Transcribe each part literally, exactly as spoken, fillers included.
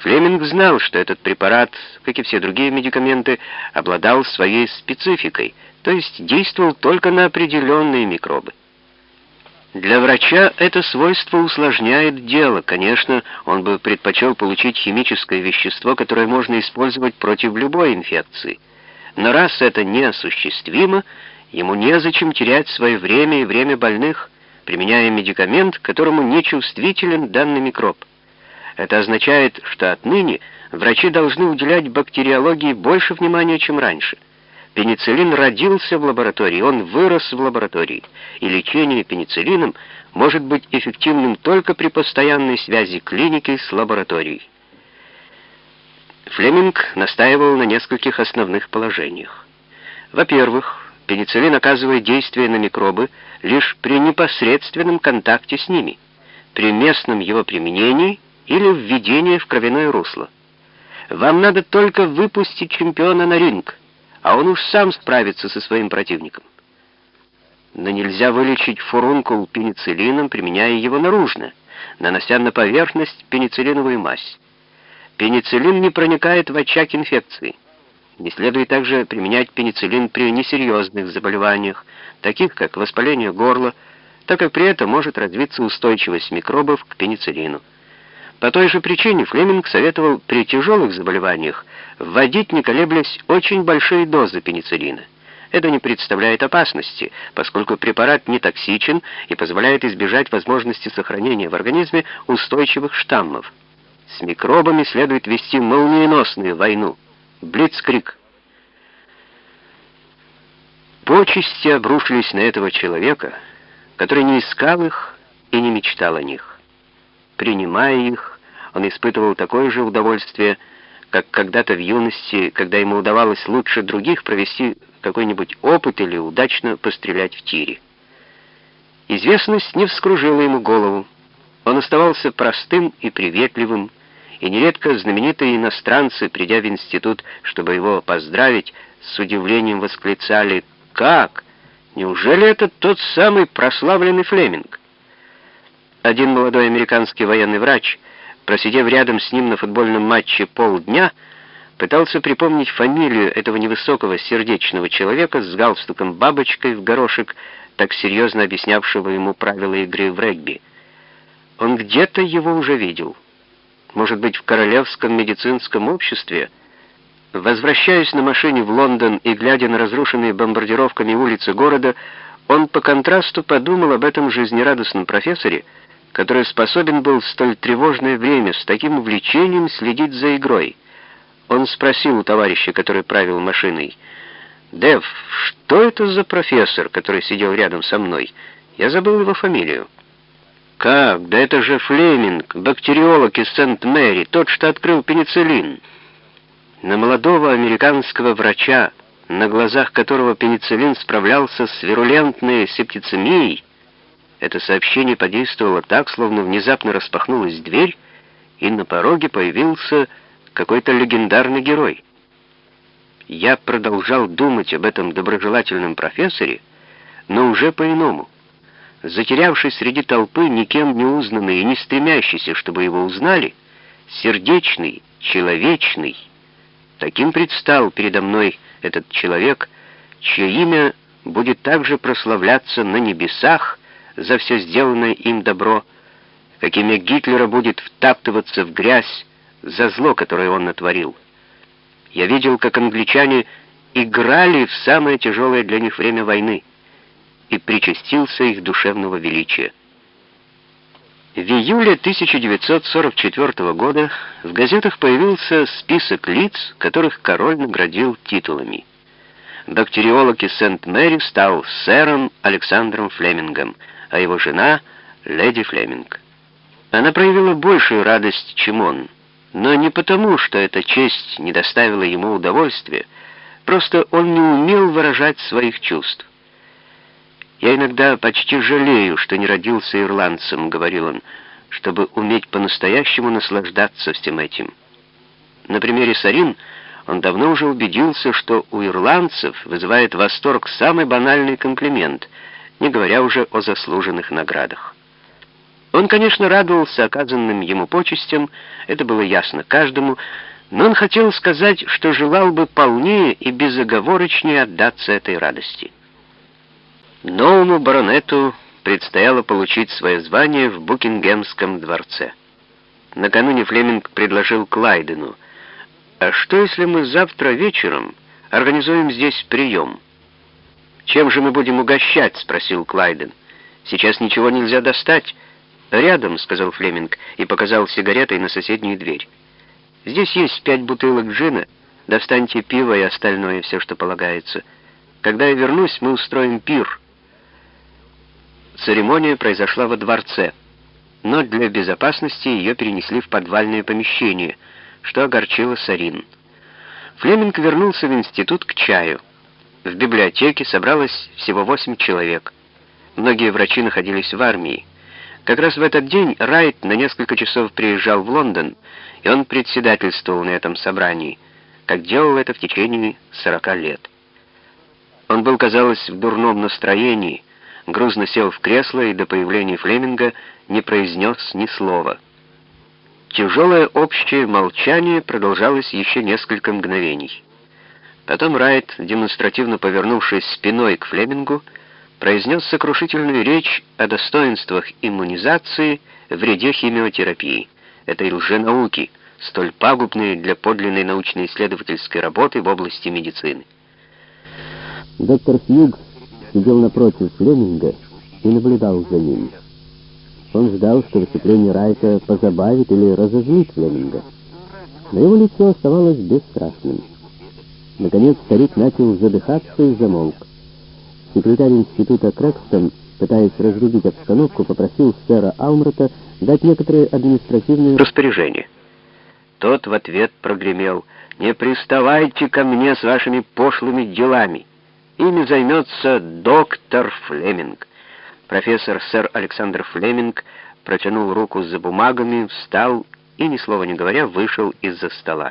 Флеминг знал, что этот препарат, как и все другие медикаменты, обладал своей спецификой, то есть действовал только на определенные микробы. Для врача это свойство усложняет дело. Конечно, он бы предпочел получить химическое вещество, которое можно использовать против любой инфекции. Но раз это неосуществимо, ему незачем терять свое время и время больных, применяя медикамент, к которому не чувствителен данный микроб. Это означает, что отныне врачи должны уделять бактериологии больше внимания, чем раньше. Пенициллин родился в лаборатории, он вырос в лаборатории, и лечение пенициллином может быть эффективным только при постоянной связи клиники с лабораторией. Флеминг настаивал на нескольких основных положениях. Во-первых, пенициллин оказывает действие на микробы лишь при непосредственном контакте с ними, при местном его применении или введении в кровяное русло. Вам надо только выпустить чемпиона на ринг, а он уж сам справится со своим противником. Но нельзя вылечить фурункул пенициллином, применяя его наружно, нанося на поверхность пенициллиновую мазь. Пенициллин не проникает в очаг инфекции. Не следует также применять пенициллин при несерьезных заболеваниях, таких как воспаление горла, так как при этом может развиться устойчивость микробов к пенициллину. По той же причине Флеминг советовал при тяжелых заболеваниях вводить, не колеблясь, очень большие дозы пенициллина. Это не представляет опасности, поскольку препарат не токсичен и позволяет избежать возможности сохранения в организме устойчивых штаммов. С микробами следует вести молниеносную войну. Блицкриг. Почести обрушились на этого человека, который не искал их и не мечтал о них. Принимая их, он испытывал такое же удовольствие, как когда-то в юности, когда ему удавалось лучше других провести какой-нибудь опыт или удачно пострелять в тире. Известность не вскружила ему голову. Он оставался простым и приветливым, и нередко знаменитые иностранцы, придя в институт, чтобы его поздравить, с удивлением восклицали: «Как? Неужели это тот самый прославленный Флеминг?» Один молодой американский военный врач, просидев рядом с ним на футбольном матче полдня, пытался припомнить фамилию этого невысокого сердечного человека с галстуком-бабочкой в горошек, так серьезно объяснявшего ему правила игры в регби. Он где-то его уже видел. Может быть, в Королевском медицинском обществе? Возвращаясь на машине в Лондон и глядя на разрушенные бомбардировками улицы города, он по контрасту подумал об этом жизнерадостном профессоре, который способен был в столь тревожное время с таким увлечением следить за игрой. Он спросил у товарища, который правил машиной: «Дэв, что это за профессор, который сидел рядом со мной? Я забыл его фамилию». «Как? Да это же Флеминг, бактериолог из Сент-Мэри, тот, что открыл пенициллин». На молодого американского врача, на глазах которого пенициллин справлялся с вирулентной септицемией, это сообщение подействовало так, словно внезапно распахнулась дверь, и на пороге появился какой-то легендарный герой. Я продолжал думать об этом доброжелательном профессоре, но уже по-иному. Затерявшись среди толпы, никем не узнанный и не стремящийся, чтобы его узнали, сердечный, человечный, таким предстал передо мной этот человек, чье имя будет также прославляться на небесах за все сделанное им добро, как имя Гитлера будет втаптываться в грязь за зло, которое он натворил. Я видел, как англичане играли в самое тяжелое для них время войны, и причастился их душевного величия. В июле тысяча девятьсот сорок четвёртого года в газетах появился список лиц, которых король наградил титулами. Бактериолог из Сент-Мэри стал сэром Александром Флемингом, а его жена — леди Флеминг. Она проявила большую радость, чем он, но не потому, что эта честь не доставила ему удовольствия, просто он не умел выражать своих чувств. «Я иногда почти жалею, что не родился ирландцем», — говорил он, «чтобы уметь по-настоящему наслаждаться всем этим». На примере Сарин он давно уже убедился, что у ирландцев вызывает восторг самый банальный комплимент, не говоря уже о заслуженных наградах. Он, конечно, радовался оказанным ему почестям, это было ясно каждому, но он хотел сказать, что желал бы полнее и безоговорочнее отдаться этой радости. Новому баронету предстояло получить свое звание в Букингемском дворце. Накануне Флеминг предложил Клайдену: «А что, если мы завтра вечером организуем здесь прием?» «Чем же мы будем угощать?» — спросил Клайден. «Сейчас ничего нельзя достать». «Рядом», — сказал Флеминг и показал сигаретой на соседнюю дверь. «Здесь есть пять бутылок джина. Достаньте пиво и остальное, все, что полагается. Когда я вернусь, мы устроим пир». Церемония произошла во дворце, но для безопасности ее перенесли в подвальное помещение, что огорчило Сарин. Флеминг вернулся в институт к чаю. В библиотеке собралось всего восемь человек. Многие врачи находились в армии. Как раз в этот день Райт на несколько часов приезжал в Лондон, и он председательствовал на этом собрании, как делал это в течение сорока лет. Он был, казалось, в дурном настроении, грузно сел в кресло и до появления Флеминга не произнес ни слова. Тяжелое общее молчание продолжалось еще несколько мгновений. Потом Райт, демонстративно повернувшись спиной к Флемингу, произнес сокрушительную речь о достоинствах иммунизации, вреде химиотерапии, этой лженауки, столь пагубной для подлинной научно-исследовательской работы в области медицины. Доктор Хьюгс сидел напротив Флеминга и наблюдал за ним. Он ждал, что выступление Райта позабавит или разозлит Флеминга, но его лицо оставалось бесстрастным. Наконец старик начал задыхаться и замолк. Секретарь института Крэкстон, пытаясь разрядить обстановку, попросил сэра Алмрата дать некоторые административные распоряжения. Тот в ответ прогремел: «Не приставайте ко мне с вашими пошлыми делами. Ими займется доктор Флеминг». Профессор сэр Александр Флеминг протянул руку за бумагами, встал и, ни слова не говоря, вышел из-за стола.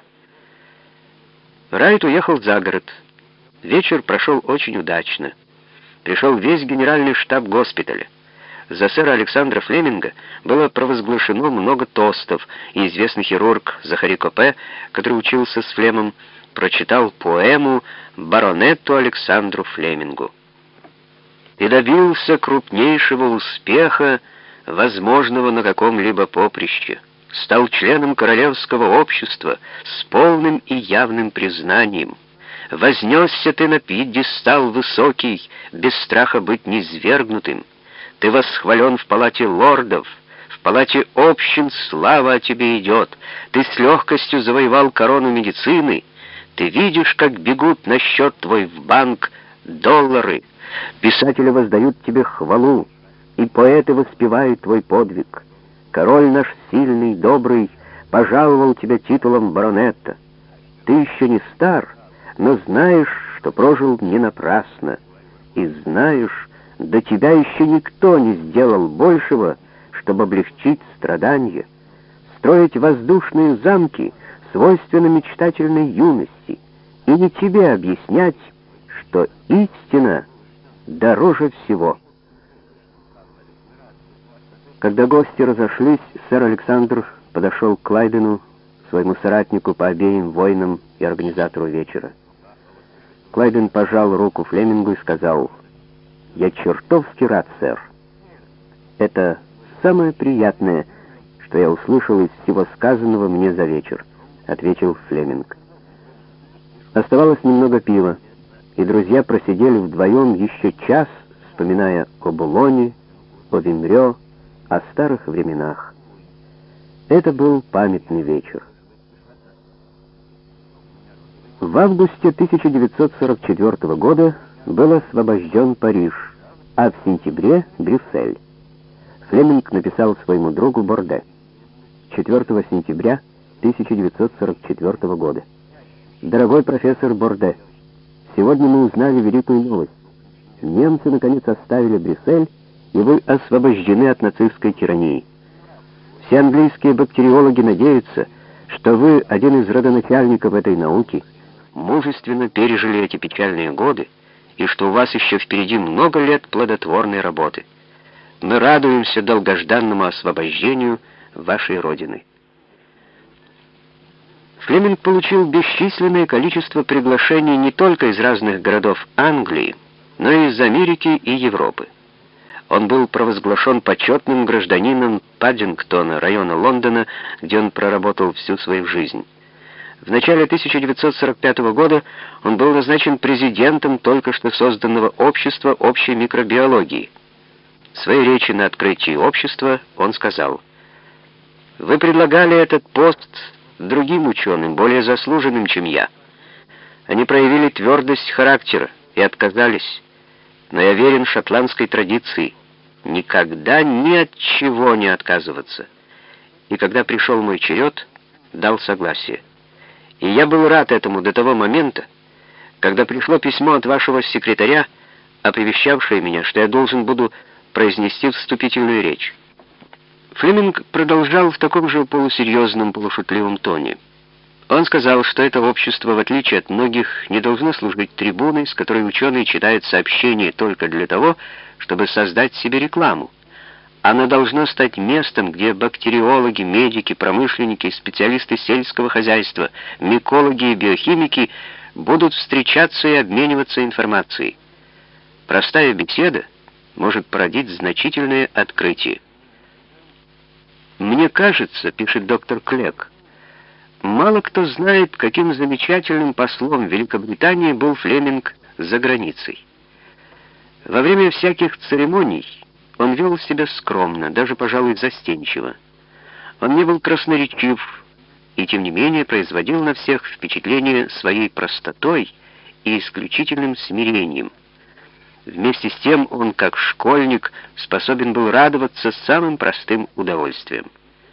Райт уехал за город. Вечер прошел очень удачно. Пришел весь генеральный штаб госпиталя. За сэра Александра Флеминга было провозглашено много тостов, и известный хирург Захари Копе, который учился с Флемом, прочитал поэму баронету Александру Флемингу. «И добился крупнейшего успеха, возможного на каком-либо поприще. Стал членом королевского общества с полным и явным признанием. Вознесся ты на пьедестал высокий, без страха быть низвергнутым. Ты восхвален в палате лордов, в палате общин слава о тебе идет. Ты с легкостью завоевал корону медицины. Ты видишь, как бегут на счет твой в банк доллары. Писатели воздают тебе хвалу, и поэты воспевают твой подвиг. Король наш сильный, добрый, пожаловал тебя титулом баронета. Ты еще не стар, но знаешь, что прожил не напрасно, и знаешь, до тебя еще никто не сделал большего, чтобы облегчить страдания. Строить воздушные замки свойственно мечтательной юности, и не тебе объяснять, что истина дороже всего». Когда гости разошлись, сэр Александр подошел к Клайдену, своему соратнику по обеим войнам и организатору вечера. Клайден пожал руку Флемингу и сказал: «Я чертовски рад, сэр. Это самое приятное, что я услышал из всего сказанного мне за вечер», — ответил Флеминг. Оставалось немного пива, и друзья просидели вдвоем еще час, вспоминая о Булоне, о Вимрё, о старых временах. Это был памятный вечер. В августе тысяча девятьсот сорок четвёртого года был освобожден Париж, а в сентябре — Брюссель. Флеминг написал своему другу Борде четвёртого сентября тысяча девятьсот сорок четвёртого года: «Дорогой профессор Борде, сегодня мы узнали великую новость. Немцы наконец оставили Брюссель, и вы освобождены от нацистской тирании. Все английские бактериологи надеются, что вы, один из родоначальников этой науки, мужественно пережили эти печальные годы, и что у вас еще впереди много лет плодотворной работы. Мы радуемся долгожданному освобождению вашей Родины». Флеминг получил бесчисленное количество приглашений не только из разных городов Англии, но и из Америки и Европы. Он был провозглашен почетным гражданином Паддингтона, района Лондона, где он проработал всю свою жизнь. В начале тысяча девятьсот сорок пятого года он был назначен президентом только что созданного общества общей микробиологии. В своей речи на открытии общества он сказал: «Вы предлагали этот пост другим ученым, более заслуженным, чем я. Они проявили твердость характера и отказались, но я верен шотландской традиции никогда ни от чего не отказываться. И когда пришел мой черед, дал согласие. И я был рад этому до того момента, когда пришло письмо от вашего секретаря, оповещавшее меня, что я должен буду произнести вступительную речь». Флеминг продолжал в таком же полусерьезном, полушутливом тоне. Он сказал, что это общество, в отличие от многих, не должно служить трибуной, с которой ученый читает сообщения только для того, чтобы создать себе рекламу. Оно должно стать местом, где бактериологи, медики, промышленники, специалисты сельского хозяйства, микологи и биохимики будут встречаться и обмениваться информацией. Простая беседа может породить значительные открытия. «Мне кажется, — пишет доктор Клек, — мало кто знает, каким замечательным послом Великобритании был Флеминг за границей. Во время всяких церемоний он вел себя скромно, даже, пожалуй, застенчиво. Он не был красноречив и, тем не менее, производил на всех впечатление своей простотой и исключительным смирением. Вместе с тем он, как школьник, способен был радоваться самым простым удовольствием.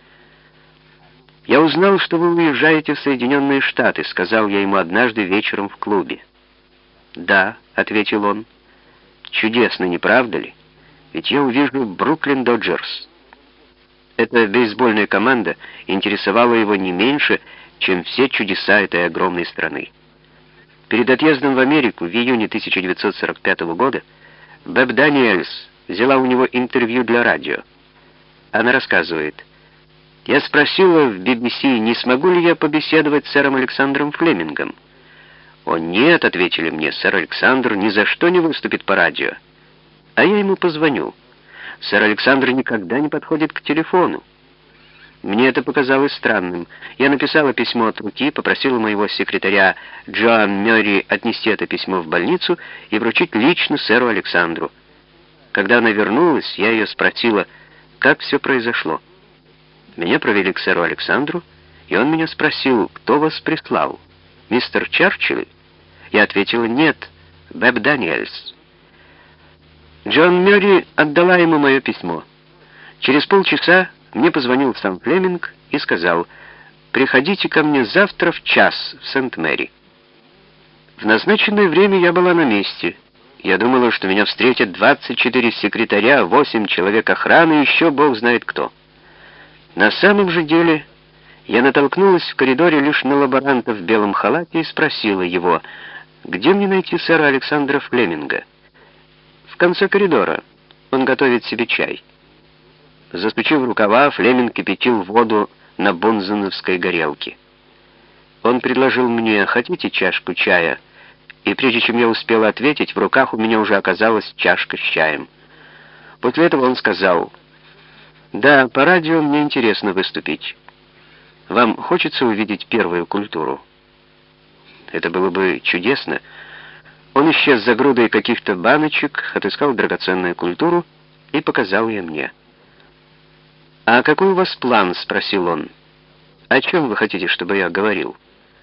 «Я узнал, что вы уезжаете в Соединенные Штаты», — сказал я ему однажды вечером в клубе. «Да», — ответил он. «Чудесно, не правда ли? Ведь я увижу Бруклин Доджерс». Эта бейсбольная команда интересовала его не меньше, чем все чудеса этой огромной страны. Перед отъездом в Америку в июне тысяча девятьсот сорок пятого года Бэб Даниэльс взяла у него интервью для радио. Она рассказывает: «Я спросила в би би си, не смогу ли я побеседовать с сэром Александром Флемингом. «О нет», — ответили мне, — «сэр Александр ни за что не выступит по радио». А я ему позвоню. Сэр Александр никогда не подходит к телефону. Мне это показалось странным. Я написала письмо от руки, попросила моего секретаря Джоан Мёрри отнести это письмо в больницу и вручить лично сэру Александру. Когда она вернулась, я ее спросила, как все произошло. Меня провели к сэру Александру, и он меня спросил, кто вас прислал, мистер Черчилль? Я ответила, нет, Бэб Даниэльс. Джоан Мёрри отдала ему мое письмо. Через полчаса мне позвонил сам Флеминг и сказал: «Приходите ко мне завтра в час в Сент-Мэри». В назначенное время я была на месте. Я думала, что меня встретят двадцать четыре секретаря, восемь человек охраны и еще бог знает кто. На самом же деле я натолкнулась в коридоре лишь на лаборанта в белом халате и спросила его, где мне найти сэра Александра Флеминга. «В конце коридора. Он готовит себе чай». Засучив рукава, Флеминг кипятил воду на бонзеновской горелке. Он предложил мне: «Хотите чашку чая?» И прежде чем я успела ответить, в руках у меня уже оказалась чашка с чаем. После этого он сказал: «Да, по радио мне интересно выступить. Вам хочется увидеть первую культуру?» Это было бы чудесно. Он исчез за грудой каких-то баночек, отыскал драгоценную культуру и показал ее мне. «А какой у вас план?» — спросил он. «О чем вы хотите, чтобы я говорил?»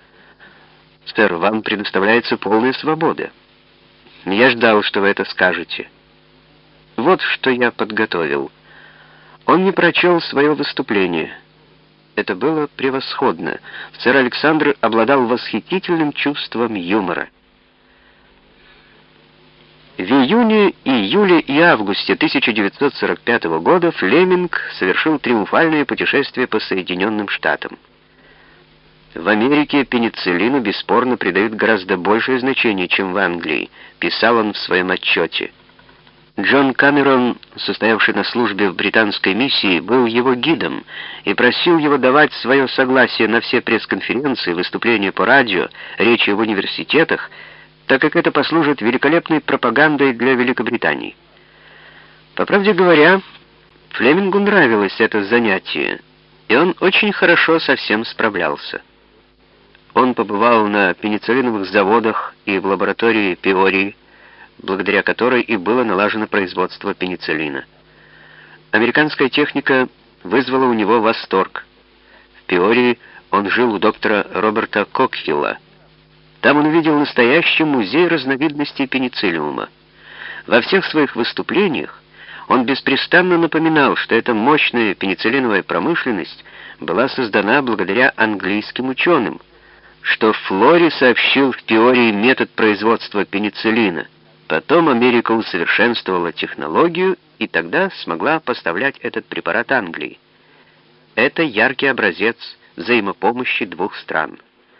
«Сэр, вам предоставляется полная свобода. Я ждал, что вы это скажете. Вот что я подготовил». Он не прочел свое выступление. Это было превосходно. Сэр Александр обладал восхитительным чувством юмора. В июне, июле и августе тысяча девятьсот сорок пятого года Флеминг совершил триумфальное путешествие по Соединенным Штатам. В Америке пенициллину бесспорно придают гораздо большее значение, чем в Англии, писал он в своем отчете. Джон Камерон, состоявший на службе в британской миссии, был его гидом и просил его давать свое согласие на все пресс-конференции, выступления по радио, речи в университетах, так как это послужит великолепной пропагандой для Великобритании. По правде говоря, Флемингу нравилось это занятие, и он очень хорошо со всем справлялся. Он побывал на пенициллиновых заводах и в лаборатории Пиории, благодаря которой и было налажено производство пенициллина. Американская техника вызвала у него восторг. В Пиории он жил у доктора Роберта Кокхилла. Там он увидел настоящий музей разновидностей пенициллиума. Во всех своих выступлениях он беспрестанно напоминал, что эта мощная пенициллиновая промышленность была создана благодаря английским ученым, что Флори сообщил в Пиории метод производства пенициллина. Потом Америка усовершенствовала технологию и тогда смогла поставлять этот препарат Англии. Это яркий образец взаимопомощи двух стран.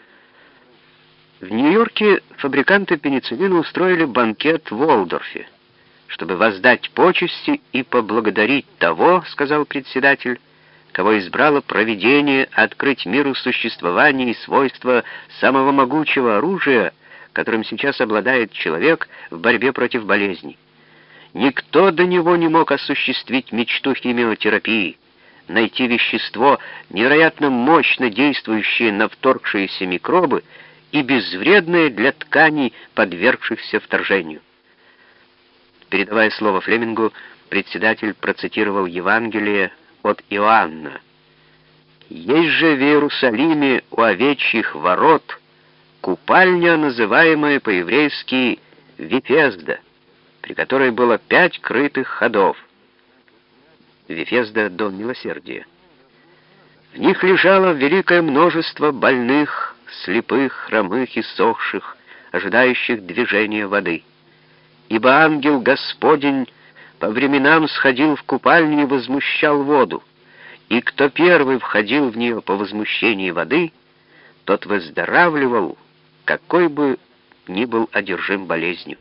В Нью-Йорке фабриканты пенициллина устроили банкет в Уолдорфе, чтобы воздать почести и поблагодарить того, сказал председатель, кого избрало провидение открыть миру существование и свойства самого могучего оружия, которым сейчас обладает человек в борьбе против болезней. Никто до него не мог осуществить мечту химиотерапии, найти вещество, невероятно мощно действующее на вторгшиеся микробы и безвредное для тканей, подвергшихся вторжению. Передавая слово Флемингу, председатель процитировал Евангелие от Иоанна. «Есть же в Иерусалиме у овечьих ворот купальня, называемая по-еврейски Вифезда, при которой было пять крытых ходов». Вифезда — дом милосердия. В них лежало великое множество больных, слепых, хромых и сохших, ожидающих движения воды. Ибо ангел Господень по временам сходил в купальню и возмущал воду, и кто первый входил в нее по возмущении воды, тот выздоравливал, какой бы ни был одержим болезнью.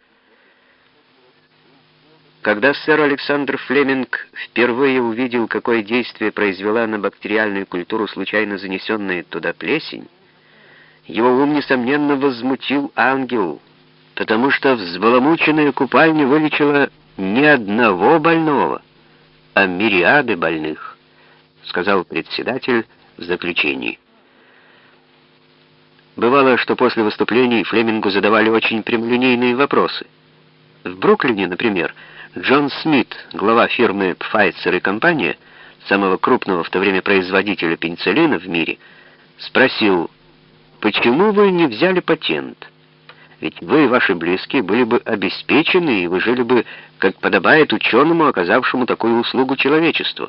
Когда сэр Александр Флеминг впервые увидел, какое действие произвела на бактериальную культуру случайно занесенная туда плесень, его ум, несомненно, возмутил ангел, потому что взбаламученная купальня вылечила не одного больного, а мириады больных, сказал председатель в заключении. Бывало, что после выступлений Флемингу задавали очень прямолинейные вопросы. В Бруклине, например, Джон Смит, глава фирмы Pfizer и компания, самого крупного в то время производителя пенициллина в мире, спросил: «Почему вы не взяли патент? Ведь вы и ваши близкие были бы обеспечены, и вы жили бы, как подобает ученому, оказавшему такую услугу человечеству».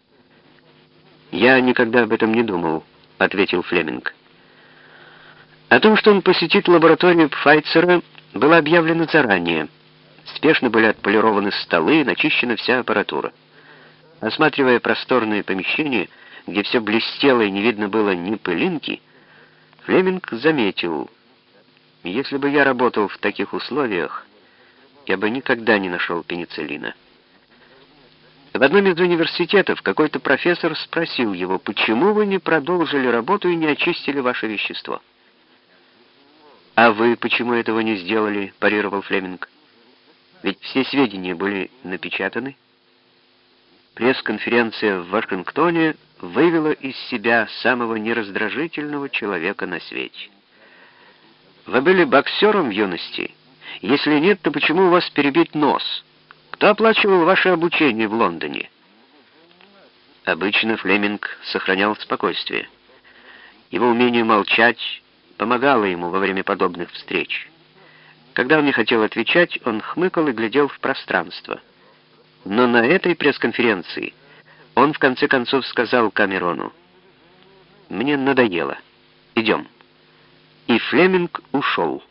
«Я никогда об этом не думал», — ответил Флеминг. О том, что он посетит лабораторию Пфайцера, было объявлено заранее. Спешно были отполированы столы, начищена вся аппаратура. Осматривая просторные помещения, где все блестело и не видно было ни пылинки, Флеминг заметил: «Если бы я работал в таких условиях, я бы никогда не нашел пенициллина». В одном из университетов какой-то профессор спросил его: «Почему вы не продолжили работу и не очистили ваше вещество?» «А вы почему этого не сделали?» — парировал Флеминг. «Ведь все сведения были напечатаны». Пресс-конференция в Вашингтоне вывела из себя самого нераздражительного человека на свете. «Вы были боксером в юности? Если нет, то почему у вас перебит нос? Кто оплачивал ваше обучение в Лондоне?» Обычно Флеминг сохранял спокойствие. Его умение молчать помогало ему во время подобных встреч. Когда он не хотел отвечать, он хмыкал и глядел в пространство. Но на этой пресс-конференции он в конце концов сказал Камерону: «Мне надоело. Идем». И Флеминг ушел.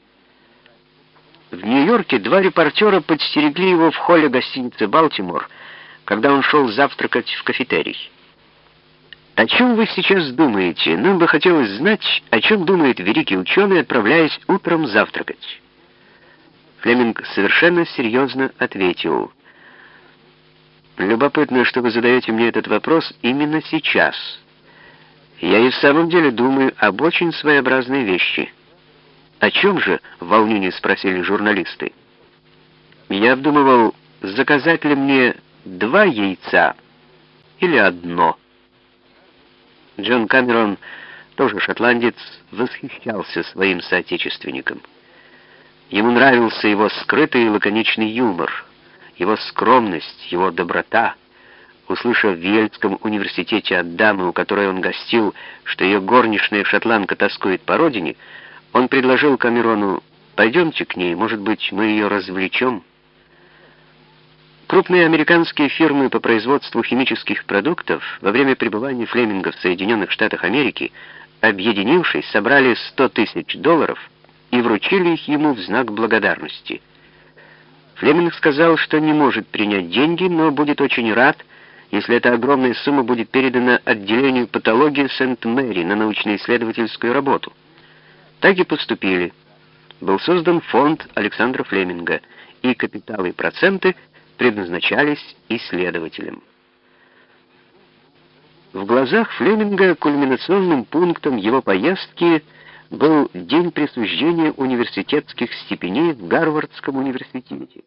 В Нью-Йорке два репортера подстерегли его в холле гостиницы «Балтимор», когда он шел завтракать в кафетерий. «О чем вы сейчас думаете? Нам бы хотелось знать, о чем думает великий ученый, отправляясь утром завтракать». Флеминг совершенно серьезно ответил: «Любопытно, что вы задаете мне этот вопрос именно сейчас. Я и в самом деле думаю об очень своеобразной вещи». «О чем же?» — в волнении спросили журналисты. «Я обдумывал, заказать ли мне два яйца или одно». Джон Камерон, тоже шотландец, восхищался своим соотечественником. Ему нравился его скрытый и лаконичный юмор, его скромность, его доброта. Услышав в Йельском университете от дамы, у которой он гостил, что ее горничная шотландка тоскует по родине, он предложил Камерону: «Пойдемте к ней, может быть, мы ее развлечем». Крупные американские фирмы по производству химических продуктов во время пребывания Флеминга в Соединенных Штатах Америки, объединившись, собрали сто тысяч долларов и вручили их ему в знак благодарности. Флеминг сказал, что не может принять деньги, но будет очень рад, если эта огромная сумма будет передана отделению патологии Сент-Мэри на научно-исследовательскую работу. Так и поступили. Был создан фонд Александра Флеминга, и капиталы и проценты предназначались исследователям. В глазах Флеминга кульминационным пунктом его поездки был день присуждения университетских степеней в Гарвардском университете.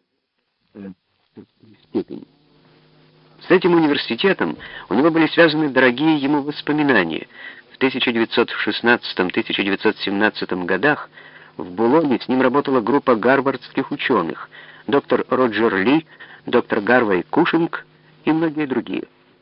Степень. С этим университетом у него были связаны дорогие ему воспоминания. В тысяча девятьсот шестнадцатом — тысяча девятьсот семнадцатом годах в Булоне с ним работала группа гарвардских ученых: доктор Роджер Ли, доктор Гарвей Кушинг и многие другие.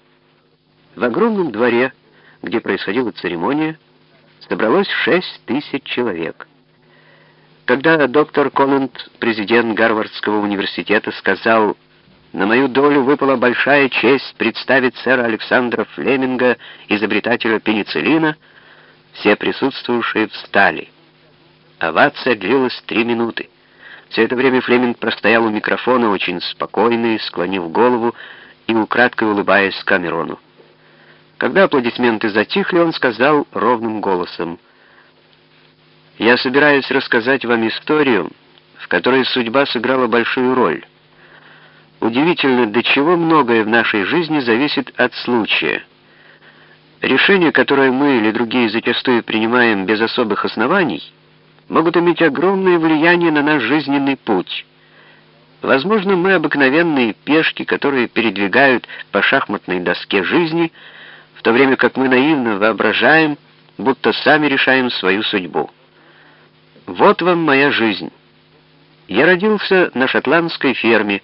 В огромном дворе, где происходила церемония, собралось шесть тысяч человек. Когда доктор Конант, президент Гарвардского университета, сказал: «На мою долю выпала большая честь представить сэра Александра Флеминга, изобретателя пенициллина», все присутствующие встали. Овация длилась три минуты. Все это время Флеминг простоял у микрофона, очень спокойный, склонив голову и украдкой улыбаясь Камерону. Когда аплодисменты затихли, он сказал ровным голосом: «Я собираюсь рассказать вам историю, в которой судьба сыграла большую роль. Удивительно, до чего многое в нашей жизни зависит от случая. Решения, которые мы или другие зачастую принимаем без особых оснований, могут иметь огромное влияние на наш жизненный путь. Возможно, мы обыкновенные пешки, которые передвигают по шахматной доске жизни, в то время как мы наивно воображаем, будто сами решаем свою судьбу. Вот вам моя жизнь. Я родился на шотландской ферме».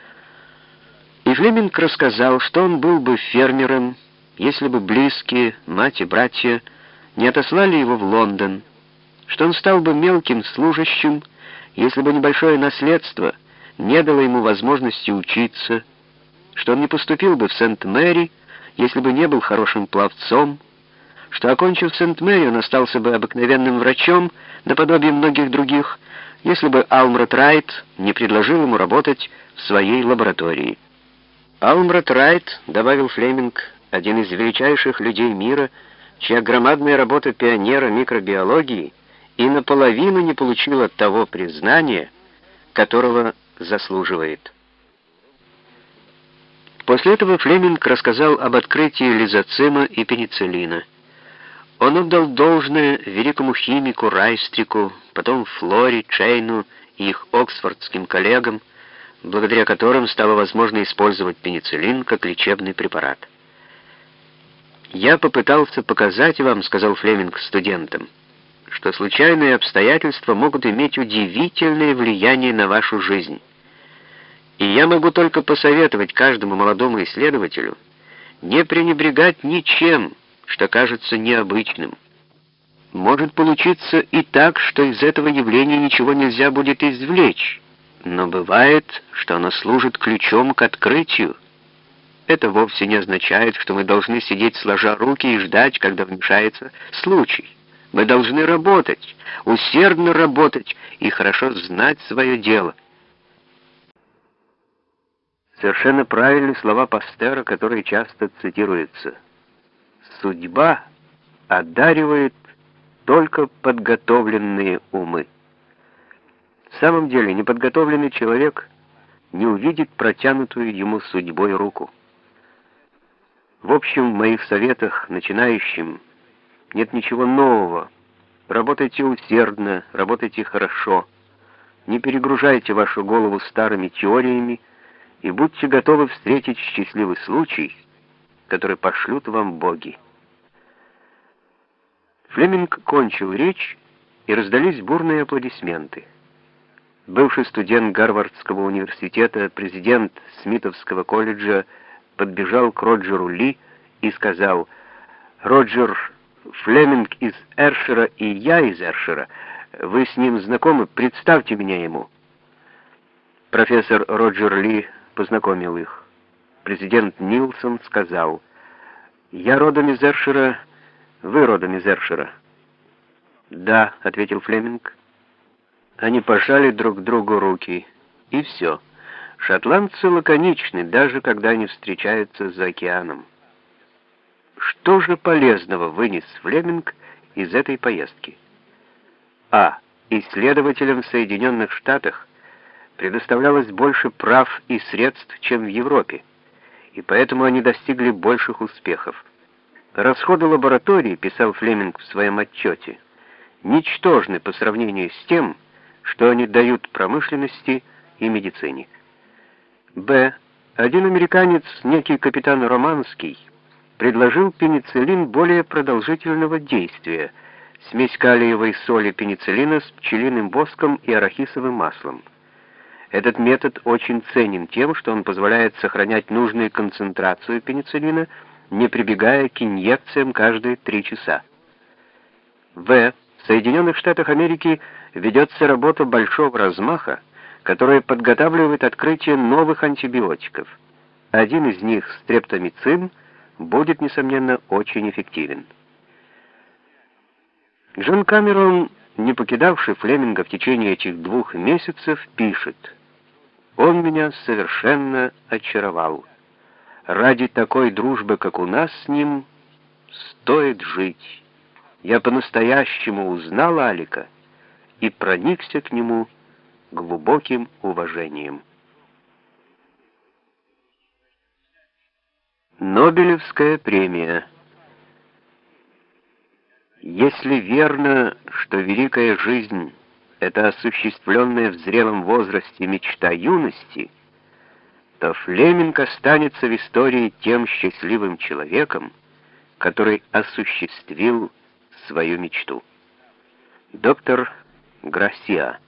И Флеминг рассказал, что он был бы фермером, если бы близкие, мать и братья, не отослали его в Лондон, что он стал бы мелким служащим, если бы небольшое наследство не дало ему возможности учиться, что он не поступил бы в Сент-Мэри, если бы не был хорошим пловцом, что, окончив Сент-Мэри, он остался бы обыкновенным врачом, наподобие многих других, если бы Алмрот Райт не предложил ему работать в своей лаборатории. Алмрот Райт, добавил Флеминг, один из величайших людей мира, чья громадная работа пионера микробиологии и наполовину не получила того признания, которого заслуживает. После этого Флеминг рассказал об открытии лизоцима и пенициллина. Он отдал должное великому химику Райстрику, потом Флоре, Чейну и их оксфордским коллегам, благодаря которым стало возможно использовать пенициллин как лечебный препарат. «Я попытался показать вам, — сказал Флеминг студентам, — что случайные обстоятельства могут иметь удивительное влияние на вашу жизнь. И я могу только посоветовать каждому молодому исследователю не пренебрегать ничем, что кажется необычным. Может получиться и так, что из этого явления ничего нельзя будет извлечь, но бывает, что оно служит ключом к открытию. Это вовсе не означает, что мы должны сидеть сложа руки и ждать, когда вмешается случай. Мы должны работать, усердно работать и хорошо знать свое дело». Совершенно правильны слова Пастера, которые часто цитируются. «Судьба одаривает только подготовленные умы». В самом деле, неподготовленный человек не увидит протянутую ему судьбой руку. В общем, в моих советах начинающим нет ничего нового. Работайте усердно, работайте хорошо. Не перегружайте вашу голову старыми теориями и будьте готовы встретить счастливый случай, который пошлют вам боги. Флеминг кончил речь, и раздались бурные аплодисменты. Бывший студент Гарвардского университета, президент Смитовского колледжа, подбежал к Роджеру Ли и сказал: «Роджер, Флеминг из Эршера и я из Эршера. Вы с ним знакомы? Представьте меня ему». Профессор Роджер Ли познакомил их. Президент Нилсон сказал: «Я родом из Эршера, вы родом из Эршера». «Да», — ответил Флеминг. Они пожали друг другу руки, и все. Шотландцы лаконичны, даже когда они встречаются за океаном. Что же полезного вынес Флеминг из этой поездки? А. Исследователям в Соединенных Штатах предоставлялось больше прав и средств, чем в Европе, и поэтому они достигли больших успехов. Расходы лаборатории, писал Флеминг в своем отчете, ничтожны по сравнению с тем, что они дают промышленности и медицине. Б. Один американец, некий капитан Романский, предложил пенициллин более продолжительного действия, смесь калиевой соли пенициллина с пчелиным воском и арахисовым маслом. Этот метод очень ценен тем, что он позволяет сохранять нужную концентрацию пенициллина, не прибегая к инъекциям каждые три часа. В. В Соединенных Штатах Америки ведется работа большого размаха, которая подготавливает открытие новых антибиотиков. Один из них, стрептомицин, будет, несомненно, очень эффективен. Джон Камерон, не покидавший Флеминга в течение этих двух месяцев, пишет: «Он меня совершенно очаровал. Ради такой дружбы, как у нас с ним, стоит жить. Я по-настоящему узнал Алика и проникся к нему глубоким уважением». Нобелевская премия. Если верно, что великая жизнь — это осуществленная в зрелом возрасте мечта юности, то Флеминг останется в истории тем счастливым человеком, который осуществил свою мечту. Доктор Грассиа.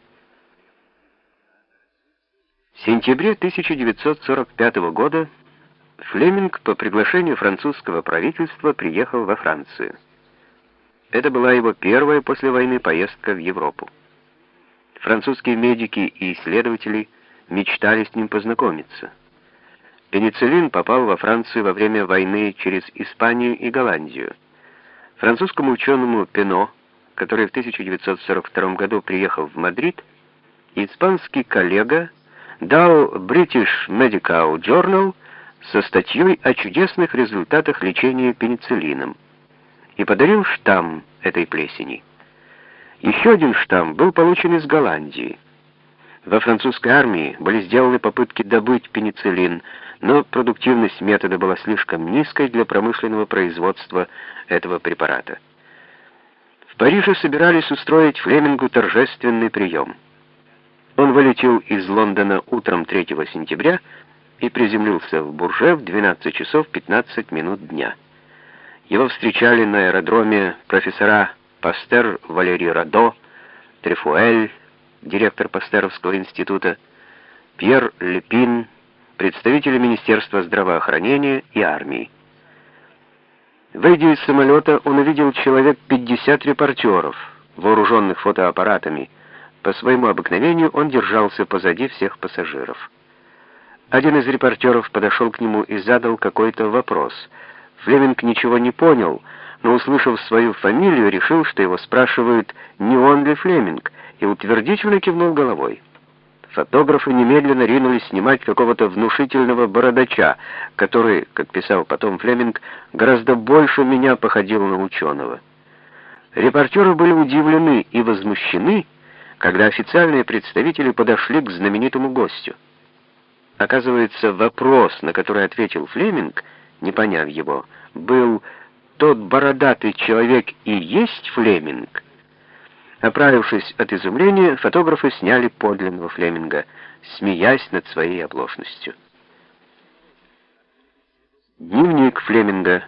В сентябре тысяча девятьсот сорок пятого года Флеминг по приглашению французского правительства приехал во Францию. Это была его первая после войны поездка в Европу. Французские медики и исследователи мечтали с ним познакомиться. Пенициллин попал во Францию во время войны через Испанию и Голландию. Французскому ученому Пено, который в тысяча девятьсот сорок втором году приехал в Мадрид, испанский коллега дал British Medical Journal со статьей о чудесных результатах лечения пенициллином и подарил штамм этой плесени. Еще один штамм был получен из Голландии. Во французской армии были сделаны попытки добыть пенициллин, но продуктивность метода была слишком низкой для промышленного производства этого препарата. В Париже собирались устроить Флемингу торжественный прием. Он вылетел из Лондона утром третьего сентября и приземлился в Бурже в двенадцать часов пятнадцать минут дня. Его встречали на аэродроме профессора Пастер Валерий Радо, Трефуэль, директор Пастеровского института, Пьер Лепин, представители Министерства здравоохранения и армии. Выйдя из самолета, он увидел человек пятьдесят репортеров, вооруженных фотоаппаратами. По своему обыкновению он держался позади всех пассажиров. Один из репортеров подошел к нему и задал какой-то вопрос. Флеминг ничего не понял, но, услышав свою фамилию, решил, что его спрашивают, не он ли Флеминг, и утвердительно кивнул головой. Фотографы немедленно ринулись снимать какого-то внушительного бородача, который, как писал потом Флеминг, гораздо больше меня походил на ученого. Репортеры были удивлены и возмущены, когда официальные представители подошли к знаменитому гостю. Оказывается, вопрос, на который ответил Флеминг, не поняв его, был: «Тот бородатый человек и есть Флеминг?» Оправившись от изумления, фотографы сняли подлинного Флеминга, смеясь над своей оплошностью. Дневник Флеминга.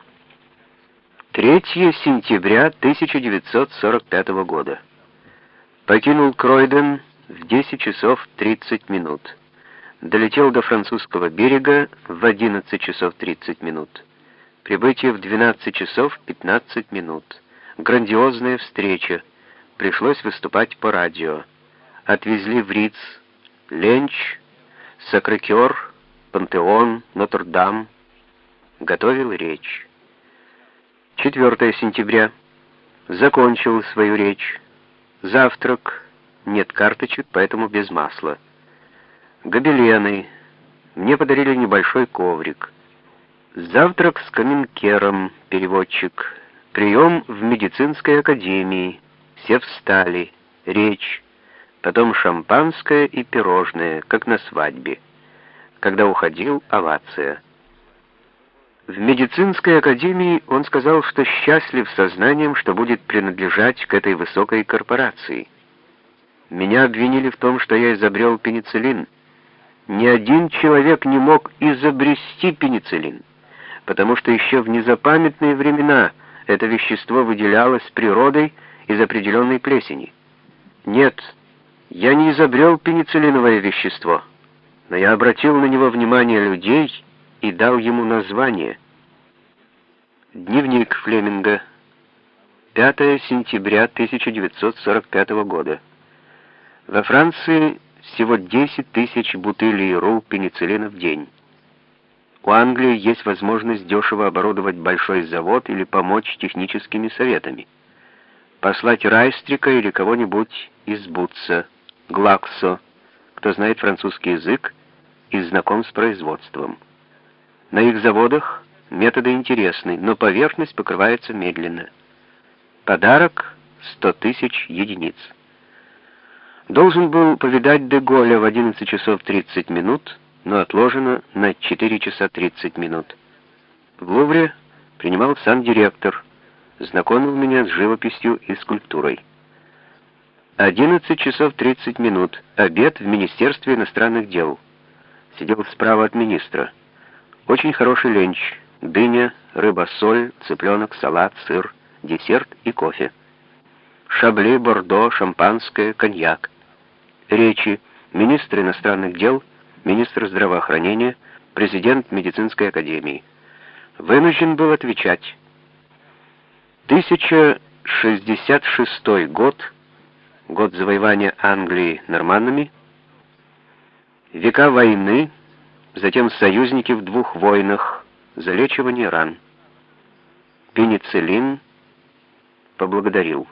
третьего сентября тысяча девятьсот сорок пятого года. Покинул Кройден в десять часов тридцать минут. Долетел до французского берега в одиннадцать часов тридцать минут. Прибытие в двенадцать часов пятнадцать минут. Грандиозная встреча. Пришлось выступать по радио. Отвезли в Риц, Ленч, Сакрэ-Кёр, Пантеон, Нотр-Дам. Готовил речь. четвёртого сентября. Закончил свою речь. Завтрак. Нет карточек, поэтому без масла. Гобелены. Мне подарили небольшой коврик. Завтрак с каменкером, переводчик. Прием в медицинской академии. Все встали. Речь. Потом шампанское и пирожное, как на свадьбе. Когда уходил, овация. В медицинской академии он сказал, что счастлив сознанием, что будет принадлежать к этой высокой корпорации. Меня обвинили в том, что я изобрел пенициллин. Ни один человек не мог изобрести пенициллин, потому что еще в незапамятные времена это вещество выделялось природой из определенной плесени. Нет, я не изобрел пенициллиновое вещество, но я обратил на него внимание людей и дал ему название. Дневник Флеминга. пятого сентября тысяча девятьсот сорок пятого года. Во Франции всего десять тысяч бутылей РУ пенициллина в день. У Англии есть возможность дешево оборудовать большой завод или помочь техническими советами. Послать Райстрика или кого-нибудь из Бутса, Глаксо, кто знает французский язык и знаком с производством. На их заводах методы интересны, но поверхность покрывается медленно. Подарок — сто тысяч единиц. Должен был повидать де Голля в одиннадцать часов тридцать минут, но отложено на четыре часа тридцать минут. В Лувре принимал сам директор, знакомил меня с живописью и скульптурой. одиннадцать часов тридцать минут. Обед в Министерстве иностранных дел. Сидел справа от министра. Очень хороший ленч. Дыня, рыба-соль, цыпленок, салат, сыр, десерт и кофе. Шабле, бордо, шампанское, коньяк. Речи. Министр иностранных дел, министр здравоохранения, президент медицинской академии. Вынужден был отвечать. тысяча шестьдесят шестой год, год завоевания Англии норманнами, века войны, затем союзники в двух войнах, залечивание ран. Пенициллин. Поблагодарил.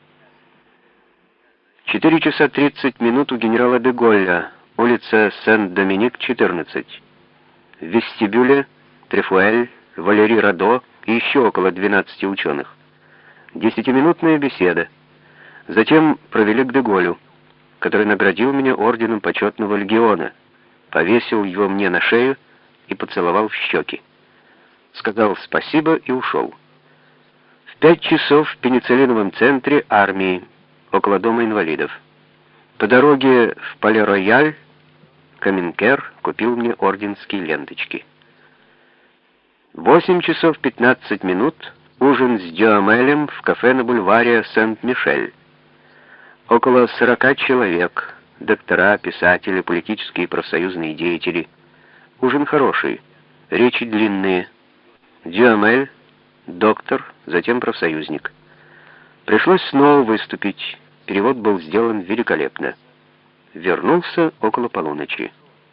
четыре часа тридцать минут у генерала де Голля, улица Сен-Доминик, четырнадцать. В вестибюле Трефуэль, Валери Радо и еще около двенадцати ученых. Десятиминутная беседа. Затем провели к де Голлю, который наградил меня орденом почетного легиона, повесил его мне на шею и поцеловал в щеки. Сказал спасибо и ушел. В пять часов в пенициллиновом центре армии, около дома инвалидов. По дороге в Пале-Рояль каменкер купил мне орденские ленточки. восемь часов пятнадцать минут. Ужин с Дюамелем в кафе на бульваре Сент-Мишель. Около сорока человек, доктора, писатели, политические и профсоюзные деятели. Ужин хороший, речи длинные. Дюамель, доктор, затем профсоюзник. Пришлось снова выступить, перевод был сделан великолепно. Вернулся около полуночи.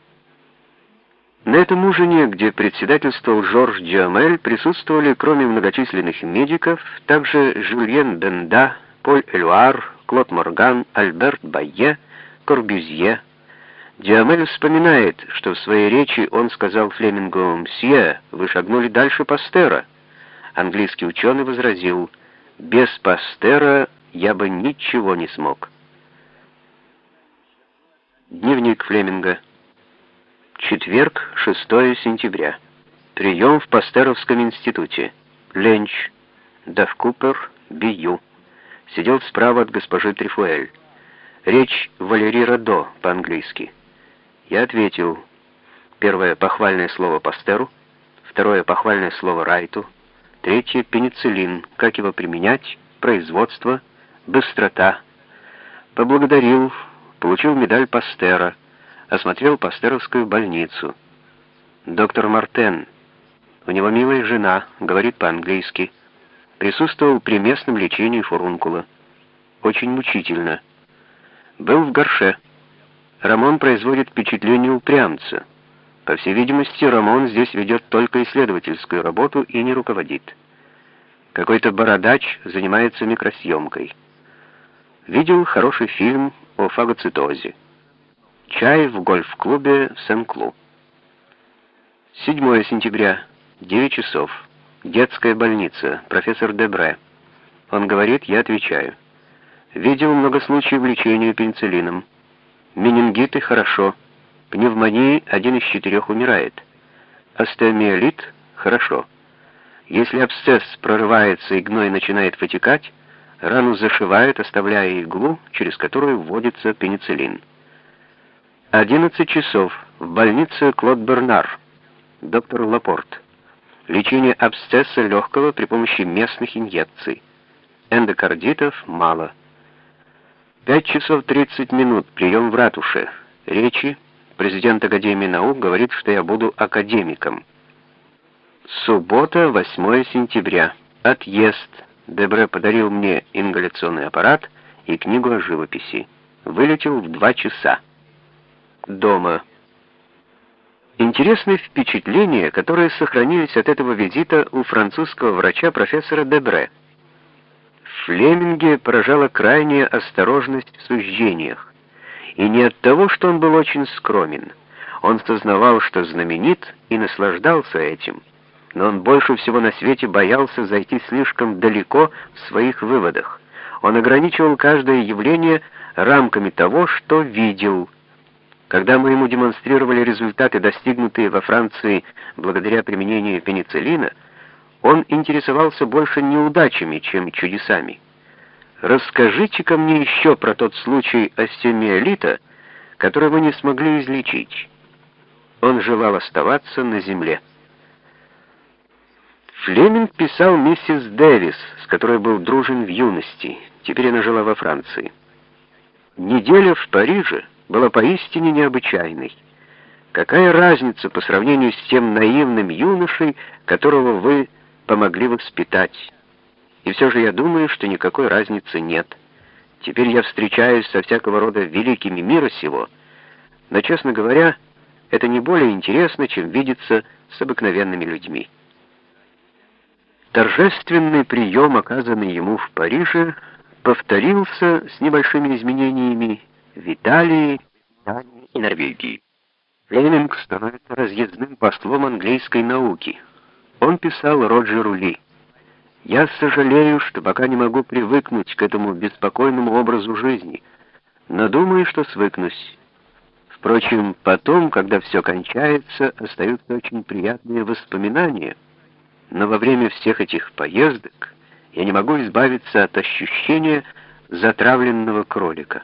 На этом ужине, где председательствовал Жорж Дюамель, присутствовали, кроме многочисленных медиков, также Жюльен Бенда, Поль Элюар, Клод Морган, Альберт Байе, Корбюзье. Дюамель вспоминает, что в своей речи он сказал Флемингу: «Мсье, вы шагнули дальше Пастера». Английский ученый возразил: «Без Пастера я бы ничего не смог». Дневник Флеминга. Четверг, шестое сентября. Прием в Пастеровском институте. Ленч. Давкупер, Бию. Сидел справа от госпожи Трифуэль. Речь Валери Радо по-английски. Я ответил. Первое — похвальное слово Пастеру. Второе — похвальное слово Райту. Третье — пенициллин. Как его применять? Производство. Быстрота. Поблагодарил. Получил медаль Пастера. Осмотрел Пастеровскую больницу. Доктор Мартен. У него милая жена, говорит по-английски. Присутствовал при местном лечении фурункула. Очень мучительно. Был в Горше. Рамон производит впечатление упрямца. По всей видимости, Рамон здесь ведет только исследовательскую работу и не руководит. Какой-то бородач занимается микросъемкой. Видел хороший фильм о фагоцитозе. Чай в гольф-клубе в Сен-Клу. седьмое сентября, девять часов. Детская больница, профессор Дебре. Он говорит, я отвечаю. Видел много случаев лечения пенициллином. Менингиты хорошо. Пневмонии один из четырех умирает. Остеомиелит хорошо. Если абсцесс прорывается и гной начинает вытекать, рану зашивают, оставляя иглу, через которую вводится пенициллин. одиннадцать часов. В больнице Клод Бернар. Доктор Лапорт. Лечение абсцесса легкого при помощи местных инъекций. Эндокардитов мало. пять часов тридцать минут. Прием в ратуше. Речи. Президент Академии наук говорит, что я буду академиком. Суббота, восьмое сентября. Отъезд. Дебре подарил мне ингаляционный аппарат и книгу о живописи. Вылетел в два часа. Дома. Интересные впечатления, которые сохранились от этого визита у французского врача профессора Дебре. В Флеминге поражала крайняя осторожность в суждениях. И не от того, что он был очень скромен. Он сознавал, что знаменит, и наслаждался этим. Но он больше всего на свете боялся зайти слишком далеко в своих выводах. Он ограничивал каждое явление рамками того, что видел. Когда мы ему демонстрировали результаты, достигнутые во Франции благодаря применению пенициллина, он интересовался больше неудачами, чем чудесами. «Расскажите-ка мне еще про тот случай остеомиелита, который вы не смогли излечить». Он желал оставаться на земле. Флеминг писал миссис Дэвис, с которой был дружен в юности. Теперь она жила во Франции. Неделя в Париже была поистине необычайной. Какая разница по сравнению с тем наивным юношей, которого вы помогли воспитать? И все же я думаю, что никакой разницы нет. Теперь я встречаюсь со всякого рода великими мира сего, но, честно говоря, это не более интересно, чем видеться с обыкновенными людьми. Торжественный прием, оказанный ему в Париже, повторился с небольшими изменениями в Италии, Дании и Норвегии. Флеминг становится разъездным послом английской науки. Он писал Роджеру Ли: «Я сожалею, что пока не могу привыкнуть к этому беспокойному образу жизни, но думаю, что свыкнусь. Впрочем, потом, когда все кончается, остаются очень приятные воспоминания, но во время всех этих поездок я не могу избавиться от ощущения затравленного кролика».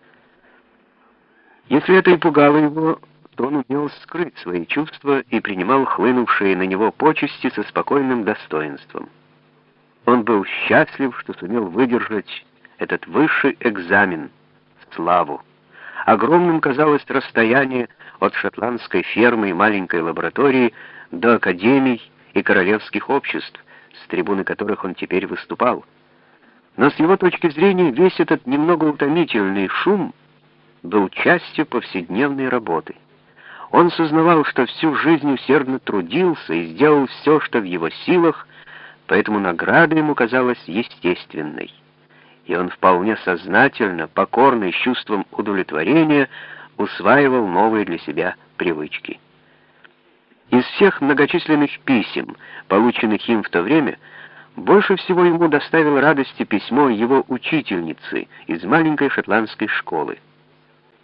Если это и пугало его, то он умел скрыть свои чувства и принимал хлынувшие на него почести со спокойным достоинством. Он был счастлив, что сумел выдержать этот высший экзамен — славу. Огромным казалось расстояние от шотландской фермы и маленькой лаборатории до академий и королевских обществ, с трибуны которых он теперь выступал. Но с его точки зрения весь этот немного утомительный шум был частью повседневной работы. Он сознавал, что всю жизнь усердно трудился и сделал все, что в его силах, поэтому награда ему казалась естественной. И он вполне сознательно, покорно и с чувством удовлетворения усваивал новые для себя привычки. Из всех многочисленных писем, полученных им в то время, больше всего ему доставило радости письмо его учительницы из маленькой шотландской школы.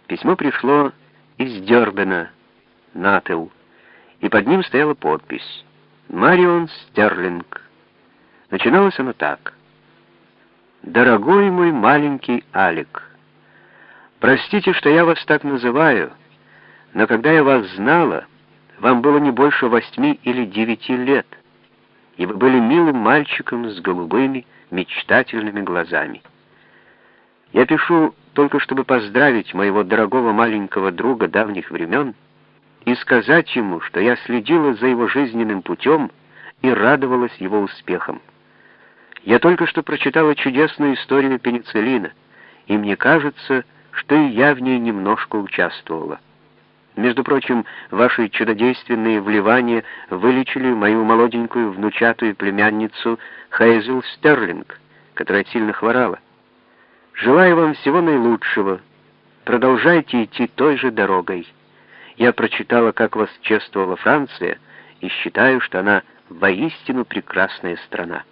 Письмо пришло из Дербена, Нател, и под ним стояла подпись «Марион Стерлинг». Начиналось оно так: «Дорогой мой маленький Алек, простите, что я вас так называю, но когда я вас знала, вам было не больше восьми или девяти лет, и вы были милым мальчиком с голубыми, мечтательными глазами. Я пишу только чтобы поздравить моего дорогого маленького друга давних времен и сказать ему, что я следила за его жизненным путем и радовалась его успехам. Я только что прочитала чудесную историю пенициллина, и мне кажется, что и я в ней немножко участвовала. Между прочим, ваши чудодейственные вливания вылечили мою молоденькую внучатую племянницу Хейзел Стерлинг, которая сильно хворала. Желаю вам всего наилучшего. Продолжайте идти той же дорогой. Я прочитала, как вас чествовала Франция, и считаю, что она воистину прекрасная страна».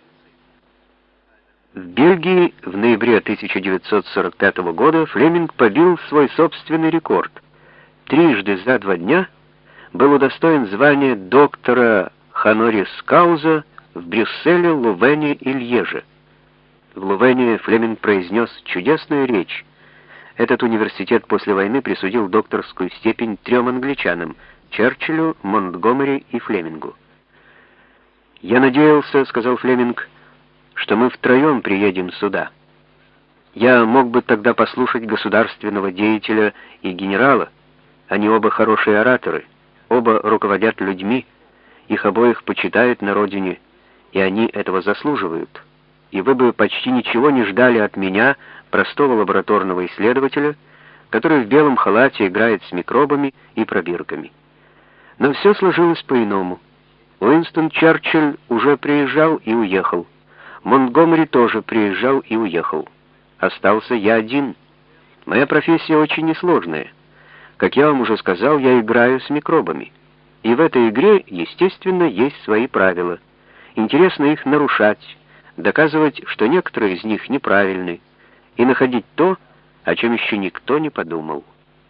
В Бельгии в ноябре тысяча девятьсот сорок пятого года Флеминг побил свой собственный рекорд. Трижды за два дня был удостоен звания доктора хонорис кауза в Брюсселе, Лувене и Льеже. В Лувене Флеминг произнес чудесную речь. Этот университет после войны присудил докторскую степень трем англичанам — Черчиллю, Монтгомери и Флемингу. «Я надеялся, — сказал Флеминг, — что мы втроем приедем сюда. Я мог бы тогда послушать государственного деятеля и генерала. Они оба хорошие ораторы, оба руководят людьми, их обоих почитают на родине, и они этого заслуживают. И вы бы почти ничего не ждали от меня, простого лабораторного исследователя, который в белом халате играет с микробами и пробирками. Но все сложилось по-иному. Уинстон Черчилль уже приезжал и уехал. Монтгомери тоже приезжал и уехал. Остался я один. Моя профессия очень несложная. Как я вам уже сказал, я играю с микробами. И в этой игре, естественно, есть свои правила. Интересно их нарушать, доказывать, что некоторые из них неправильны, и находить то, о чем еще никто не подумал».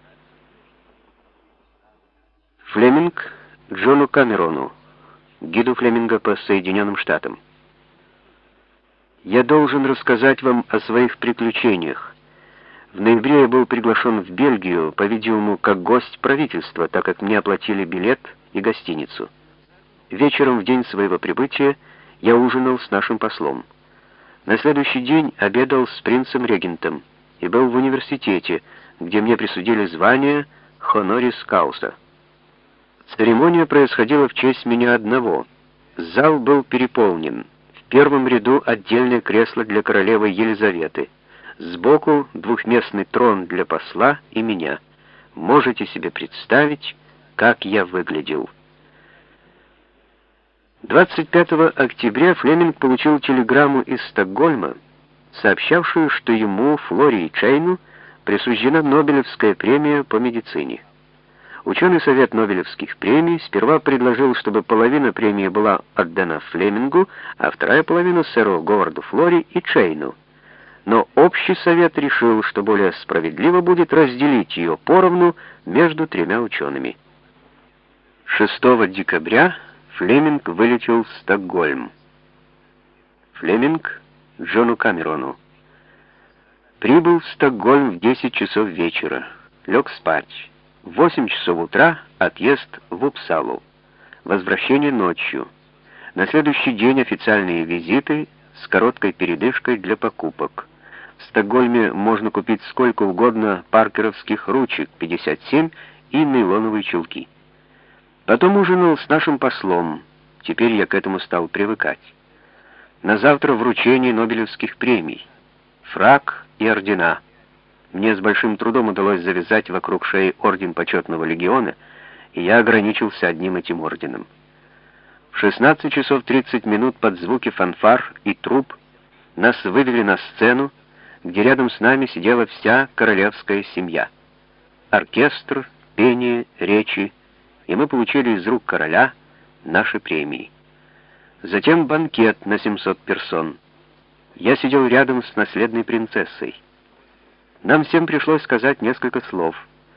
Флеминг Джону Камерону, гиду Флеминга по Соединенным Штатам. «Я должен рассказать вам о своих приключениях. В ноябре я был приглашен в Бельгию, по-видимому, как гость правительства, так как мне оплатили билет и гостиницу. Вечером в день своего прибытия я ужинал с нашим послом. На следующий день обедал с принцем-регентом и был в университете, где мне присудили звание хонорис кауза. Церемония происходила в честь меня одного. Зал был переполнен. В первом ряду отдельное кресло для королевы Елизаветы. Сбоку двухместный трон для посла и меня. Можете себе представить, как я выглядел». двадцать пятого октября Флеминг получил телеграмму из Стокгольма, сообщавшую, что ему, Флори и Чейну, присуждена Нобелевская премия по медицине. Ученый совет Нобелевских премий сперва предложил, чтобы половина премии была отдана Флемингу, а вторая половина сэру Говарду Флори и Чейну. Но общий совет решил, что более справедливо будет разделить ее поровну между тремя учеными. шестого декабря Флеминг вылетел в Стокгольм. Флеминг Джону Камерону. Прибыл в Стокгольм в десять часов вечера. Лег спать. В восемь часов утра отъезд в Упсалу. Возвращение ночью. На следующий день официальные визиты с короткой передышкой для покупок. В Стокгольме можно купить сколько угодно паркеровских ручек, пятьдесят семь, и нейлоновые чулки. Потом ужинал с нашим послом. Теперь я к этому стал привыкать. На завтра вручение Нобелевских премий. Фрак и ордена. Мне с большим трудом удалось завязать вокруг шеи орден почетного легиона, и я ограничился одним этим орденом. В шестнадцать часов тридцать минут под звуки фанфар и труб нас вывели на сцену, где рядом с нами сидела вся королевская семья. Оркестр, пение, речи, и мы получили из рук короля наши премии. Затем банкет на семьсот персон. Я сидел рядом с наследной принцессой. Нам всем пришлось сказать несколько слов.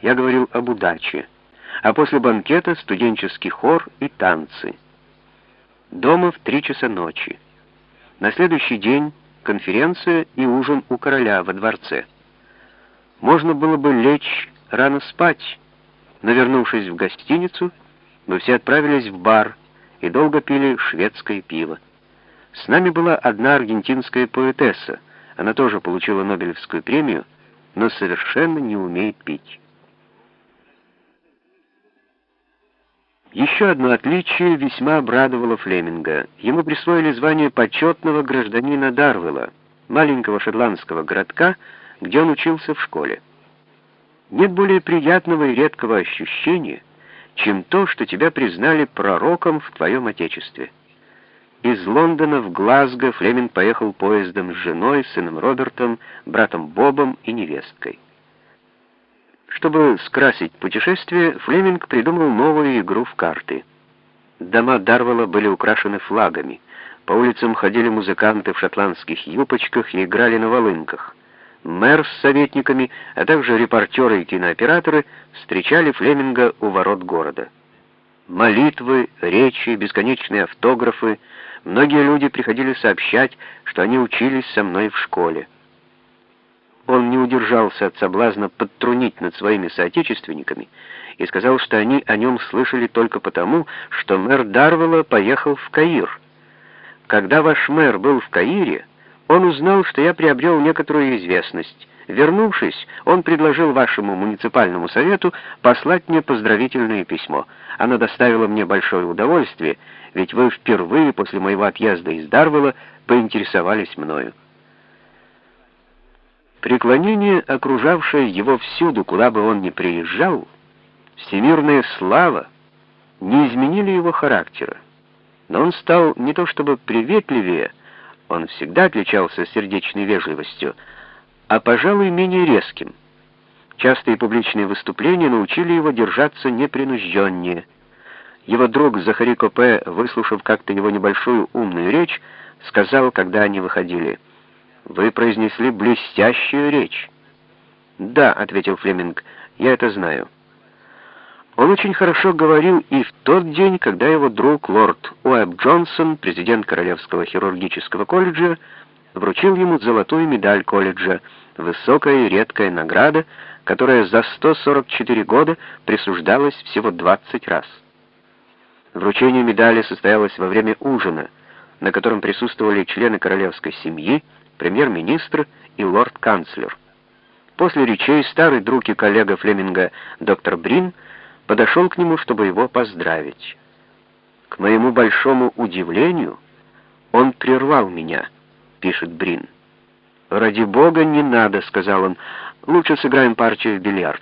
я говорил об удаче, а после банкета студенческий хор и танцы. Дома в три часа ночи. На следующий день конференция и ужин у короля во дворце. Можно было бы лечь рано спать, но, вернувшись в гостиницу, мы все отправились в бар и долго пили шведское пиво. С нами была одна аргентинская поэтесса. Она тоже получила Нобелевскую премию, но совершенно не умеет пить. Еще одно отличие весьма обрадовало Флеминга. Ему присвоили звание почетного гражданина Дарвилла, маленького шотландского городка, где он учился в школе. Нет более приятного и редкого ощущения, чем то, что тебя признали пророком в твоем отечестве. Из Лондона в Глазго Флеминг поехал поездом с женой, сыном Робертом, братом Бобом и невесткой. Чтобы скрасить путешествие, Флеминг придумал новую игру в карты. Дома Дарвилла были украшены флагами. По улицам ходили музыканты в шотландских юбочках и играли на волынках. Мэр с советниками, а также репортеры и кинооператоры встречали Флеминга у ворот города. Молитвы, речи, бесконечные автографы. Многие люди приходили сообщать, что они учились со мной в школе. Он не удержался от соблазна подтрунить над своими соотечественниками и сказал, что они о нем слышали только потому, что мэр Дарвилла поехал в Каир. Когда ваш мэр был в Каире, он узнал, что я приобрел некоторую известность. Вернувшись, он предложил вашему муниципальному совету послать мне поздравительное письмо. Оно доставило мне большое удовольствие, ведь вы впервые после моего отъезда из Дарвилла поинтересовались мною. Преклонение, окружавшее его всюду, куда бы он ни приезжал, всемирная слава, не изменили его характера. Но он стал не то чтобы приветливее, он всегда отличался сердечной вежливостью, а, пожалуй, менее резким. Частые публичные выступления научили его держаться непринужденнее. Его друг Захари Копе, выслушав как-то его небольшую умную речь, сказал, когда они выходили: «Вы произнесли блестящую речь». «Да», — ответил Флеминг, — «я это знаю». Он очень хорошо говорил и в тот день, когда его друг лорд Уэбб Джонсон, президент Королевского хирургического колледжа, вручил ему золотую медаль колледжа, высокая и редкая награда, которая за сто сорок четыре года присуждалась всего двадцать раз. Вручение медали состоялось во время ужина, на котором присутствовали члены королевской семьи, премьер-министр и лорд-канцлер. После речей старый друг и коллега Флеминга доктор Брин подошел к нему, чтобы его поздравить. К моему большому удивлению, он прервал меня, пишет Брин. «Ради бога, не надо», — сказал он, — «лучше сыграем партию в бильярд».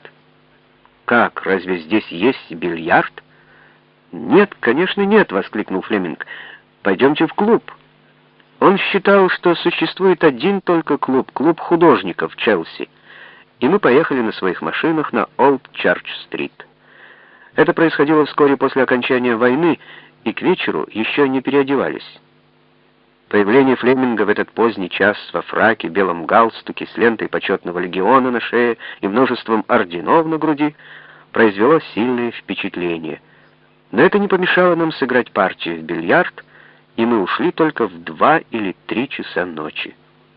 «Как, разве здесь есть бильярд?» «Нет, конечно, нет», — воскликнул Флеминг. «Пойдемте в клуб». Он считал, что существует один только клуб, клуб художников в Челси, и мы поехали на своих машинах на Олд Чарч-стрит. Это происходило вскоре после окончания войны, и к вечеру еще не переодевались. Появление Флеминга в этот поздний час во фраке, белом галстуке, с лентой почетного легиона на шее и множеством орденов на груди произвело сильное впечатление. Но это не помешало нам сыграть партию в бильярд, и мы ушли только в два или три часа ночи.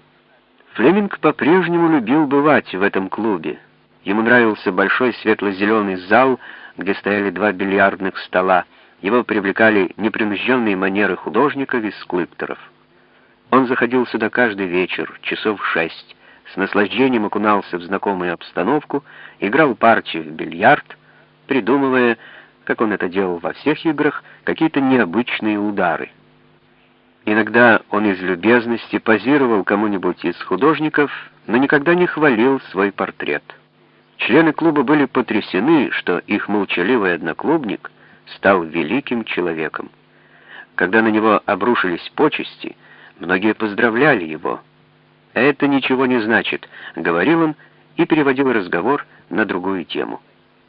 Флеминг по-прежнему любил бывать в этом клубе. Ему нравился большой светло-зеленый зал, где стояли два бильярдных стола. Его привлекали непринужденные манеры художников и скульпторов. Он заходил сюда каждый вечер, часов шесть, с наслаждением окунался в знакомую обстановку, играл партию в бильярд, придумывая, как он это делал во всех играх, какие-то необычные удары. Иногда он из любезности позировал кому-нибудь из художников, но никогда не хвалил свой портрет. Члены клуба были потрясены, что их молчаливый одноклубник стал великим человеком. Когда на него обрушились почести, многие поздравляли его. «Это ничего не значит», — говорил он и переводил разговор на другую тему.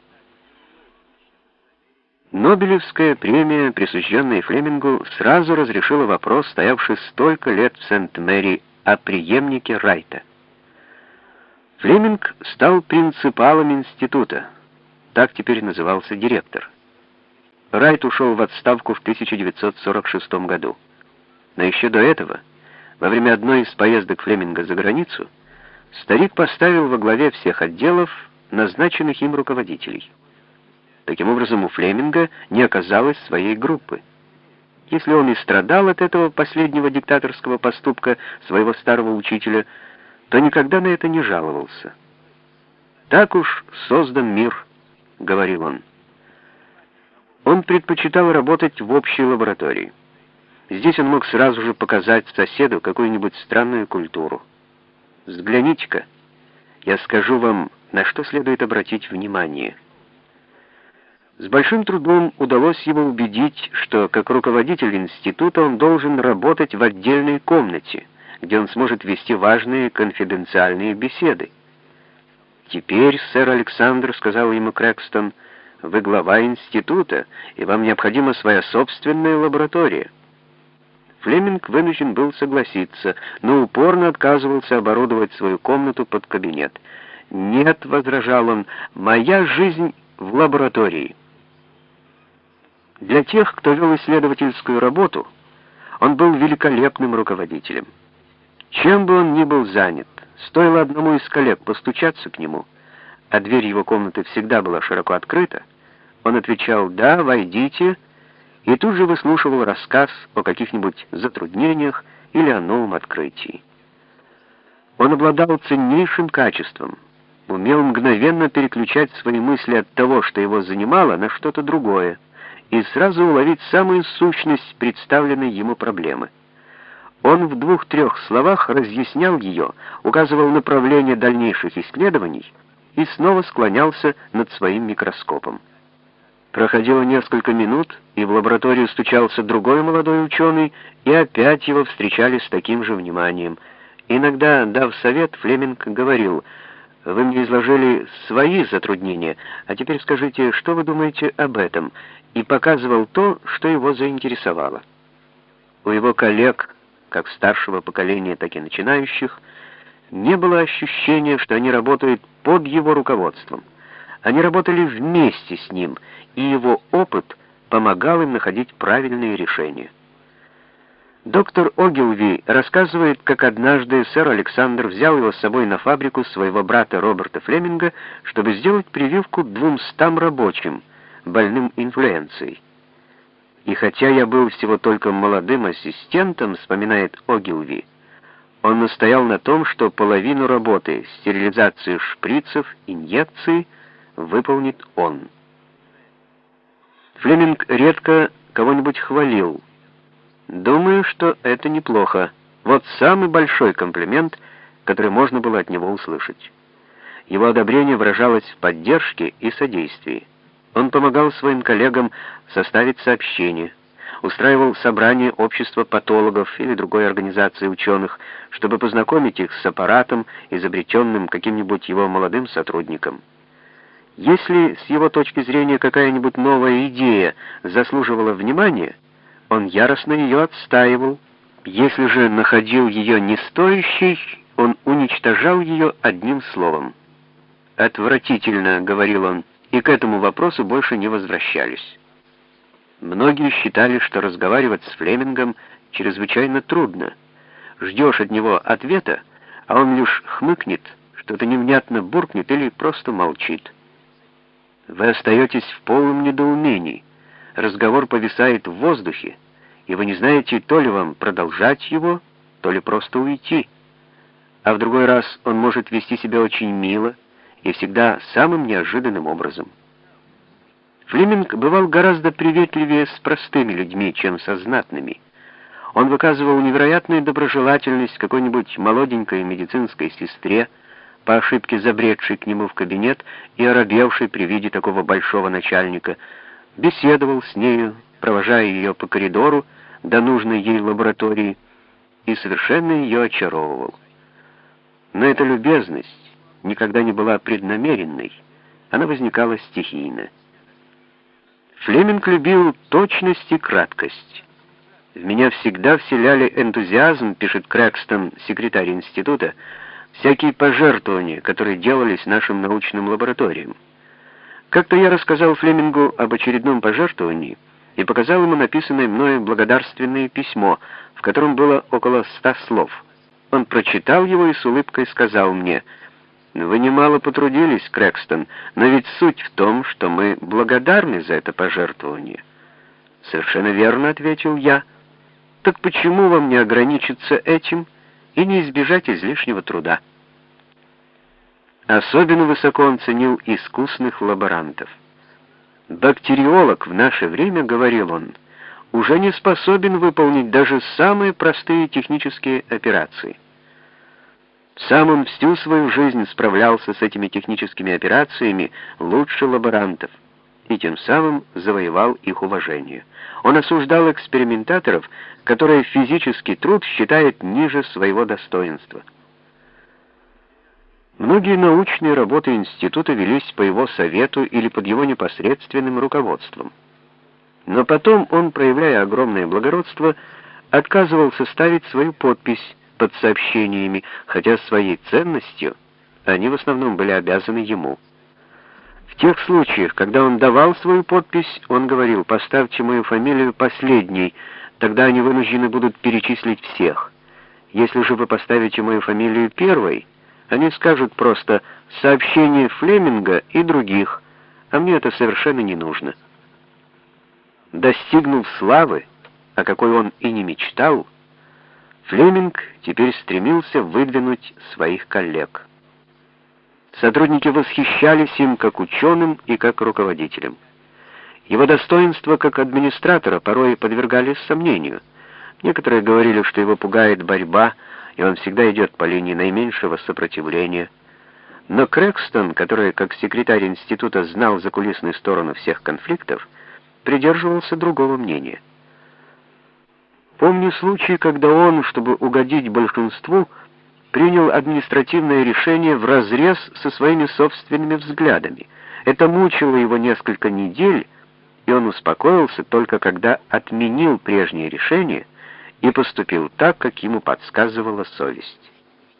Нобелевская премия, присужденная Флемингу, сразу разрешила вопрос, стоявший столько лет в Сент-Мэри, о преемнике Райта. Флеминг стал принципалом института, так теперь назывался директор. Райт ушел в отставку в тысяча девятьсот сорок шестом году. Но еще до этого, во время одной из поездок Флеминга за границу, старик поставил во главе всех отделов назначенных им руководителей. Таким образом, у Флеминга не оказалось своей группы. Если он и страдал от этого последнего диктаторского поступка своего старого учителя, то никогда на это не жаловался. «Так уж создан мир», — говорил он. Он предпочитал работать в общей лаборатории. Здесь он мог сразу же показать соседу какую-нибудь странную культуру. «Взгляните-ка, я скажу вам, на что следует обратить внимание». С большим трудом удалось его убедить, что как руководитель института он должен работать в отдельной комнате, где он сможет вести важные конфиденциальные беседы. «Теперь, сэр Александр, — сказал ему Крэкстон, — вы глава института, и вам необходима своя собственная лаборатория». Флеминг вынужден был согласиться, но упорно отказывался оборудовать свою комнату под кабинет. «Нет, — возражал он, — моя жизнь в лаборатории». Для тех, кто вел исследовательскую работу, он был великолепным руководителем. Чем бы он ни был занят, стоило одному из коллег постучаться к нему, а дверь его комнаты всегда была широко открыта, он отвечал «да, войдите», и тут же выслушивал рассказ о каких-нибудь затруднениях или о новом открытии. Он обладал ценнейшим качеством, умел мгновенно переключать свои мысли от того, что его занимало, на что-то другое, и сразу уловить самую сущность представленной ему проблемы. Он в двух-трех словах разъяснял ее, указывал направление дальнейших исследований и снова склонялся над своим микроскопом. Проходило несколько минут, и в лабораторию стучался другой молодой ученый, и опять его встречали с таким же вниманием. Иногда, дав совет, Флеминг говорил: «Вы мне изложили свои затруднения, а теперь скажите, что вы думаете об этом?» и показывал то, что его заинтересовало. У его коллег, как старшего поколения, так и начинающих, не было ощущения, что они работают под его руководством. Они работали вместе с ним, и его опыт помогал им находить правильные решения. Доктор Огилви рассказывает, как однажды сэр Александр взял его с собой на фабрику своего брата Роберта Флеминга, чтобы сделать прививку двумстам рабочим, больным инфлюенцией. И хотя я был всего только молодым ассистентом, вспоминает Огилви, он настоял на том, что половину работы, стерилизацию шприцев, инъекций, выполнит он. Флеминг редко кого-нибудь хвалил. Думаю, что это неплохо. Вот самый большой комплимент, который можно было от него услышать. Его одобрение выражалось в поддержке и содействии. Он помогал своим коллегам составить сообщение, устраивал собрания общества патологов или другой организации ученых, чтобы познакомить их с аппаратом, изобретенным каким-нибудь его молодым сотрудником. Если с его точки зрения какая-нибудь новая идея заслуживала внимания, он яростно ее отстаивал. Если же находил ее не стоящей, он уничтожал ее одним словом. «Отвратительно», — говорил он, и к этому вопросу больше не возвращались. Многие считали, что разговаривать с Флемингом чрезвычайно трудно. Ждешь от него ответа, а он лишь хмыкнет, что-то невнятно буркнет или просто молчит. Вы остаетесь в полном недоумении. Разговор повисает в воздухе, и вы не знаете, то ли вам продолжать его, то ли просто уйти. А в другой раз он может вести себя очень мило и всегда самым неожиданным образом. Флеминг бывал гораздо приветливее с простыми людьми, чем со знатными. Он выказывал невероятную доброжелательность какой-нибудь молоденькой медицинской сестре, по ошибке забредшей к нему в кабинет и оробевшей при виде такого большого начальника, беседовал с нею, провожая ее по коридору до нужной ей лаборатории, и совершенно ее очаровывал. Но эта любезность никогда не была преднамеренной, она возникала стихийно. Флеминг любил точность и краткость. «В меня всегда вселяли энтузиазм», — пишет Крэкстон, секретарь института, «всякие пожертвования, которые делались нашим научным лабораториям. Как-то я рассказал Флемингу об очередном пожертвовании и показал ему написанное мною благодарственное письмо, в котором было около ста слов. Он прочитал его и с улыбкой сказал мне: «Вы немало потрудились, Крэкстон, но ведь суть в том, что мы благодарны за это пожертвование». «Совершенно верно», — ответил я. «Так почему вам не ограничиться этим и не избежать излишнего труда?» Особенно высоко он ценил искусных лаборантов. «Бактериолог в наше время, — говорил он, — уже не способен выполнить даже самые простые технические операции». Сам он всю свою жизнь справлялся с этими техническими операциями лучше лаборантов и тем самым завоевал их уважение. Он осуждал экспериментаторов, которые физический труд считают ниже своего достоинства. Многие научные работы института велись по его совету или под его непосредственным руководством. Но потом он, проявляя огромное благородство, отказывался ставить свою подпись под сообщениями, хотя своей ценностью они в основном были обязаны ему. В тех случаях, когда он давал свою подпись, он говорил: «Поставьте мою фамилию последней, тогда они вынуждены будут перечислить всех. Если же вы поставите мою фамилию первой, они скажут просто «сообщение Флеминга и других», а мне это совершенно не нужно». Достигнув славы, о какой он и не мечтал, Флеминг теперь стремился выдвинуть своих коллег. Сотрудники восхищались им как ученым и как руководителем. Его достоинства как администратора порой подвергались сомнению. Некоторые говорили, что его пугает борьба, и он всегда идет по линии наименьшего сопротивления. Но Крэкстон, который как секретарь института знал закулисную сторону всех конфликтов, придерживался другого мнения. Помню случай, когда он, чтобы угодить большинству, принял административное решение вразрез со своими собственными взглядами. Это мучило его несколько недель, и он успокоился только когда отменил прежнее решение и поступил так, как ему подсказывала совесть.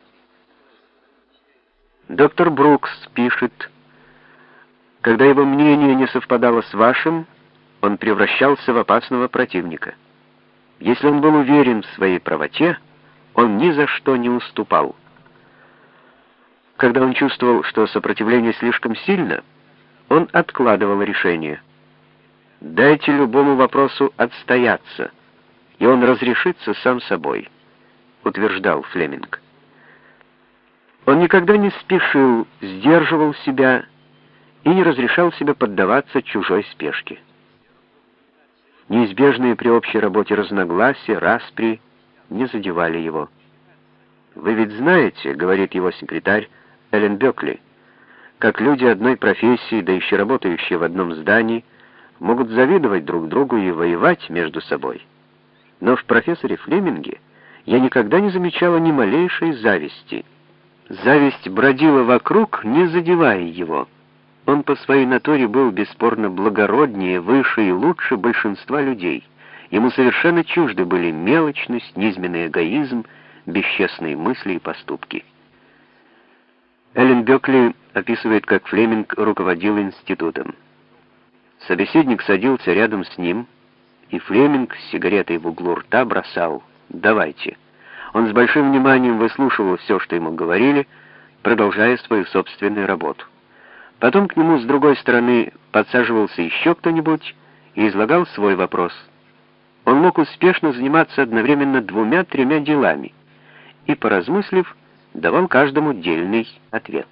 Доктор Брукс пишет: «Когда его мнение не совпадало с вашим, он превращался в опасного противника. Если он был уверен в своей правоте, он ни за что не уступал. Когда он чувствовал, что сопротивление слишком сильно, он откладывал решение. Дайте любому вопросу отстояться, и он разрешится сам собой», — утверждал Флеминг. Он никогда не спешил, сдерживал себя и не разрешал себе поддаваться чужой спешке. Неизбежные при общей работе разногласия, распри не задевали его. «Вы ведь знаете, — говорит его секретарь Эллен Бёкли, — как люди одной профессии, да еще работающие в одном здании, могут завидовать друг другу и воевать между собой. Но в профессоре Флеминге я никогда не замечала ни малейшей зависти. Зависть бродила вокруг, не задевая его. Он по своей натуре был бесспорно благороднее, выше и лучше большинства людей. Ему совершенно чужды были мелочность, низменный эгоизм, бесчестные мысли и поступки». Эллен Бёкли описывает, как Флеминг руководил институтом. Собеседник садился рядом с ним, и Флеминг с сигаретой в углу рта бросал: «Давайте». Он с большим вниманием выслушивал все, что ему говорили, продолжая свою собственную работу. Потом к нему с другой стороны подсаживался еще кто-нибудь и излагал свой вопрос. Он мог успешно заниматься одновременно двумя-тремя делами и, поразмыслив, давал каждому дельный ответ.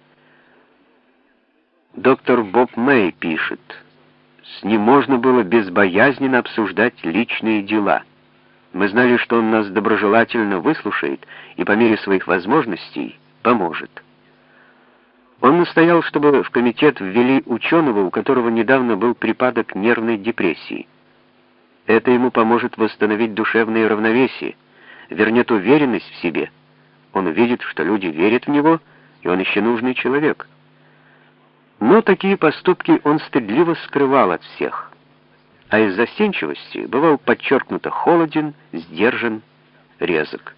Доктор Боб Мэй пишет: «С ним можно было безбоязненно обсуждать личные дела. Мы знали, что он нас доброжелательно выслушает и по мере своих возможностей поможет». Он настоял, чтобы в комитет ввели ученого, у которого недавно был припадок нервной депрессии. Это ему поможет восстановить душевное равновесие, вернет уверенность в себе. Он увидит, что люди верят в него, и он еще нужный человек. Но такие поступки он стыдливо скрывал от всех, а из застенчивости бывал подчеркнуто холоден, сдержан, резок.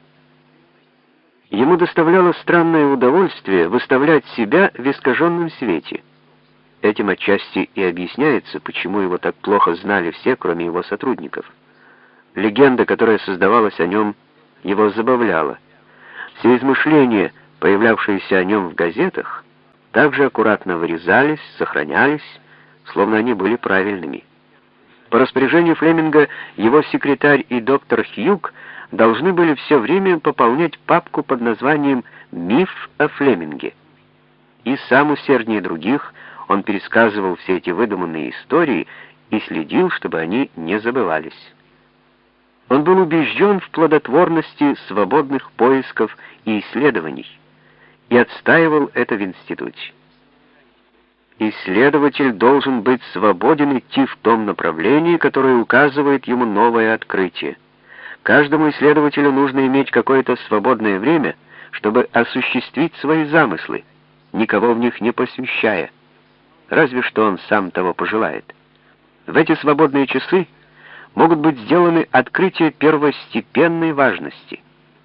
Ему доставляло странное удовольствие выставлять себя в искаженном свете. Этим отчасти и объясняется, почему его так плохо знали все, кроме его сотрудников. Легенда, которая создавалась о нем, его забавляла. Все измышления, появлявшиеся о нем в газетах, также аккуратно вырезались, сохранялись, словно они были правильными. По распоряжению Флеминга его секретарь и доктор Хьюг должны были все время пополнять папку под названием «Миф о Флеминге». И сам усерднее других он пересказывал все эти выдуманные истории и следил, чтобы они не забывались. Он был убежден в плодотворности свободных поисков и исследований и отстаивал это в институте. Исследователь должен быть свободен идти в том направлении, которое указывает ему новое открытие. Каждому исследователю нужно иметь какое-то свободное время, чтобы осуществить свои замыслы, никого в них не посвящая, разве что он сам того пожелает. В эти свободные часы могут быть сделаны открытия первостепенной важности.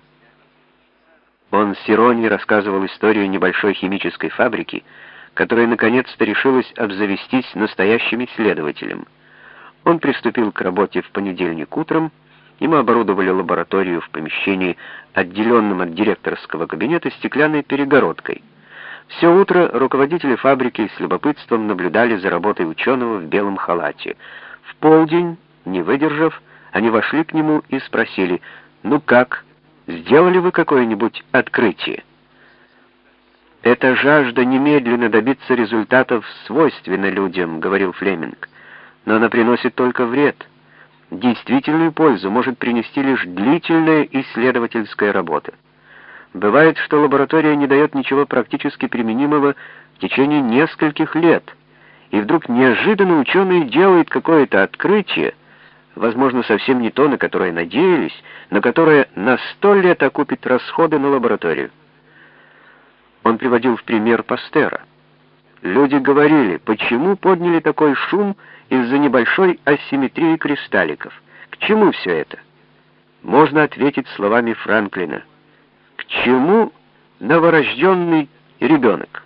Он с иронией рассказывал историю небольшой химической фабрики, которая наконец-то решилась обзавестись настоящим исследователем. Он приступил к работе в понедельник утром, ему оборудовали лабораторию в помещении, отделенном от директорского кабинета стеклянной перегородкой. Все утро руководители фабрики с любопытством наблюдали за работой ученого в белом халате. В полдень, не выдержав, они вошли к нему и спросили: «Ну как, сделали вы какое-нибудь открытие?» «Эта жажда немедленно добиться результатов свойственна людям», — говорил Флеминг, «но она приносит только вред. Действительную пользу может принести лишь длительная исследовательская работа. Бывает, что лаборатория не дает ничего практически применимого в течение нескольких лет, и вдруг неожиданно ученый делает какое-то открытие, возможно, совсем не то, на которое надеялись, но которое на сто лет окупит расходы на лабораторию». Он приводил в пример Пастера. Люди говорили, почему подняли такой шум из-за небольшой асимметрии кристалликов. К чему все это? Можно ответить словами Франклина: к чему новорожденный ребенок?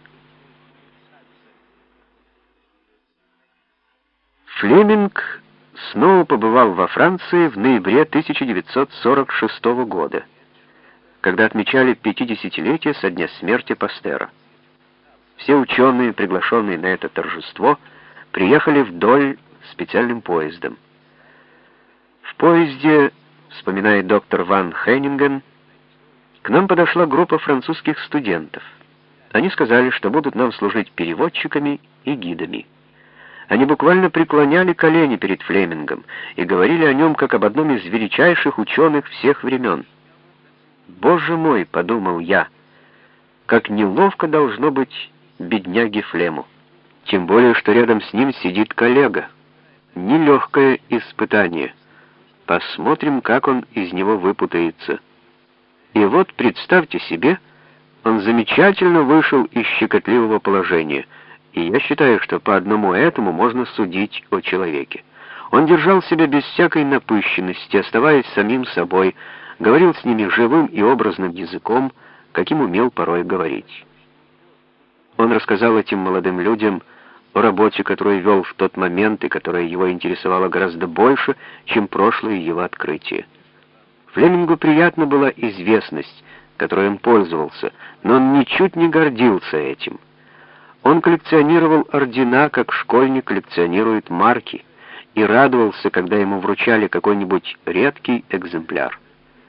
Флеминг снова побывал во Франции в ноябре тысяча девятьсот сорок шестого года, когда отмечали пятидесятилетие со дня смерти Пастера. Все ученые, приглашенные на это торжество, приехали вдоль специальным поездом. В поезде, вспоминает доктор Ван Хеннинген, к нам подошла группа французских студентов. Они сказали, что будут нам служить переводчиками и гидами. Они буквально преклоняли колени перед Флемингом и говорили о нем как об одном из величайших ученых всех времен. «Боже мой!» — подумал я, — как неловко должно быть бедняге Флему. Тем более, что рядом с ним сидит коллега. Нелегкое испытание. Посмотрим, как он из него выпутается. И вот, представьте себе, он замечательно вышел из щекотливого положения, и я считаю, что по одному этому можно судить о человеке. Он держал себя без всякой напыщенности, оставаясь самим собой, говорил с ними живым и образным языком, каким умел порой говорить. Он рассказал этим молодым людям о работе, которую вел в тот момент и которая его интересовала гораздо больше, чем прошлое его открытие. Флемингу приятна была известность, которой он пользовался, но он ничуть не гордился этим. Он коллекционировал ордена, как школьник коллекционирует марки, и радовался, когда ему вручали какой-нибудь редкий экземпляр.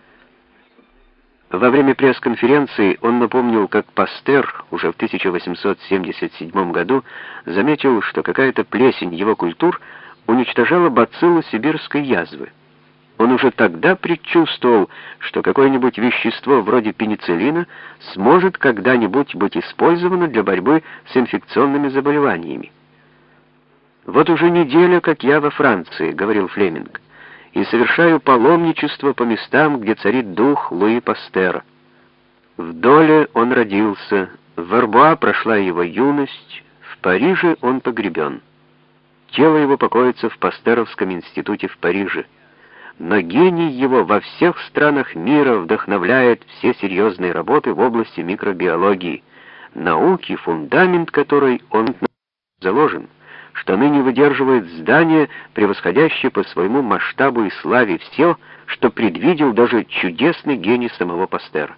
Во время пресс-конференции он напомнил, как Пастер уже в тысяча восемьсот семьдесят седьмом году заметил, что какая-то плесень его культур уничтожала бациллу сибирской язвы. Он уже тогда предчувствовал, что какое-нибудь вещество вроде пенициллина сможет когда-нибудь быть использовано для борьбы с инфекционными заболеваниями. «Вот уже неделя, как я во Франции», — говорил Флеминг, «и совершаю паломничество по местам, где царит дух Луи Пастера. В Доле он родился, в Арбуа прошла его юность, в Париже он погребен. Тело его покоится в Пастеровском институте в Париже. Но гений его во всех странах мира вдохновляет все серьезные работы в области микробиологии, науки, фундамент которой он заложен, что ныне выдерживает здание, превосходящее по своему масштабу и славе все, что предвидел даже чудесный гений самого Пастера.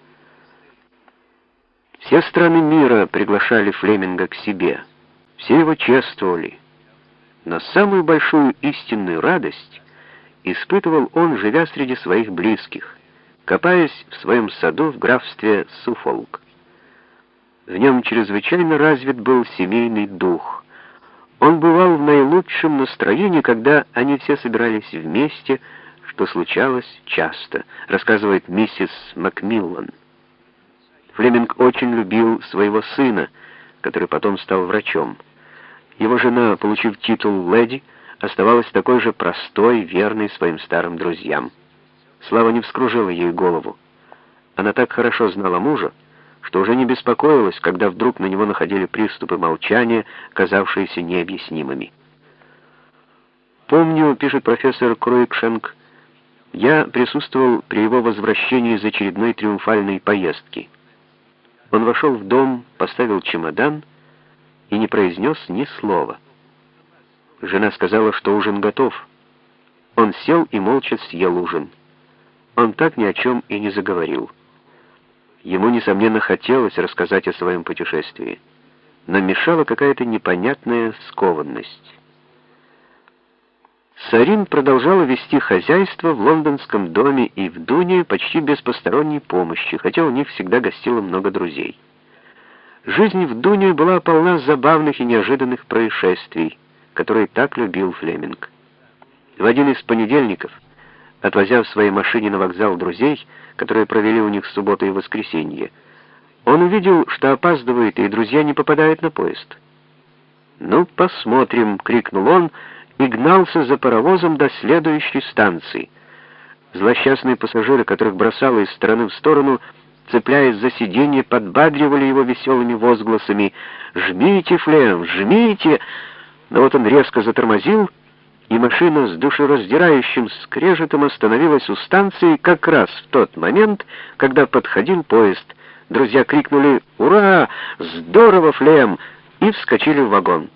Все страны мира приглашали Флеминга к себе, все его чествовали, но самую большую истинную радость испытывал он, живя среди своих близких, копаясь в своем саду в графстве Суффолк. В нем чрезвычайно развит был семейный дух. Он бывал в наилучшем настроении, когда они все собирались вместе, что случалось часто, рассказывает миссис Макмиллан. Флеминг очень любил своего сына, который потом стал врачом. Его жена, получив титул леди, оставалась такой же простой, верной своим старым друзьям. Слава не вскружила ей голову. Она так хорошо знала мужа, что уже не беспокоилась, когда вдруг на него находили приступы молчания, казавшиеся необъяснимыми. «Помню, — пишет профессор Круикшенк, — я присутствовал при его возвращении из очередной триумфальной поездки. Он вошел в дом, поставил чемодан и не произнес ни слова. Жена сказала, что ужин готов. Он сел и молча съел ужин. Он так ни о чем и не заговорил. Ему, несомненно, хотелось рассказать о своем путешествии, но мешала какая-то непонятная скованность. Сарин продолжала вести хозяйство в лондонском доме и в Дуне почти без посторонней помощи, хотя у них всегда гостило много друзей. Жизнь в Дуне была полна забавных и неожиданных происшествий, которые так любил Флеминг. В один из понедельников, отвозя в своей машине на вокзал друзей, которые провели у них субботу и воскресенье, он увидел, что опаздывает, и друзья не попадают на поезд. «Ну, посмотрим!» — крикнул он и гнался за паровозом до следующей станции. Злосчастные пассажиры, которых бросало из стороны в сторону, цепляясь за сиденье, подбадривали его веселыми возгласами: «Жмите, Флем, жмите!» Но вот он резко затормозил, и машина с душераздирающим скрежетом остановилась у станции как раз в тот момент, когда подходил поезд. Друзья крикнули «Ура! Здорово, Флем!» и вскочили в вагон.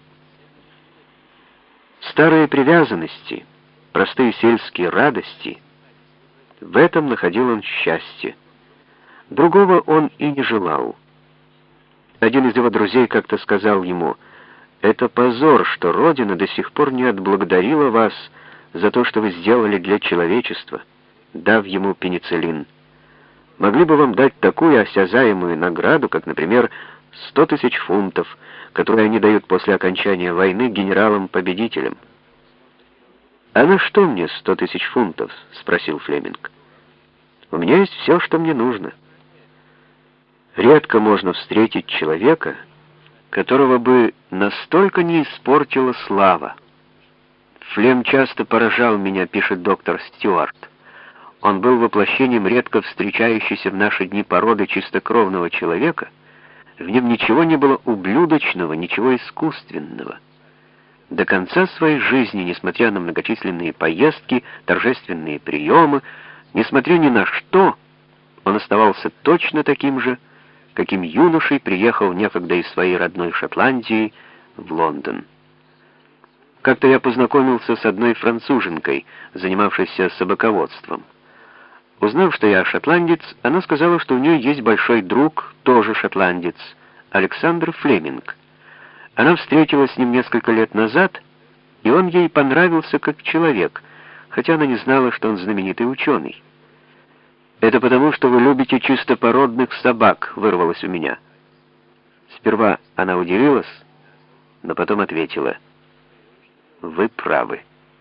Старые привязанности, простые сельские радости — в этом находил он счастье. Другого он и не желал. Один из его друзей как-то сказал ему: «Это позор, что Родина до сих пор не отблагодарила вас за то, что вы сделали для человечества, дав ему пенициллин. Могли бы вам дать такую осязаемую награду, как, например, сто тысяч фунтов, которые они дают после окончания войны генералам-победителям». «А на что мне сто тысяч фунтов?» — спросил Флеминг. «У меня есть все, что мне нужно». Редко можно встретить человека, которого бы настолько не испортила слава. «Флем часто поражал меня», — пишет доктор Стюарт. «Он был воплощением редко встречающейся в наши дни породы чистокровного человека. В нем ничего не было ублюдочного, ничего искусственного. До конца своей жизни, несмотря на многочисленные поездки, торжественные приемы, несмотря ни на что, он оставался точно таким же, каким юношей приехал некогда из своей родной Шотландии в Лондон. Как-то я познакомился с одной француженкой, занимавшейся собаководством. Узнав, что я шотландец, она сказала, что у нее есть большой друг, тоже шотландец, Александр Флеминг. Она встретилась с ним несколько лет назад, и он ей понравился как человек, хотя она не знала, что он знаменитый ученый. «Это потому, что вы любите чистопородных собак», — вырвалось у меня. Сперва она удивилась, но потом ответила: «Вы правы».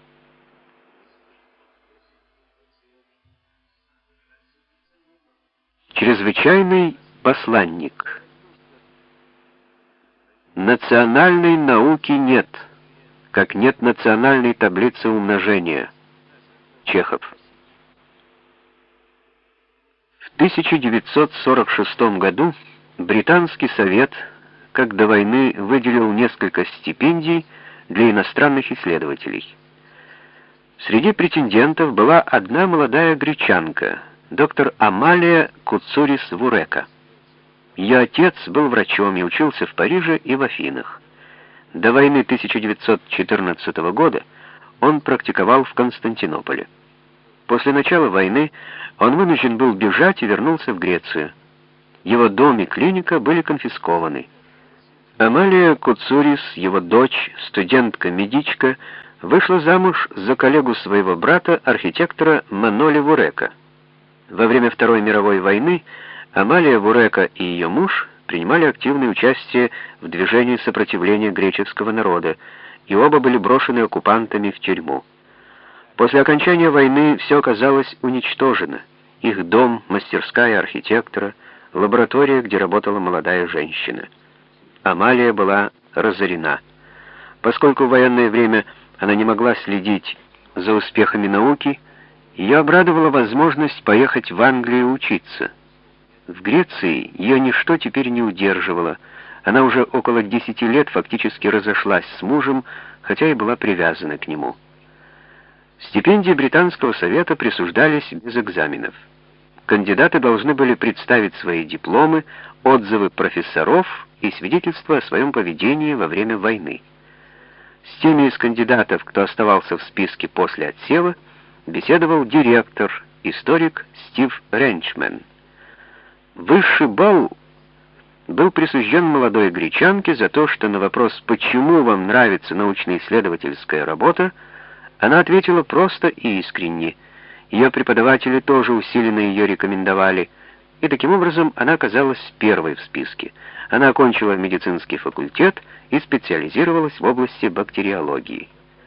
Чрезвычайный посланник. Национальной науки нет, как нет национальной таблицы умножения. Чехов. В тысяча девятьсот сорок шестом году Британский совет, как до войны, выделил несколько стипендий для иностранных исследователей. Среди претендентов была одна молодая гречанка, доктор Амалия Куцурис-Вурека. Ее отец был врачом и учился в Париже и в Афинах. До войны тысяча девятьсот четырнадцатого года он практиковал в Константинополе. После начала войны он вынужден был бежать и вернулся в Грецию. Его дом и клиника были конфискованы. Амалия Куцурис, его дочь, студентка-медичка, вышла замуж за коллегу своего брата, архитектора Маноли Вурека. Во время Второй мировой войны Амалия Вурека и ее муж принимали активное участие в движении сопротивления греческого народа, и оба были брошены оккупантами в тюрьму. После окончания войны все оказалось уничтожено. Их дом, мастерская архитектора, лаборатория, где работала молодая женщина. Амалия была разорена. Поскольку в военное время она не могла следить за успехами науки, ее обрадовала возможность поехать в Англию учиться. В Греции ее ничто теперь не удерживало. Она уже около десяти лет фактически разошлась с мужем, хотя и была привязана к нему. Стипендии Британского совета присуждались без экзаменов. Кандидаты должны были представить свои дипломы, отзывы профессоров и свидетельства о своем поведении во время войны. С теми из кандидатов, кто оставался в списке после отсева, беседовал директор, историк Стив Ренчмен. Высший балл был присужден молодой гречанке за то, что на вопрос «Почему вам нравится научно-исследовательская работа?» она ответила просто и искренне. Ее преподаватели тоже усиленно ее рекомендовали, и таким образом она оказалась первой в списке. Она окончила медицинский факультет и специализировалась в области бактериологии.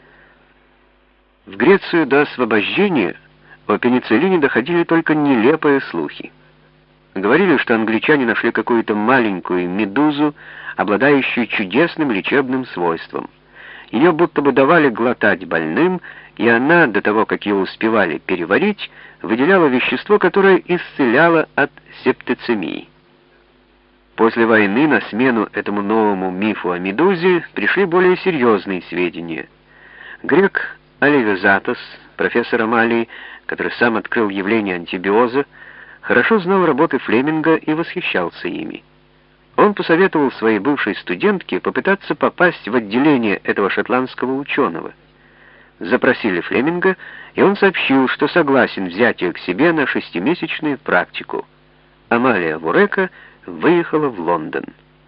В Грецию до освобождения о пенициллине доходили только нелепые слухи. Говорили, что англичане нашли какую-то маленькую медузу, обладающую чудесным лечебным свойством. Ее будто бы давали глотать больным, и она, до того, как ее успевали переварить, выделяла вещество, которое исцеляло от септицемии. После войны на смену этому новому мифу о медузе пришли более серьезные сведения. Грек Аливизатос, профессор Амалии, который сам открыл явление антибиоза, хорошо знал работы Флеминга и восхищался ими. Он посоветовал своей бывшей студентке попытаться попасть в отделение этого шотландского ученого. Запросили Флеминга, и он сообщил, что согласен взять ее к себе на шестимесячную практику. Амалия Вурека выехала в Лондон.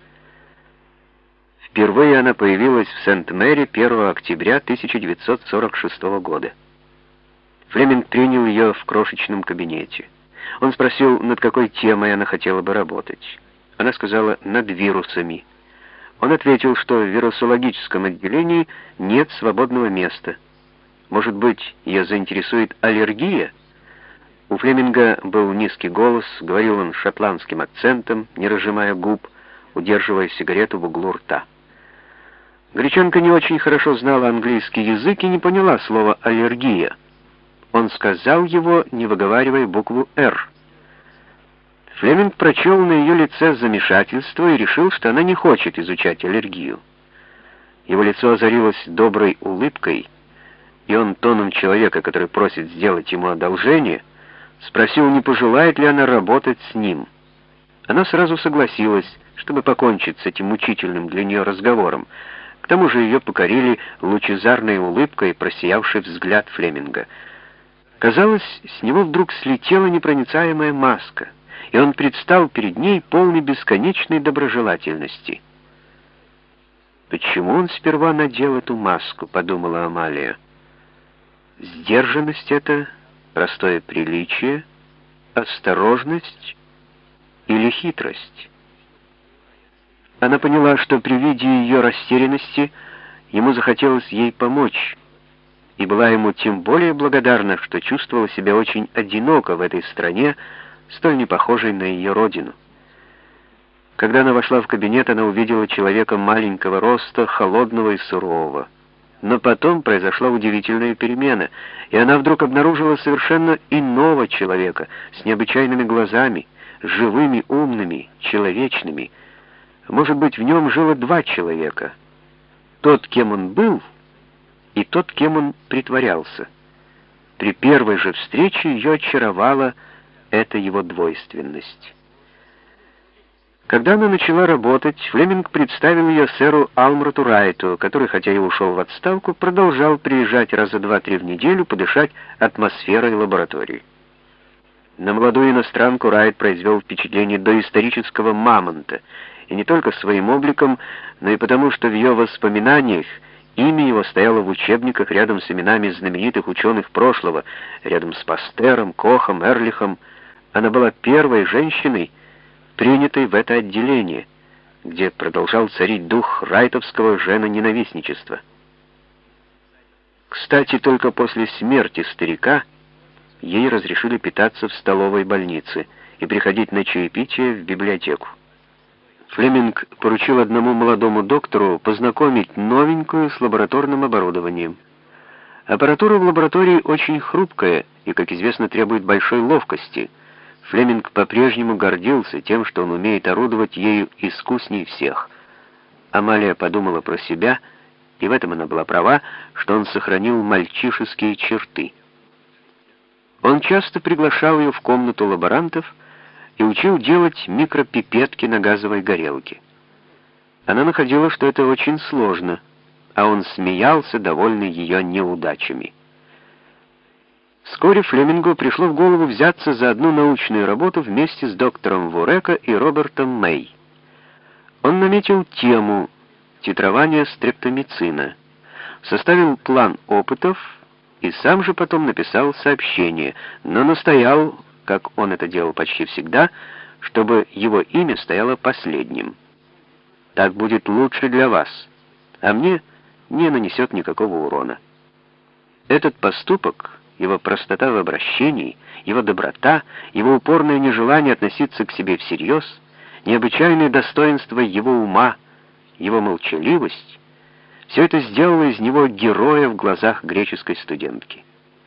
Впервые она появилась в Сент-Мэри первого октября тысяча девятьсот сорок шестого года. Флеминг принял ее в крошечном кабинете. Он спросил, над какой темой она хотела бы работать. Она сказала, над вирусами. Он ответил, что в вирусологическом отделении нет свободного места. Может быть, ее заинтересует аллергия? У Флеминга был низкий голос, говорил он шотландским акцентом, не разжимая губ, удерживая сигарету в углу рта. Гречанка не очень хорошо знала английский язык и не поняла слова «аллергия». Он сказал его, не выговаривая букву «Р». Флеминг прочел на ее лице замешательство и решил, что она не хочет изучать аллергию. Его лицо озарилось доброй улыбкой, и он тоном человека, который просит сделать ему одолжение, спросил, не пожелает ли она работать с ним. Она сразу согласилась, чтобы покончить с этим мучительным для нее разговором. К тому же ее покорили лучезарной улыбкой просиявший взгляд Флеминга. Казалось, с него вдруг слетела непроницаемая маска, и он предстал перед ней полный бесконечной доброжелательности. «Почему он сперва надел эту маску?» — подумала Амалия. «Сдержанность — это простое приличие, осторожность или хитрость?» Она поняла, что при виде ее растерянности ему захотелось ей помочь, и была ему тем более благодарна, что чувствовала себя очень одиноко в этой стране, столь не похожей на ее родину. Когда она вошла в кабинет, она увидела человека маленького роста, холодного и сурового. Но потом произошла удивительная перемена, и она вдруг обнаружила совершенно иного человека, с необычайными глазами, живыми, умными, человечными. Может быть, в нем жило два человека. Тот, кем он был, и тот, кем он притворялся. При первой же встрече ее очаровала эта его двойственность. Когда она начала работать, Флеминг представил ее сэру Алмроту Райту, который, хотя и ушел в отставку, продолжал приезжать раза два-три в неделю подышать атмосферой лаборатории. На молодую иностранку Райт произвел впечатление доисторического мамонта, и не только своим обликом, но и потому, что в ее воспоминаниях имя его стояло в учебниках рядом с именами знаменитых ученых прошлого, рядом с Пастером, Кохом, Эрлихом. Она была первой женщиной, принятой в это отделение, где продолжал царить дух райтовского женоненавистничества. Кстати, только после смерти старика ей разрешили питаться в столовой больнице и приходить на чаепитие в библиотеку. Флеминг поручил одному молодому доктору познакомить новенькую с лабораторным оборудованием. Аппаратура в лаборатории очень хрупкая и, как известно, требует большой ловкости. Флеминг по-прежнему гордился тем, что он умеет орудовать ею искусней всех. Амалия подумала про себя, и в этом она была права, что он сохранил мальчишеские черты. Он часто приглашал ее в комнату лаборантов и учил делать микропипетки на газовой горелке. Она находила, что это очень сложно, а он смеялся, довольный ее неудачами. Вскоре Флемингу пришло в голову взяться за одну научную работу вместе с доктором Вурека и Робертом Мэй. Он наметил тему титрования стрептомицина, составил план опытов и сам же потом написал сообщение, но настоял, как он это делал почти всегда, чтобы его имя стояло последним. Так будет лучше для вас, а мне не нанесет никакого урона. Этот поступок, его простота в обращении, его доброта, его упорное нежелание относиться к себе всерьез, необычайное достоинство его ума, его молчаливость — все это сделало из него героя в глазах греческой студентки.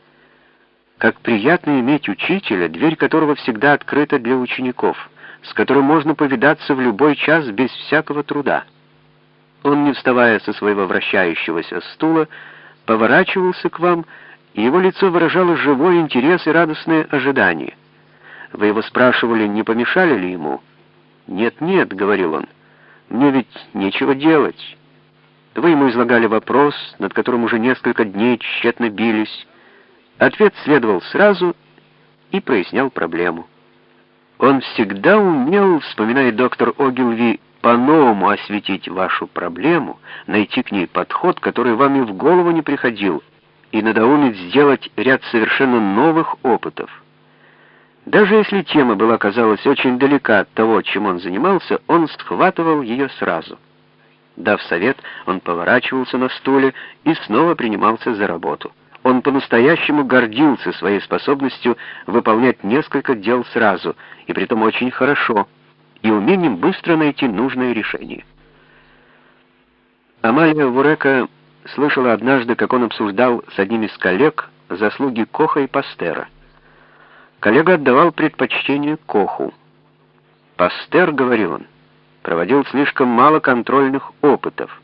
Как приятно иметь учителя, дверь которого всегда открыта для учеников, с которым можно повидаться в любой час без всякого труда. Он, не вставая со своего вращающегося стула, поворачивался к вам, и его лицо выражало живой интерес и радостное ожидание. Вы его спрашивали, не помешали ли ему? «Нет-нет», — говорил он, — «мне ведь нечего делать». Вы ему излагали вопрос, над которым уже несколько дней тщетно бились. Ответ следовал сразу и прояснял проблему. Он всегда умел, вспоминает доктор Огилви, по-новому осветить вашу проблему, найти к ней подход, который вам и в голову не приходил, и надоумить сделать ряд совершенно новых опытов. Даже если тема была, казалось, очень далека от того, чем он занимался, он схватывал ее сразу. Дав совет, он поворачивался на стуле и снова принимался за работу. Он по-настоящему гордился своей способностью выполнять несколько дел сразу, и притом очень хорошо, и умением быстро найти нужное решение. Амалия Вурека слышала однажды, как он обсуждал с одним из коллег заслуги Коха и Пастера. Коллега отдавал предпочтение Коху. «Пастер, — говорил он, — проводил слишком мало контрольных опытов».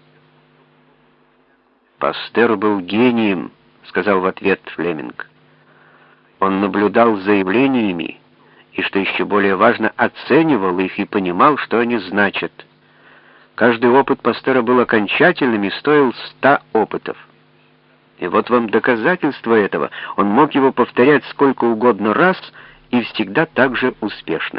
«Пастер был гением», — сказал в ответ Флеминг. «Он наблюдал за явлениями и, что еще более важно, оценивал их и понимал, что они значат. Каждый опыт Пастера был окончательным и стоил ста опытов. И вот вам доказательство этого. Он мог его повторять сколько угодно раз и всегда так же успешно».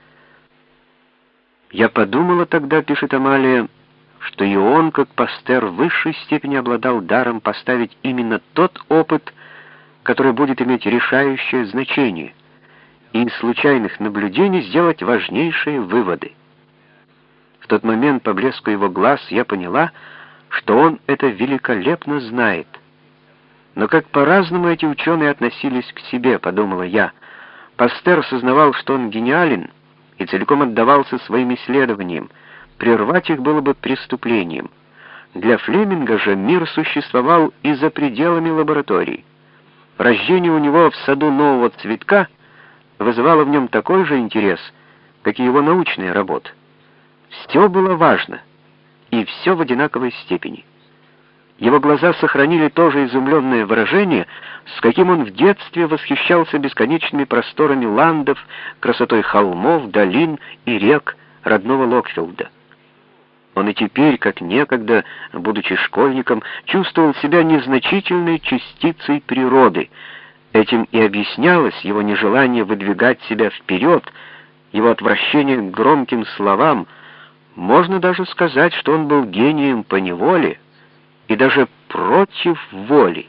«Я подумала тогда, — пишет Амалия, — что и он, как Пастер, в высшей степени обладал даром поставить именно тот опыт, который будет иметь решающее значение, и из случайных наблюдений сделать важнейшие выводы. В тот момент по блеску его глаз я поняла, что он это великолепно знает. Но как по-разному эти ученые относились к себе, — подумала я. Пастер сознавал, что он гениален, и целиком отдавался своим исследованиям. Прервать их было бы преступлением. Для Флеминга же мир существовал и за пределами лаборатории. Рождение у него в саду нового цветка вызывало в нем такой же интерес, как и его научная работа. Все было важно, и все в одинаковой степени. Его глаза сохранили то же изумленное выражение, с каким он в детстве восхищался бесконечными просторами ландов, красотой холмов, долин и рек, родного Локфилда. Он и теперь, как некогда, будучи школьником, чувствовал себя незначительной частицей природы. Этим и объяснялось его нежелание выдвигать себя вперед, его отвращение к громким словам. Можно даже сказать, что он был гением по неволе и даже против воли.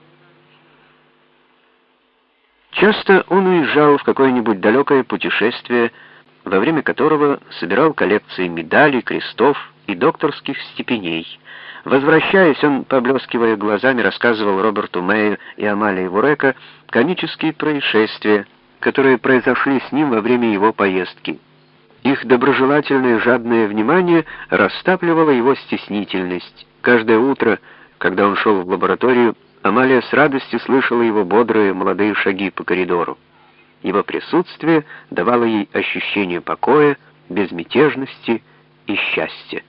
Часто он уезжал в какое-нибудь далекое путешествие, во время которого собирал коллекции медалей, крестов и докторских степеней. Возвращаясь, он, поблескивая глазами, рассказывал Роберту Мэю и Амалии Вурека комические происшествия, которые произошли с ним во время его поездки. Их доброжелательное жадное внимание растапливало его стеснительность. Каждое утро, когда он шел в лабораторию, Амалия с радостью слышала его бодрые молодые шаги по коридору. Его присутствие давало ей ощущение покоя, безмятежности и счастья.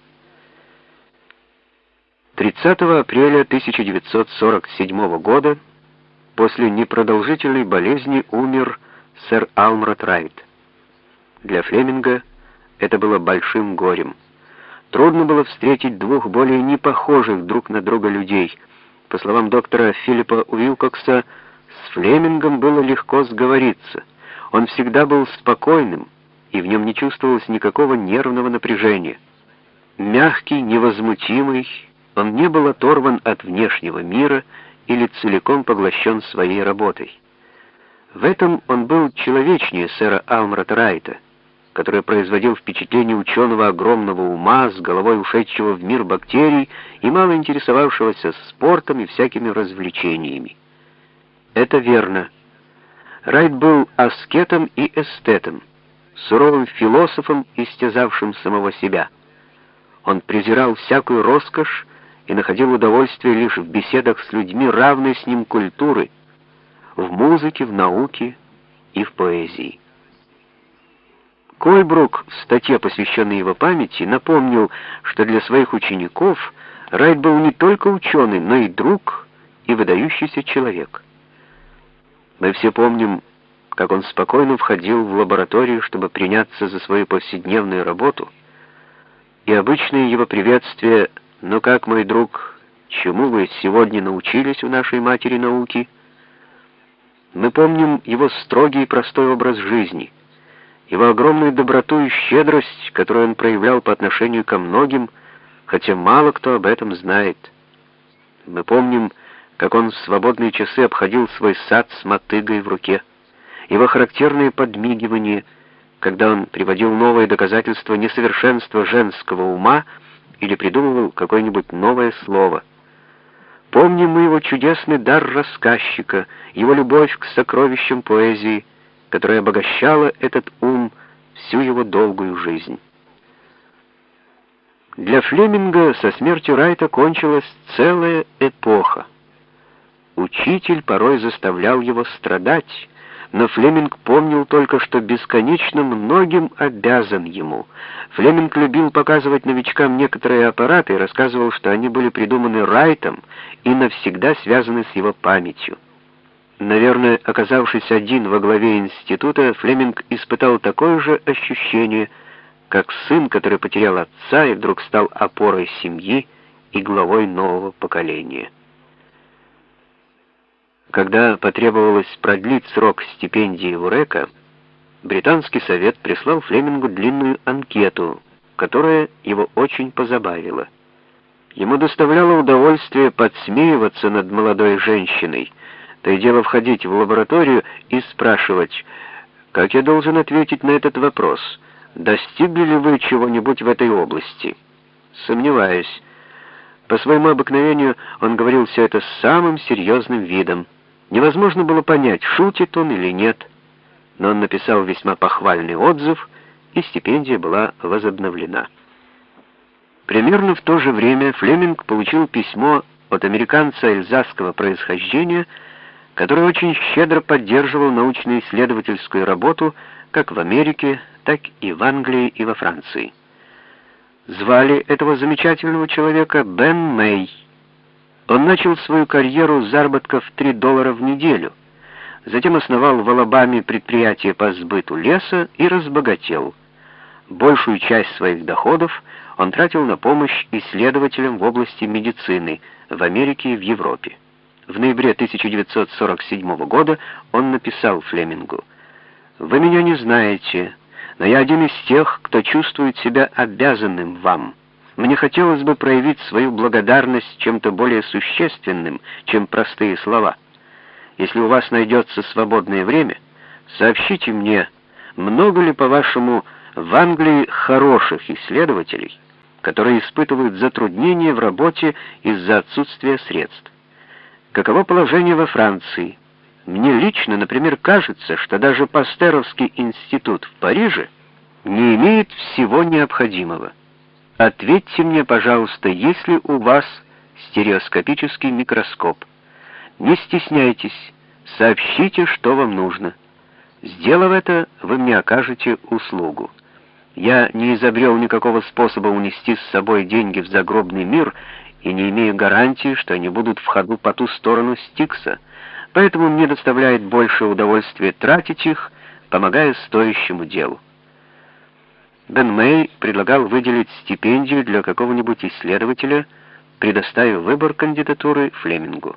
тридцатого апреля тысяча девятьсот сорок седьмого года после непродолжительной болезни умер сэр Алмрот Райт. Для Флеминга это было большим горем. Трудно было встретить двух более непохожих друг на друга людей. По словам доктора Филиппа Уилкокса, с Флемингом было легко сговориться. Он всегда был спокойным, и в нем не чувствовалось никакого нервного напряжения. Мягкий, невозмутимый, он не был оторван от внешнего мира или целиком поглощен своей работой. В этом он был человечнее сэра Алмрота Райта, который производил впечатление ученого огромного ума, с головой ушедшего в мир бактерий и мало интересовавшегося спортом и всякими развлечениями. Это верно. Райт был аскетом и эстетом, суровым философом, истязавшим самого себя. Он презирал всякую роскошь и находил удовольствие лишь в беседах с людьми равной с ним культуры, в музыке, в науке и в поэзии. Кольбрук в статье, посвященной его памяти, напомнил, что для своих учеников Райт был не только ученый, но и друг и выдающийся человек. Мы все помним, как он спокойно входил в лабораторию, чтобы приняться за свою повседневную работу, и обычное его приветствие: «Ну как, мой друг, чему вы сегодня научились у нашей матери науки?» Мы помним его строгий и простой образ жизни, его огромную доброту и щедрость, которую он проявлял по отношению ко многим, хотя мало кто об этом знает. Мы помним, как он в свободные часы обходил свой сад с мотыгой в руке, его характерные подмигивания, когда он приводил новые доказательства несовершенства женского ума или придумывал какое-нибудь новое слово. Помним мы его чудесный дар рассказчика, его любовь к сокровищам поэзии, которая обогащала этот ум всю его долгую жизнь. Для Флеминга со смертью Райта кончилась целая эпоха. Учитель порой заставлял его страдать, но Флеминг помнил только, что бесконечно многим обязан ему. Флеминг любил показывать новичкам некоторые аппараты и рассказывал, что они были придуманы Райтом и навсегда связаны с его памятью. Наверное, оказавшись один во главе института, Флеминг испытал такое же ощущение, как сын, который потерял отца и вдруг стал опорой семьи и главой нового поколения. Когда потребовалось продлить срок стипендии Вурека, британский совет прислал Флемингу длинную анкету, которая его очень позабавила. Ему доставляло удовольствие подсмеиваться над молодой женщиной, то и дело входить в лабораторию и спрашивать: «Как я должен ответить на этот вопрос? Достигли ли вы чего-нибудь в этой области?» «Сомневаюсь». По своему обыкновению он говорил все это с самым серьезным видом. Невозможно было понять, шутит он или нет. Но он написал весьма похвальный отзыв, и стипендия была возобновлена. Примерно в то же время Флеминг получил письмо от американца эльзасского происхождения, который очень щедро поддерживал научно-исследовательскую работу как в Америке, так и в Англии и во Франции. Звали этого замечательного человека Бен Мэй. Он начал свою карьеру с заработков в три доллара в неделю, затем основал в Алабаме предприятие по сбыту леса и разбогател. Большую часть своих доходов он тратил на помощь исследователям в области медицины в Америке и в Европе. В ноябре тысяча девятьсот сорок седьмого года он написал Флемингу: «Вы меня не знаете, но я один из тех, кто чувствует себя обязанным вам. Мне хотелось бы проявить свою благодарность чем-то более существенным, чем простые слова. Если у вас найдется свободное время, сообщите мне, много ли, по-вашему, в Англии хороших исследователей, которые испытывают затруднения в работе из-за отсутствия средств? Каково положение во Франции? Мне лично, например, кажется, что даже Пастеровский институт в Париже не имеет всего необходимого. Ответьте мне, пожалуйста, есть ли у вас стереоскопический микроскоп? Не стесняйтесь, сообщите, что вам нужно. Сделав это, вы мне окажете услугу. Я не изобрел никакого способа унести с собой деньги в загробный мир и не имею гарантии, что они будут в ходу по ту сторону Стикса, поэтому мне доставляет больше удовольствия тратить их, помогая стоящему делу». Бен Мэй предлагал выделить стипендию для какого-нибудь исследователя, предоставив выбор кандидатуры Флемингу.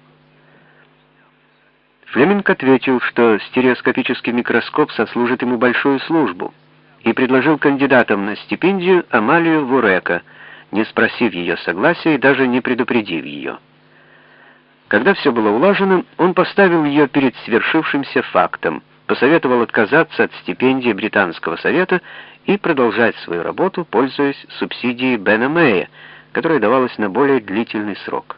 Флеминг ответил, что стереоскопический микроскоп сослужит ему большую службу, и предложил кандидатам на стипендию Амалию Вурека, не спросив ее согласия и даже не предупредив ее. Когда все было улажено, он поставил ее перед свершившимся фактом, посоветовал отказаться от стипендии Британского совета и продолжать свою работу, пользуясь субсидией Бена Мэя, которая давалась на более длительный срок.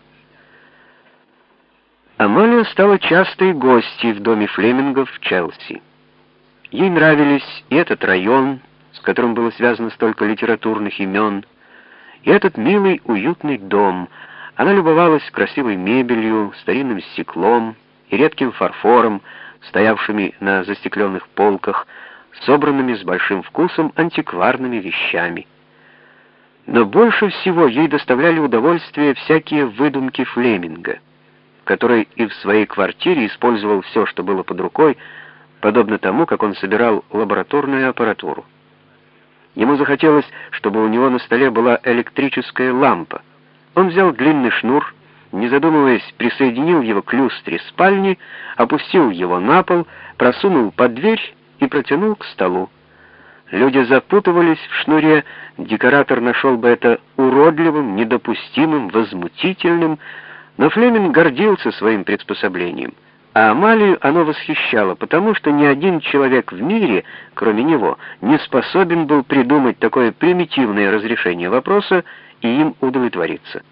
Амалия стала частой гостьей в доме Флемингов в Челси. Ей нравились и этот район, с которым было связано столько литературных имен, и этот милый, уютный дом. Она любовалась красивой мебелью, старинным стеклом и редким фарфором, стоявшими на застекленных полках, собранными с большим вкусом антикварными вещами. Но больше всего ей доставляли удовольствие всякие выдумки Флеминга, который и в своей квартире использовал все, что было под рукой, подобно тому, как он собирал лабораторную аппаратуру. Ему захотелось, чтобы у него на столе была электрическая лампа. Он взял длинный шнур, не задумываясь, присоединил его к люстре спальни, опустил его на пол, просунул под дверь и протянул к столу. Люди запутывались в шнуре, декоратор нашел бы это уродливым, недопустимым, возмутительным, но Флеминг гордился своим приспособлением, а Амалию оно восхищало, потому что ни один человек в мире, кроме него, не способен был придумать такое примитивное разрешение вопроса и им удовлетвориться.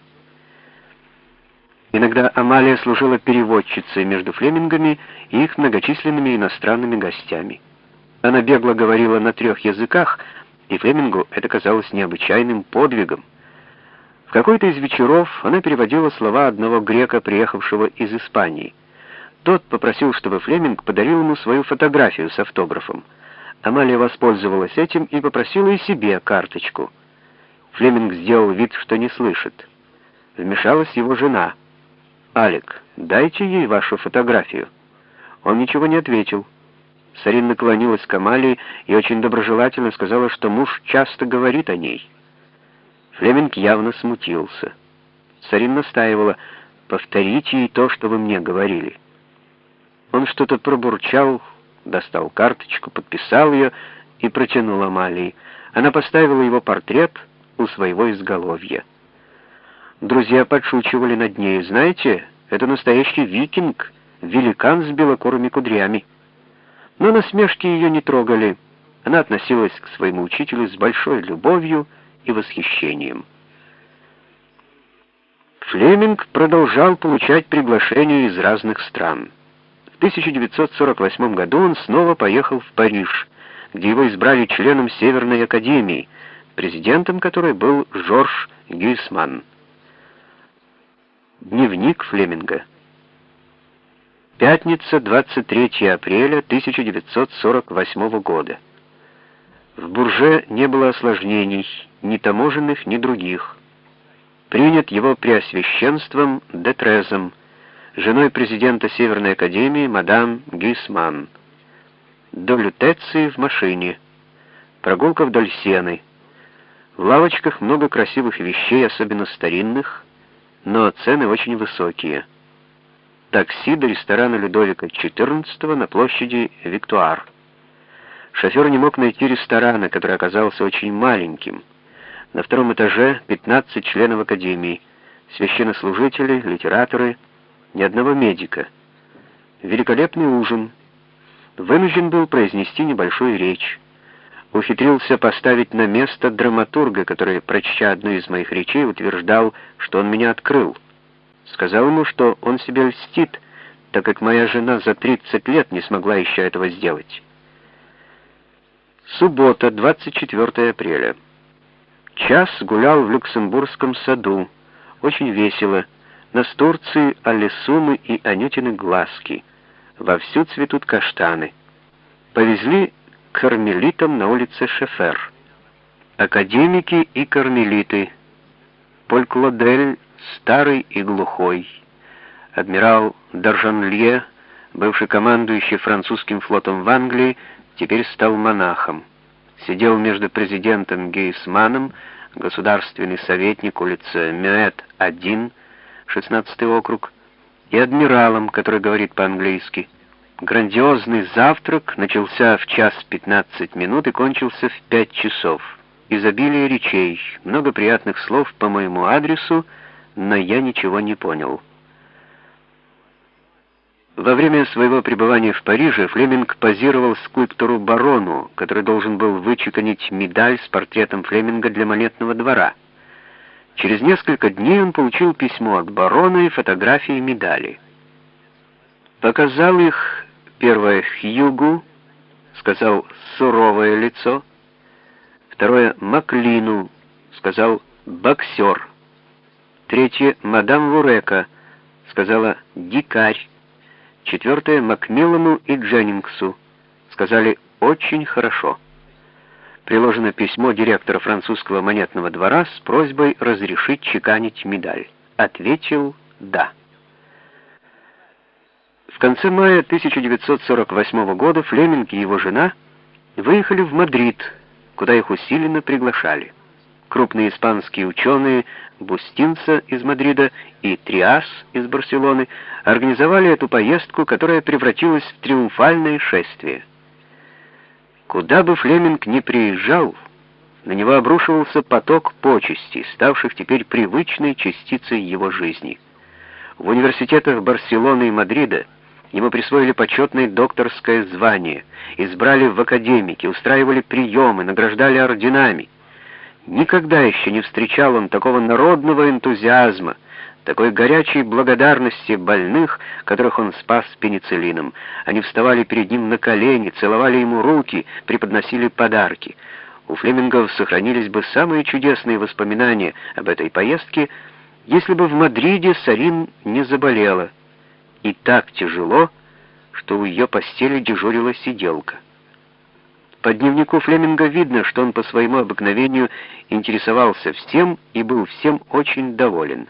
Иногда Амалия служила переводчицей между Флемингами и их многочисленными иностранными гостями. Она бегло говорила на трех языках, и Флемингу это казалось необычайным подвигом. В какой-то из вечеров она переводила слова одного грека, приехавшего из Испании. Тот попросил, чтобы Флеминг подарил ему свою фотографию с автографом. Амалия воспользовалась этим и попросила и себе карточку. Флеминг сделал вид, что не слышит. Вмешалась его жена. «Алек, дайте ей вашу фотографию». Он ничего не ответил. Сарин наклонилась к Амалии и очень доброжелательно сказала, что муж часто говорит о ней. Флеминг явно смутился. Сарин настаивала: «Повторите ей то, что вы мне говорили». Он что-то пробурчал, достал карточку, подписал ее и протянул Амалии. Она поставила его портрет у своего изголовья. Друзья подшучивали над ней. «Знаете, это настоящий викинг, великан с белокурыми кудрями». Но насмешки ее не трогали. Она относилась к своему учителю с большой любовью и восхищением. Флеминг продолжал получать приглашения из разных стран. В тысяча девятьсот сорок восьмом году он снова поехал в Париж, где его избрали членом Северной академии, президентом которой был Жорж Гюйсман. Дневник Флеминга. Пятница, двадцать третьего апреля тысяча девятьсот сорок восьмого года. В Бурже не было осложнений, ни таможенных, ни других. Принят его преосвященством Детрезом, женой президента Северной академии мадам Гюйсман. До Лютеции в машине. Прогулка вдоль Сены. В лавочках много красивых вещей, особенно старинных, но цены очень высокие. Такси до ресторана Людовика четырнадцатого на площади Виктуар. Шофер не мог найти ресторана, который оказался очень маленьким. На втором этаже пятнадцать членов академии, священнослужители, литераторы, ни одного медика. Великолепный ужин. Вынужден был произнести небольшую речь. Ухитрился поставить на место драматурга, который, прочтя одну из моих речей, утверждал, что он меня открыл. Сказал ему, что он себе льстит, так как моя жена за тридцать лет не смогла еще этого сделать. Суббота, двадцать четвёртое апреля. Час гулял в Люксембургском саду. Очень весело. Настурции, аллесумы и анютины глазки. Вовсю цветут каштаны. Повезли к кармелитам на улице Шефер. Академики и кармелиты. Поль Клодель, старый и глухой. Адмирал Д'Аржанлье, бывший командующий французским флотом в Англии, теперь стал монахом. Сидел между президентом Гейсманом, государственный советник, улица Мюэт один, шестнадцатый округ, и адмиралом, который говорит по-английски. Грандиозный завтрак начался в час пятнадцать минут и кончился в пять часов. Изобилие речей, много приятных слов по моему адресу, но я ничего не понял. Во время своего пребывания в Париже Флеминг позировал скульптору Барону, который должен был вычеканить медаль с портретом Флеминга для монетного двора. Через несколько дней он получил письмо от Барона и фотографии медали. Показал их, первое Хьюгу, сказал «суровое лицо», второе Маклину, сказал «боксер», третье мадам Вурека, сказала «дикарь», четвертое Макмиллану и Дженнингсу, сказали «очень хорошо». Приложено письмо директора французского монетного двора с просьбой разрешить чеканить медаль. Ответил «да». В конце мая тысяча девятьсот сорок восьмого года Флеминг и его жена выехали в Мадрид, куда их усиленно приглашали. Крупные испанские ученые Бустинца из Мадрида и Триас из Барселоны организовали эту поездку, которая превратилась в триумфальное шествие. Куда бы Флеминг ни приезжал, на него обрушивался поток почестей, ставших теперь привычной частицей его жизни. В университетах Барселоны и Мадрида ему присвоили почетное докторское звание, избрали в академики, устраивали приемы, награждали орденами. Никогда еще не встречал он такого народного энтузиазма, такой горячей благодарности больных, которых он спас пенициллином. Они вставали перед ним на колени, целовали ему руки, преподносили подарки. У Флемингов сохранились бы самые чудесные воспоминания об этой поездке, если бы в Мадриде Сарин не заболела. И так тяжело, что у ее постели дежурила сиделка. По дневнику Флеминга видно, что он по своему обыкновению интересовался всем и был всем очень доволен.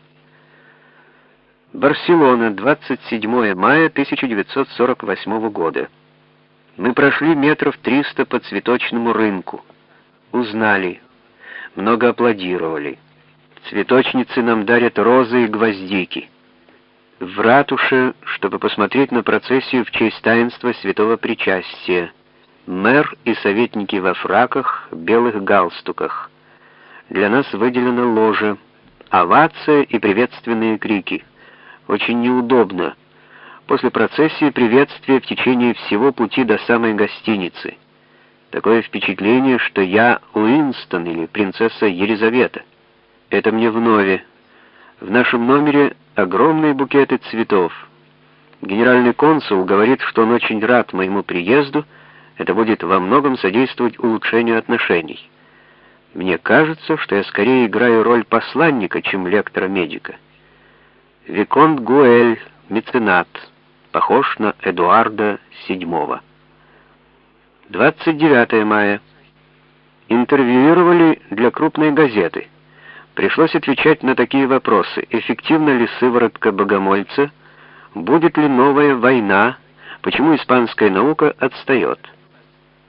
Барселона, двадцать седьмое мая тысяча девятьсот сорок восьмого года. Мы прошли метров триста по цветочному рынку. Узнали. Много аплодировали. Цветочницы нам дарят розы и гвоздики. В ратуше, чтобы посмотреть на процессию в честь таинства святого причастия. Мэр и советники во фраках, белых галстуках. Для нас выделена ложа, овация и приветственные крики. Очень неудобно. После процессии приветствие в течение всего пути до самой гостиницы. Такое впечатление, что я Уинстон или принцесса Елизавета. Это мне вновь. В нашем номере огромные букеты цветов. Генеральный консул говорит, что он очень рад моему приезду. Это будет во многом содействовать улучшению отношений. Мне кажется, что я скорее играю роль посланника, чем лектора-медика. Виконт Гуэль, меценат, похож на Эдуарда седьмого. двадцать девятое мая. Интервьюировали для крупной газеты. Пришлось отвечать на такие вопросы. Эффективна ли сыворотка богомольца? Будет ли новая война? Почему испанская наука отстает?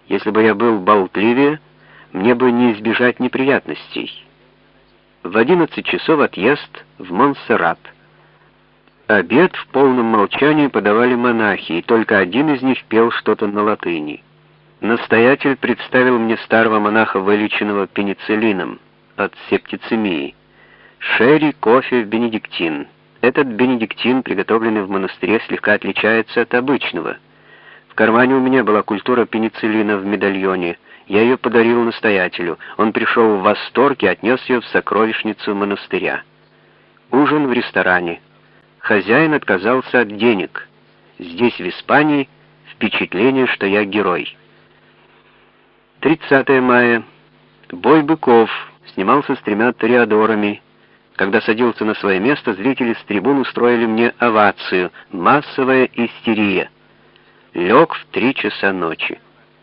Если бы я был болтливее, мне бы не избежать неприятностей. В одиннадцать часов отъезд в Монсеррат. Обед в полном молчании подавали монахи, и только один из них пел что-то на латыни. Настоятель представил мне старого монаха, вылеченного пенициллином от септицемии. Шерри, кофе, бенедиктин. Этот бенедиктин, приготовленный в монастыре, слегка отличается от обычного. В кармане у меня была культура пенициллина в медальоне. Я ее подарил настоятелю. Он пришел в восторг и отнес ее в сокровищницу монастыря. Ужин в ресторане. Хозяин отказался от денег. Здесь, в Испании, впечатление, что я герой. тридцатое мая. Бой быков. Снимался с тремя тореадорами. Когда садился на свое место, зрители с трибун устроили мне овацию. Массовая истерия. Лег в три часа ночи.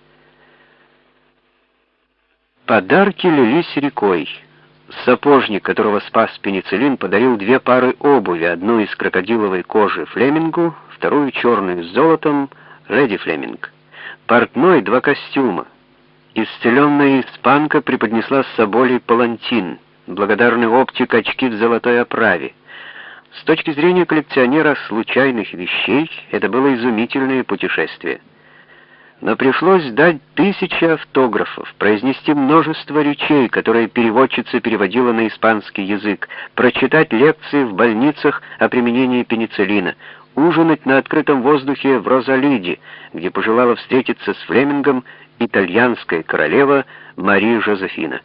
Подарки лились рекой. Сапожник, которого спас пенициллин, подарил две пары обуви, одну из крокодиловой кожи Флемингу, вторую черную с золотом Леди Флеминг. Портной два костюма. Исцеленная испанка преподнесла с собой палантин, благодарный оптик очки в золотой оправе. С точки зрения коллекционера случайных вещей, это было изумительное путешествие. Но пришлось дать тысячи автографов, произнести множество речей, которые переводчица переводила на испанский язык, прочитать лекции в больницах о применении пенициллина, ужинать на открытом воздухе в Розалиде, где пожелала встретиться с Флемингом итальянская королева Мария Жозефина.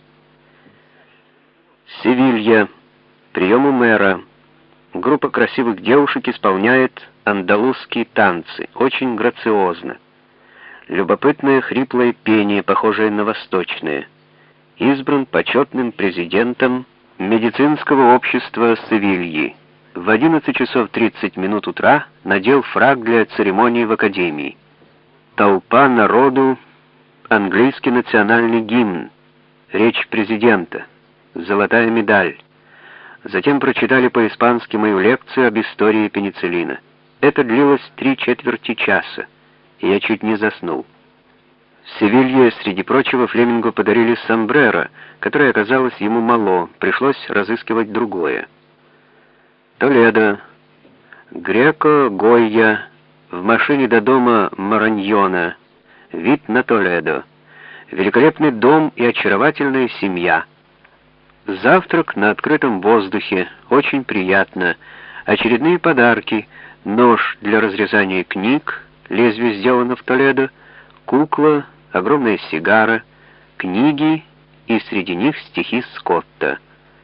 Севилья. Прием у мэра. Группа красивых девушек исполняет андалузские танцы, очень грациозно. Любопытное хриплое пение, похожее на восточное. Избран почетным президентом медицинского общества Севильи. В одиннадцать часов тридцать минут утра надел фрак для церемонии в академии. Толпа народу, английский национальный гимн, речь президента, золотая медаль. Затем прочитали по-испански мою лекцию об истории пенициллина. Это длилось три четверти часа, и я чуть не заснул. В Севилье, среди прочего, Флемингу подарили сомбреро, которое оказалось ему мало, пришлось разыскивать другое. Толедо. Греко, Гойя. В машине до дома Мараньона. Вид на Толедо. Великолепный дом и очаровательная семья. Завтрак на открытом воздухе. Очень приятно. Очередные подарки. Нож для разрезания книг. Лезвие сделано в Толедо. Кукла, огромная сигара, книги и среди них стихи Скотта.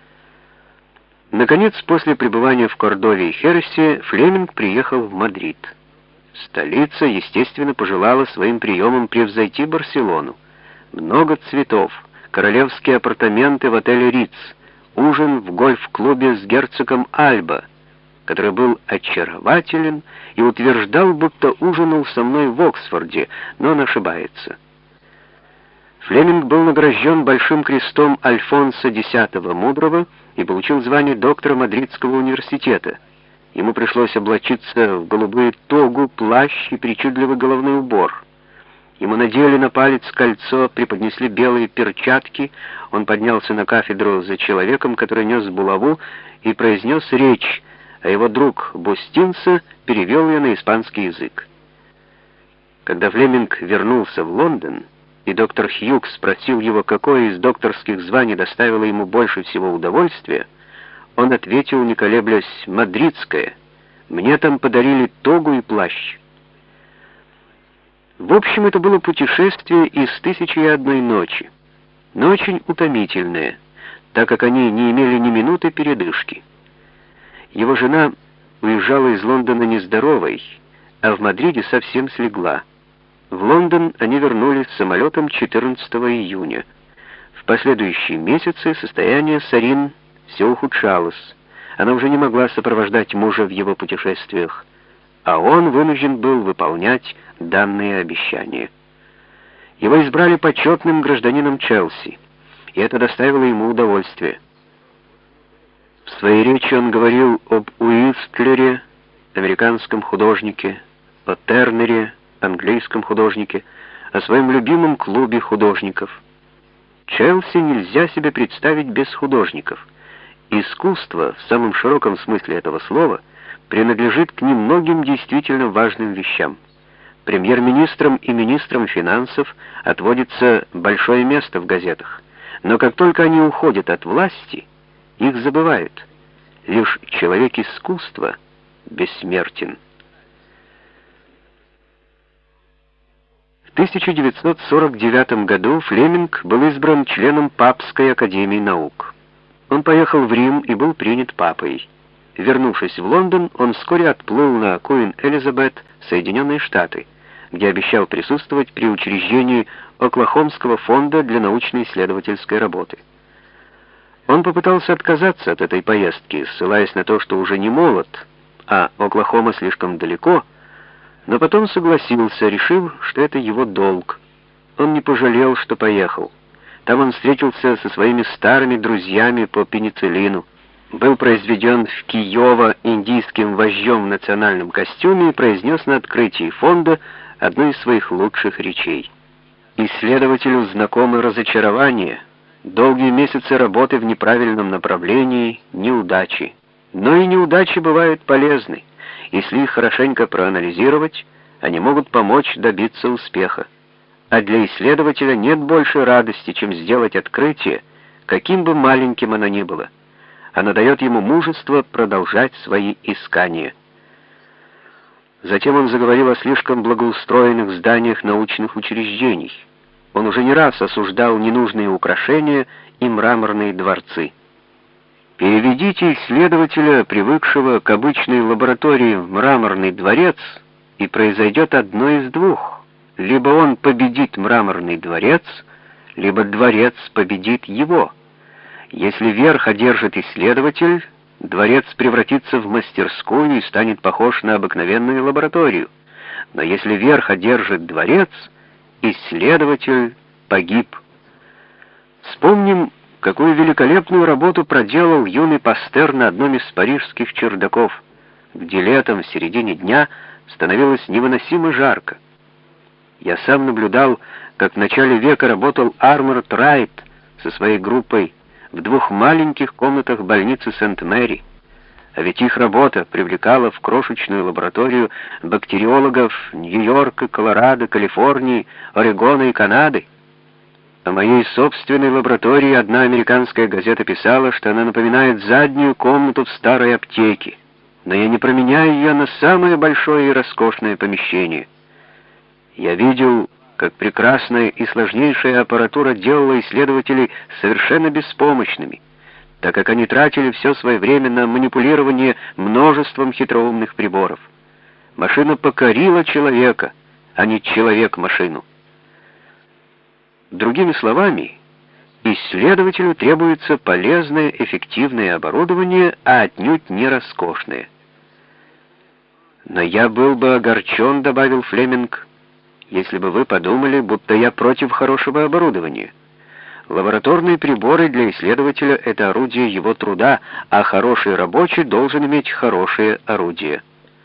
Наконец, после пребывания в Кордове и Хересе, Флеминг приехал в Мадрид. Столица, естественно, пожелала своим приемом превзойти Барселону. Много цветов, королевские апартаменты в отеле Риц, ужин в гольф-клубе с герцогом Альба, который был очарователен и утверждал, будто ужинал со мной в Оксфорде, но он ошибается. Флеминг был награжден Большим крестом Альфонса X Мудрого и получил звание доктора Мадридского университета. Ему пришлось облачиться в голубую тогу, плащ и причудливый головной убор. Ему надели на палец кольцо, преподнесли белые перчатки, он поднялся на кафедру за человеком, который нес булаву, и произнес речь, а его друг Бустинса перевел ее на испанский язык. Когда Флеминг вернулся в Лондон, и доктор Хьюгс спросил его, какое из докторских званий доставило ему больше всего удовольствия, он ответил, не колеблясь, «Мадридское. Мне там подарили тогу и плащ». В общем, это было путешествие из «Тысячи и одной ночи», но очень утомительное, так как они не имели ни минуты передышки. Его жена уезжала из Лондона нездоровой, а в Мадриде совсем слегла. В Лондон они вернулись самолетом четырнадцатого июня. В последующие месяцы состояние Сарин все ухудшалось. Она уже не могла сопровождать мужа в его путешествиях, а он вынужден был выполнять данные обещания. Его избрали почетным гражданином Челси, и это доставило ему удовольствие. В своей речи он говорил об Уистлере, американском художнике, о Тернере, английском художнике, о своем любимом клубе художников. Челси нельзя себе представить без художников. Искусство, в самом широком смысле этого слова, принадлежит к немногим действительно важным вещам. Премьер-министрам и министрам финансов отводится большое место в газетах, но как только они уходят от власти, их забывают. Лишь человек искусства бессмертен. В тысяча девятьсот сорок девятом году Флеминг был избран членом Папской академии наук. Он поехал в Рим и был принят папой. Вернувшись в Лондон, он вскоре отплыл на Куин Элизабет, Соединенные Штаты, где обещал присутствовать при учреждении Оклахомского фонда для научно-исследовательской работы. Он попытался отказаться от этой поездки, ссылаясь на то, что уже не молод, а Оклахома слишком далеко, но потом согласился, решив, что это его долг. Он не пожалел, что поехал. Там он встретился со своими старыми друзьями по пенициллину, был произведен в Киёво индийским вождем в национальном костюме и произнес на открытии фонда одну из своих лучших речей. Исследователю знакомы разочарование, долгие месяцы работы в неправильном направлении, неудачи. Но и неудачи бывают полезны. Если их хорошенько проанализировать, они могут помочь добиться успеха. А для исследователя нет большей радости, чем сделать открытие, каким бы маленьким оно ни было. Оно дает ему мужество продолжать свои искания. Затем он заговорил о слишком благоустроенных зданиях научных учреждений. Он уже не раз осуждал ненужные украшения и мраморные дворцы. Переведите исследователя, привыкшего к обычной лаборатории, в мраморный дворец, и произойдет одно из двух. Либо он победит мраморный дворец, либо дворец победит его. Если верх одержит исследователь, дворец превратится в мастерскую и станет похож на обыкновенную лабораторию. Но если верх одержит дворец, исследователь погиб. Вспомним, какую великолепную работу проделал юный Пастер на одном из парижских чердаков, где летом в середине дня становилось невыносимо жарко. Я сам наблюдал, как в начале века работал Арморд Райт со своей группой в двух маленьких комнатах больницы Сент-Мэри, а ведь их работа привлекала в крошечную лабораторию бактериологов Нью-Йорка, Колорадо, Калифорнии, Орегона и Канады. О моей собственной лаборатории одна американская газета писала, что она напоминает заднюю комнату в старой аптеке, но я не променяю ее на самое большое и роскошное помещение. Я видел, как прекрасная и сложнейшая аппаратура делала исследователей совершенно беспомощными, так как они тратили все свое время на манипулирование множеством хитроумных приборов. Машина покорила человека, а не человек машину. Другими словами, исследователю требуется полезное, эффективное оборудование, а отнюдь не роскошное. «Но я был бы огорчен», — добавил Флеминг, «если бы вы подумали, будто я против хорошего оборудования. Лабораторные приборы для исследователя — это орудие его труда, а хороший рабочий должен иметь хорошее орудие».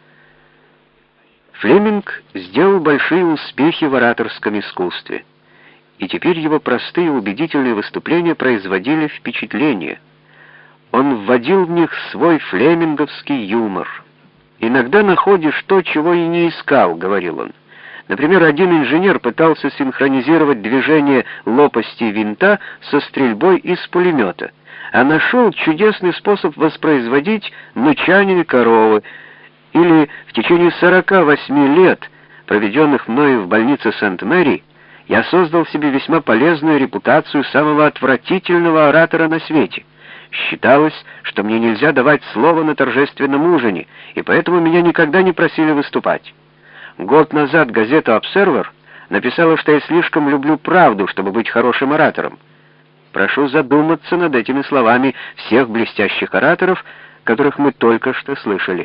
Флеминг сделал большие успехи в ораторском искусстве, и теперь его простые убедительные выступления производили впечатление. Он вводил в них свой флеминговский юмор. «Иногда находишь то, чего и не искал», — говорил он. Например, один инженер пытался синхронизировать движение лопасти винта со стрельбой из пулемета, а нашел чудесный способ воспроизводить мычание коровы. Или в течение сорока восьми лет, проведенных мною в больнице Сент-Мэри, я создал себе весьма полезную репутацию самого отвратительного оратора на свете. Считалось, что мне нельзя давать слово на торжественном ужине, и поэтому меня никогда не просили выступать. Год назад газета «Обсервер» написала, что я слишком люблю правду, чтобы быть хорошим оратором. Прошу задуматься над этими словами всех блестящих ораторов, которых мы только что слышали.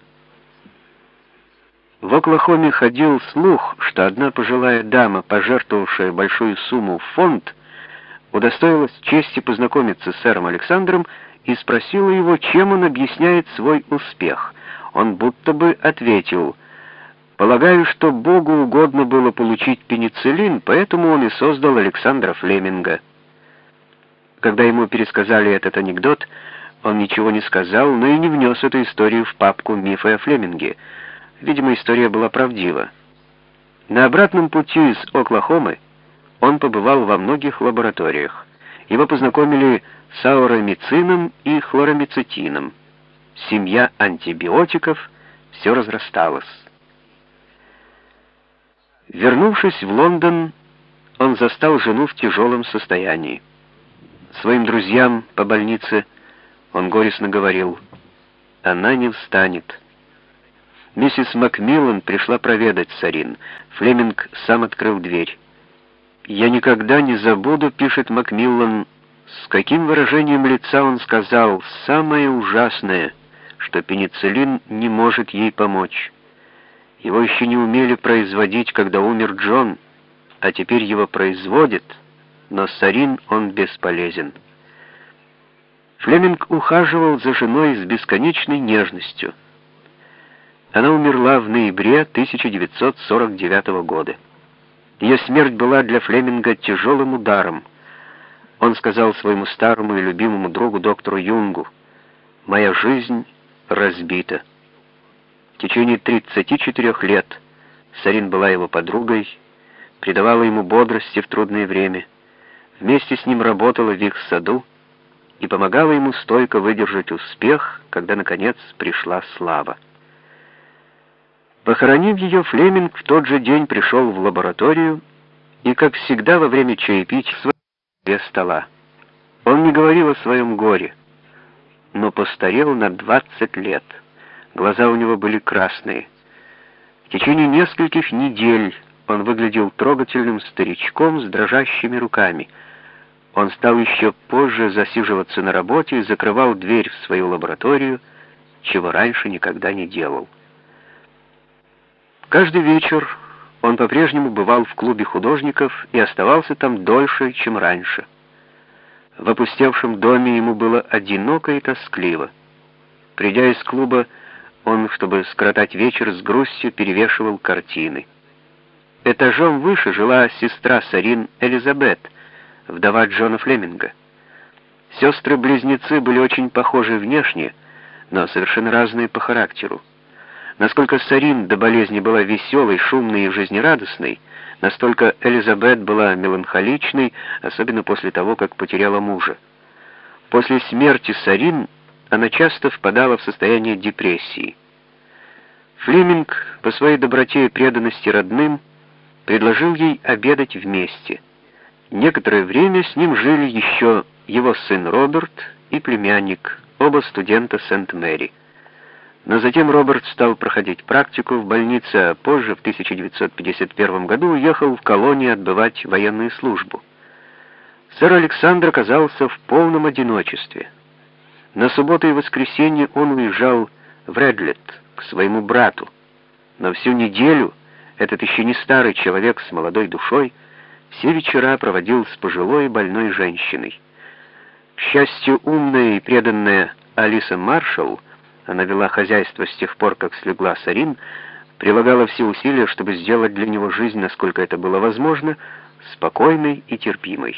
В Оклахоме ходил слух, что одна пожилая дама, пожертвовавшая большую сумму в фонд, удостоилась чести познакомиться с сэром Александром и спросила его, чем он объясняет свой успех. Он будто бы ответил: Полагаю, что Богу угодно было получить пенициллин, поэтому он и создал Александра Флеминга. Когда ему пересказали этот анекдот, он ничего не сказал, но и не внес эту историю в папку «Мифы о Флеминге». Видимо, история была правдива. На обратном пути из Оклахомы он побывал во многих лабораториях. Его познакомили с ауромицином и хлорамицетином. Семья антибиотиков все разрасталась. Вернувшись в Лондон, он застал жену в тяжелом состоянии. Своим друзьям по больнице он горестно говорил: «Она не встанет». Миссис Макмиллан пришла проведать Сарин. Флеминг сам открыл дверь. «Я никогда не забуду», — пишет Макмиллан, с каким выражением лица он сказал: «Самое ужасное, что пенициллин не может ей помочь. Его еще не умели производить, когда умер Джон, а теперь его производят, но Сарин он бесполезен». Флеминг ухаживал за женой с бесконечной нежностью. Она умерла в ноябре тысяча девятьсот сорок девятого года. Ее смерть была для Флеминга тяжелым ударом. Он сказал своему старому и любимому другу доктору Юнгу: «Моя жизнь разбита». В течение тридцати четырёх лет Сарин была его подругой, придавала ему бодрости в трудное время, вместе с ним работала в их саду и помогала ему стойко выдержать успех, когда, наконец, пришла слава. Похоронив ее, Флеминг в тот же день пришел в лабораторию и, как всегда, во время чаепития своего стола. Он не говорил о своем горе, но постарел на двадцать лет. Глаза у него были красные. В течение нескольких недель он выглядел трогательным старичком с дрожащими руками. Он стал еще позже засиживаться на работе и закрывал дверь в свою лабораторию, чего раньше никогда не делал. Каждый вечер он по-прежнему бывал в клубе художников и оставался там дольше, чем раньше. В опустевшем доме ему было одиноко и тоскливо. Придя из клуба, он, чтобы скоротать вечер, с грустью перевешивал картины. Этажом выше жила сестра Сарин Элизабет, вдова Джона Флеминга. Сестры-близнецы были очень похожи внешне, но совершенно разные по характеру. Насколько Сарин до болезни была веселой, шумной и жизнерадостной, настолько Элизабет была меланхоличной, особенно после того, как потеряла мужа. После смерти Сарин она часто впадала в состояние депрессии. Флеминг, по своей доброте и преданности родным, предложил ей обедать вместе. Некоторое время с ним жили еще его сын Роберт и племянник, оба студента Сент-Мэри. Но затем Роберт стал проходить практику в больнице, а позже, в тысяча девятьсот пятьдесят первом году, уехал в колонию отбывать военную службу. Сэр Александр оказался в полном одиночестве. На субботу и воскресенье он уезжал в Редлет к своему брату, но всю неделю этот еще не старый человек с молодой душой все вечера проводил с пожилой и больной женщиной. К счастью, умная и преданная Алиса Маршалл, она вела хозяйство с тех пор, как слегла Сарин, прилагала все усилия, чтобы сделать для него жизнь, насколько это было возможно, спокойной и терпимой.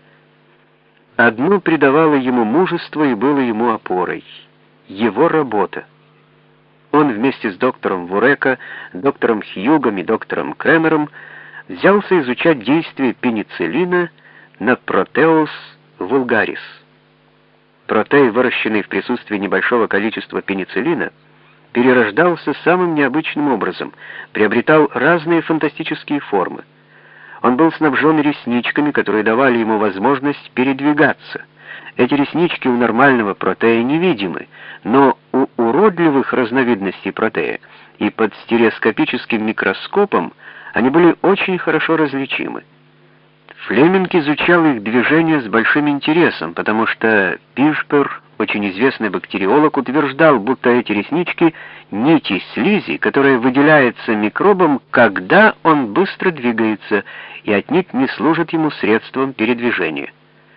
Одно придавало ему мужество и было ему опорой — его работа. Он вместе с доктором Вурека, доктором Хьюгом и доктором Кремером взялся изучать действие пенициллина на Протеус вулгарис. Протей, выращенный в присутствии небольшого количества пенициллина, перерождался самым необычным образом, приобретал разные фантастические формы. Он был снабжен ресничками, которые давали ему возможность передвигаться. Эти реснички у нормального протея невидимы, но у уродливых разновидностей протея и под стереоскопическим микроскопом они были очень хорошо различимы. Флеминг изучал их движение с большим интересом, потому что Пишпер, очень известный бактериолог, утверждал, будто эти реснички — нити слизи, которая выделяется микробом, когда он быстро двигается, и отнюдь не служит ему средством передвижения.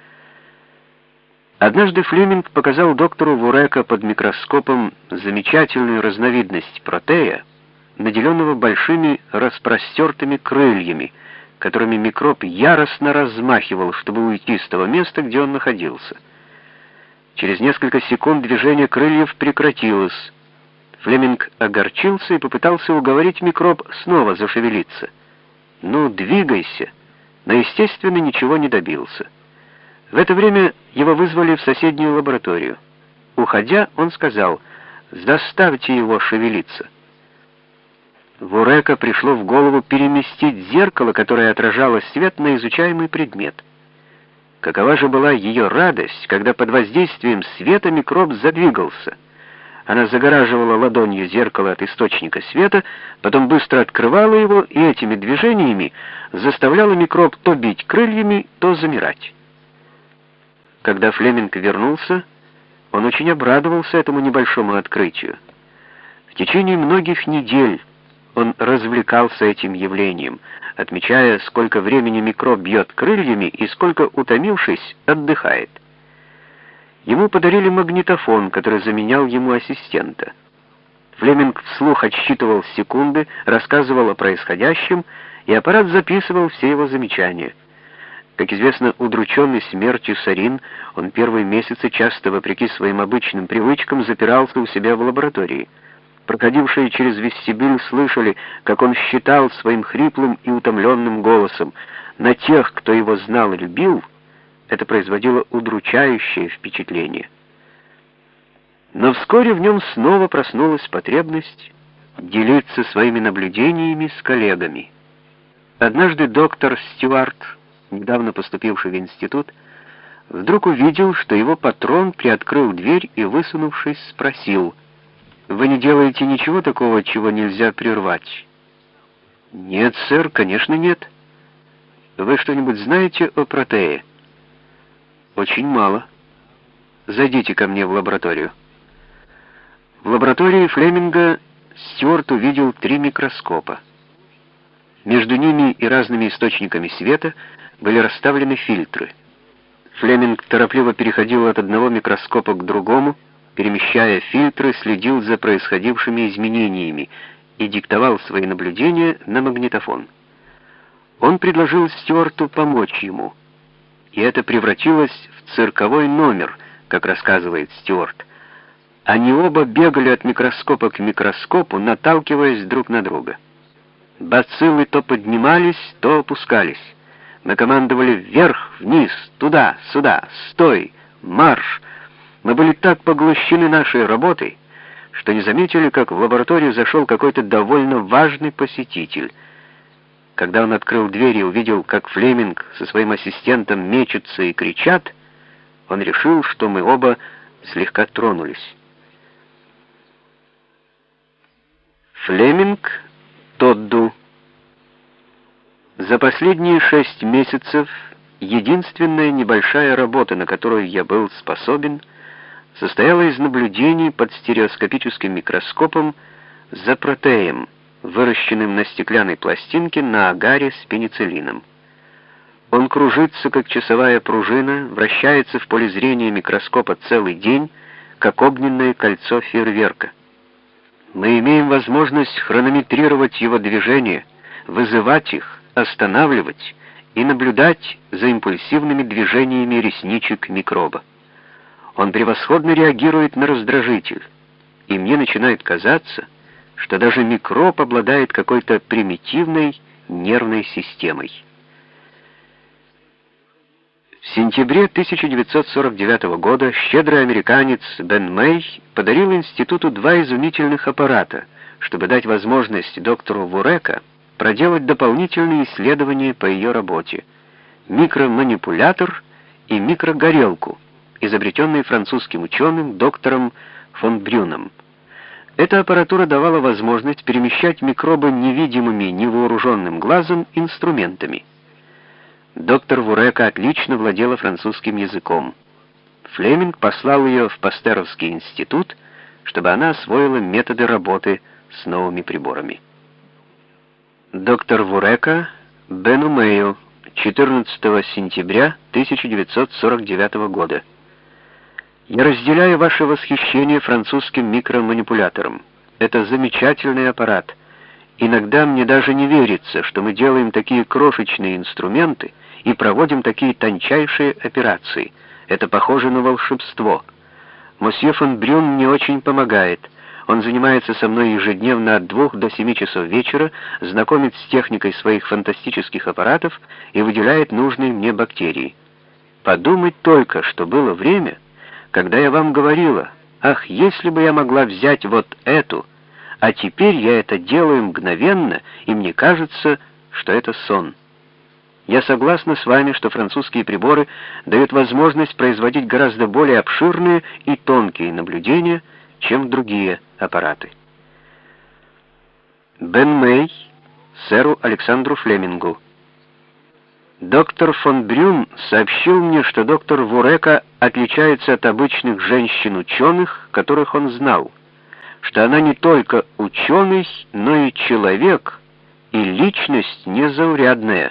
Однажды Флеминг показал доктору Вурека под микроскопом замечательную разновидность протея, наделенного большими распростертыми крыльями, которыми микроб яростно размахивал, чтобы уйти с того места, где он находился. Через несколько секунд движение крыльев прекратилось. Флеминг огорчился и попытался уговорить микроб снова зашевелиться. «Ну, двигайся!» Но, естественно, ничего не добился. В это время его вызвали в соседнюю лабораторию. Уходя, он сказал: «Заставьте его шевелиться». Вурека пришло в голову переместить зеркало, которое отражало свет на изучаемый предмет. Какова же была ее радость, когда под воздействием света микроб задвигался. Она загораживала ладонью зеркало от источника света, потом быстро открывала его и этими движениями заставляла микроб то бить крыльями, то замирать. Когда Флеминг вернулся, он очень обрадовался этому небольшому открытию. В течение многих недель он развлекался этим явлением, отмечая, сколько времени микроб бьет крыльями и сколько, утомившись, отдыхает. Ему подарили магнитофон, который заменял ему ассистента. Флеминг вслух отсчитывал секунды, рассказывал о происходящем, и аппарат записывал все его замечания. Как известно, удрученный смертью Сарин, он первые месяцы часто, вопреки своим обычным привычкам, запирался у себя в лаборатории. Проходившие через вестибюль слышали, как он считал своим хриплым и утомленным голосом: на тех, кто его знал и любил, это производило удручающее впечатление. Но вскоре в нем снова проснулась потребность делиться своими наблюдениями с коллегами. Однажды доктор Стюарт, недавно поступивший в институт, вдруг увидел, что его патрон приоткрыл дверь и, высунувшись, спросил: «Вы не делаете ничего такого, чего нельзя прервать?» «Нет, сэр, конечно, нет». «Вы что-нибудь знаете о протее?» «Очень мало. Зайдите ко мне в лабораторию». В лаборатории Флеминга Стюарт увидел три микроскопа. Между ними и разными источниками света были расставлены фильтры. Флеминг торопливо переходил от одного микроскопа к другому, перемещая фильтры, следил за происходившими изменениями и диктовал свои наблюдения на магнитофон. Он предложил Стюарту помочь ему, и это превратилось в цирковой номер, как рассказывает Стюарт. Они оба бегали от микроскопа к микроскопу, наталкиваясь друг на друга. Бациллы то поднимались, то опускались. Мы командовали вверх, вниз, туда, сюда, стой, марш. Мы были так поглощены нашей работой, что не заметили, как в лабораторию зашел какой-то довольно важный посетитель. Когда он открыл дверь и увидел, как Флеминг со своим ассистентом мечутся и кричат, он решил, что мы оба слегка тронулись. Флеминг Тодду. За последние шесть месяцев единственная небольшая работа, на которую я был способен, состояла из наблюдений под стереоскопическим микроскопом за протеем, выращенным на стеклянной пластинке на агаре с пенициллином. Он кружится, как часовая пружина, вращается в поле зрения микроскопа целый день, как огненное кольцо фейерверка. Мы имеем возможность хронометрировать его движения, вызывать их, останавливать и наблюдать за импульсивными движениями ресничек микроба. Он превосходно реагирует на раздражитель, и мне начинает казаться, что даже микроб обладает какой-то примитивной нервной системой. В сентябре тысяча девятьсот сорок девятого года щедрый американец Бен Мэй подарил институту два изумительных аппарата, чтобы дать возможность доктору Вурека проделать дополнительные исследования по ее работе: микроманипулятор и микрогорелку, изобретенные французским ученым доктором фон Брюном. Эта аппаратура давала возможность перемещать микробы невидимыми невооруженным глазом инструментами. Доктор Вурека отлично владела французским языком. Флеминг послал ее в Пастеровский институт, чтобы она освоила методы работы с новыми приборами. Доктор Вурека Бену Мэю, четырнадцатого сентября тысяча девятьсот сорок девятого года. Я разделяю ваше восхищение французским микроманипулятором. Это замечательный аппарат, Иногда мне даже не верится, что мы делаем такие крошечные инструменты и проводим такие тончайшие операции. Это похоже на волшебство. Мосье фон Брюн мне очень помогает. Он занимается со мной ежедневно от двух до семи часов вечера, знакомит с техникой своих фантастических аппаратов и выделяет нужные мне бактерии. Подумать только, что было время, когда я вам говорила: ах, если бы я могла взять вот эту, а теперь я это делаю мгновенно, и мне кажется, что это сон. Я согласна с вами, что французские приборы дают возможность производить гораздо более обширные и тонкие наблюдения, чем другие аппараты. Бен Мэй, сэру Александру Флемингу. Доктор фон Брюн сообщил мне, что доктор Вурека отличается от обычных женщин-ученых, которых он знал, что она не только ученый, но и человек, и личность незаурядная.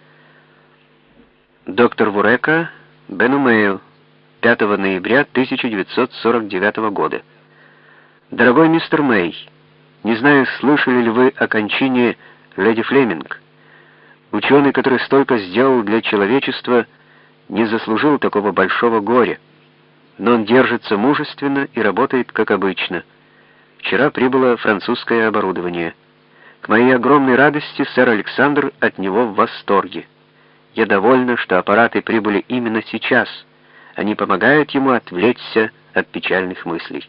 Доктор Вурека Бену Мэю, пятого ноября тысяча девятьсот сорок девятого года. Дорогой мистер Мэй, не знаю, слышали ли вы о кончине леди Флеминг. Ученый, который столько сделал для человечества, не заслужил такого большого горя, но он держится мужественно и работает как обычно. Вчера прибыло французское оборудование. К моей огромной радости сэр Александр от него в восторге. Я довольна, что аппараты прибыли именно сейчас. Они помогают ему отвлечься от печальных мыслей.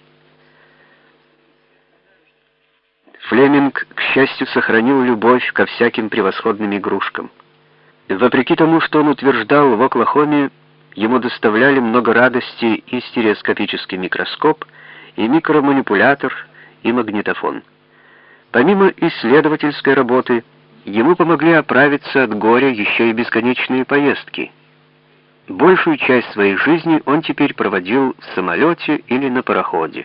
Флеминг, к счастью, сохранил любовь ко всяким превосходным игрушкам. Вопреки тому, что он утверждал в Оклахоме, ему доставляли много радости и стереоскопический микроскоп, и микроманипулятор, и магнитофон. Помимо исследовательской работы, ему помогли оправиться от горя еще и бесконечные поездки. Большую часть своей жизни он теперь проводил в самолете или на пароходе.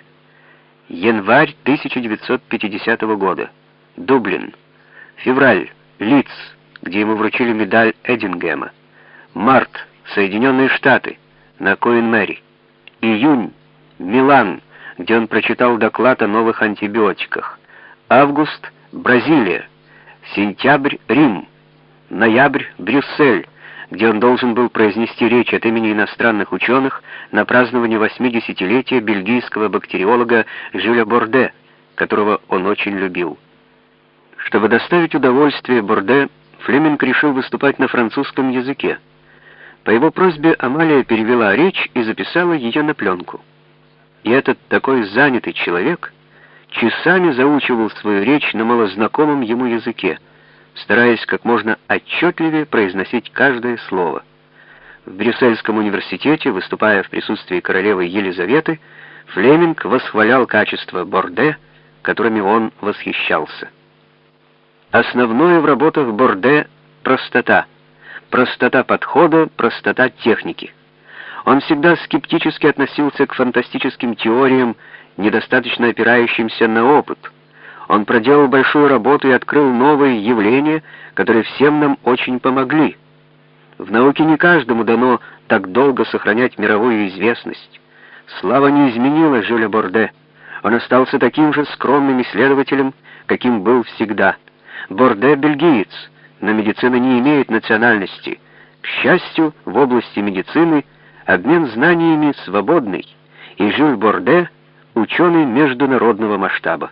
Январь тысяча девятьсот пятидесятого года. Дублин. Февраль. Лидс, где ему вручили медаль Эдингема. Март. Соединенные Штаты. На Куин-Мэри. Июнь. Милан, где он прочитал доклад о новых антибиотиках. Август. Бразилия. Сентябрь. Рим. Ноябрь. Брюссель, где он должен был произнести речь от имени иностранных ученых на праздновании восьмидесятилетия бельгийского бактериолога Жюля Борде, которого он очень любил. Чтобы доставить удовольствие Борде, Флеминг решил выступать на французском языке. По его просьбе Амалия перевела речь и записала ее на пленку. И этот такой занятый человек часами заучивал свою речь на малознакомом ему языке, стараясь как можно отчетливее произносить каждое слово. В Брюссельском университете, выступая в присутствии королевы Елизаветы, Флеминг восхвалял качества Борде, которыми он восхищался. Основное в работах Борде — простота. Простота подхода, простота техники. Он всегда скептически относился к фантастическим теориям, недостаточно опирающимся на опыт. Он проделал большую работу и открыл новые явления, которые всем нам очень помогли. В науке не каждому дано так долго сохранять мировую известность. Слава не изменила Жюля Борде. Он остался таким же скромным исследователем, каким был всегда. Борде — бельгиец, но медицина не имеет национальности. К счастью, в области медицины обмен знаниями свободный, и Жюль Борде — ученый международного масштаба.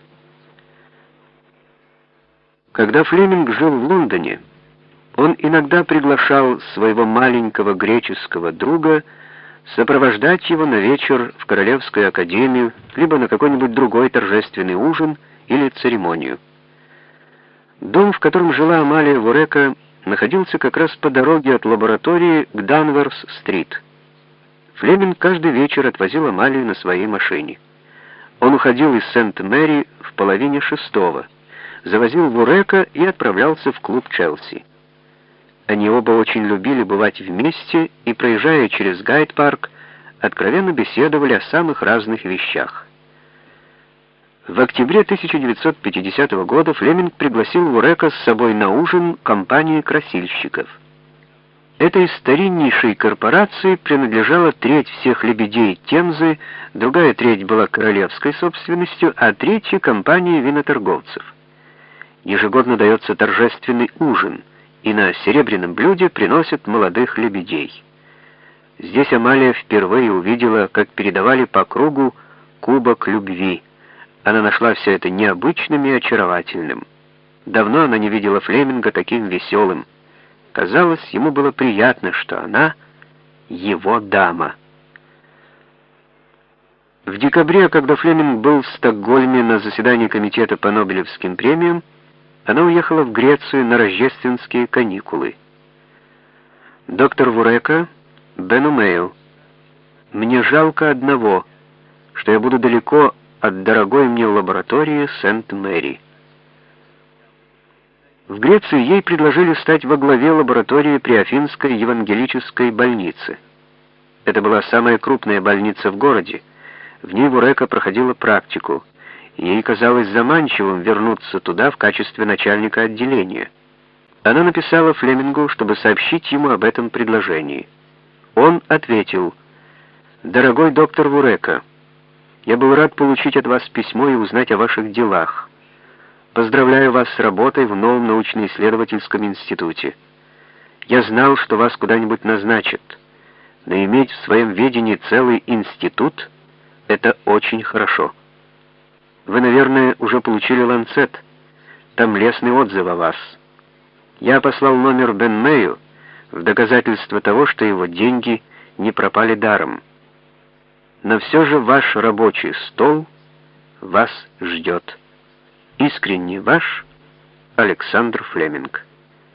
Когда Флеминг жил в Лондоне, он иногда приглашал своего маленького греческого друга сопровождать его на вечер в Королевскую академию, либо на какой-нибудь другой торжественный ужин или церемонию. Дом, в котором жила Амалия Вурека, находился как раз по дороге от лаборатории к Данверс-стрит. Флеминг каждый вечер отвозил Амалию на своей машине. Он уходил из Сент-Мэри в половине шестого, завозил Вурека и отправлялся в клуб Челси. Они оба очень любили бывать вместе и, проезжая через Гайд-парк, откровенно беседовали о самых разных вещах. В октябре тысяча девятьсот пятидесятого года Флеминг пригласил Вурека с собой на ужин компании красильщиков. Этой стариннейшей корпорации принадлежала треть всех лебедей Темзы, другая треть была королевской собственностью, а третья — компании виноторговцев. ежегодно дается торжественный ужин, и на серебряном блюде приносят молодых лебедей. Здесь Амалия впервые увидела, как передавали по кругу кубок любви. Она нашла все это необычным и очаровательным. Давно она не видела Флеминга таким веселым. Казалось, ему было приятно, что она его дама. В декабре, когда Флеминг был в Стокгольме на заседании комитета по Нобелевским премиям, она уехала в Грецию на рождественские каникулы. Доктор Вурека Бену Мэю: «Мне жалко одного, что я буду далеко от дорогой мне лаборатории Сент-Мэри». В Греции ей предложили стать во главе лаборатории при Афинской евангелической больнице. Это была самая крупная больница в городе. В ней Вурека проходила практику, и ей казалось заманчивым вернуться туда в качестве начальника отделения. Она написала Флемингу, чтобы сообщить ему об этом предложении. Он ответил: «Дорогой доктор Вурека, я был рад получить от вас письмо и узнать о ваших делах. Поздравляю вас с работой в новом научно-исследовательском институте. Я знал, что вас куда-нибудь назначат, но иметь в своем ведении целый институт — это очень хорошо. Вы, наверное, уже получили «Ланцет». Там лестный отзыв о вас. Я послал номер Бен Мэю в доказательство того, что его деньги не пропали даром. Но все же ваш рабочий стол вас ждет. Искренне ваш Александр Флеминг».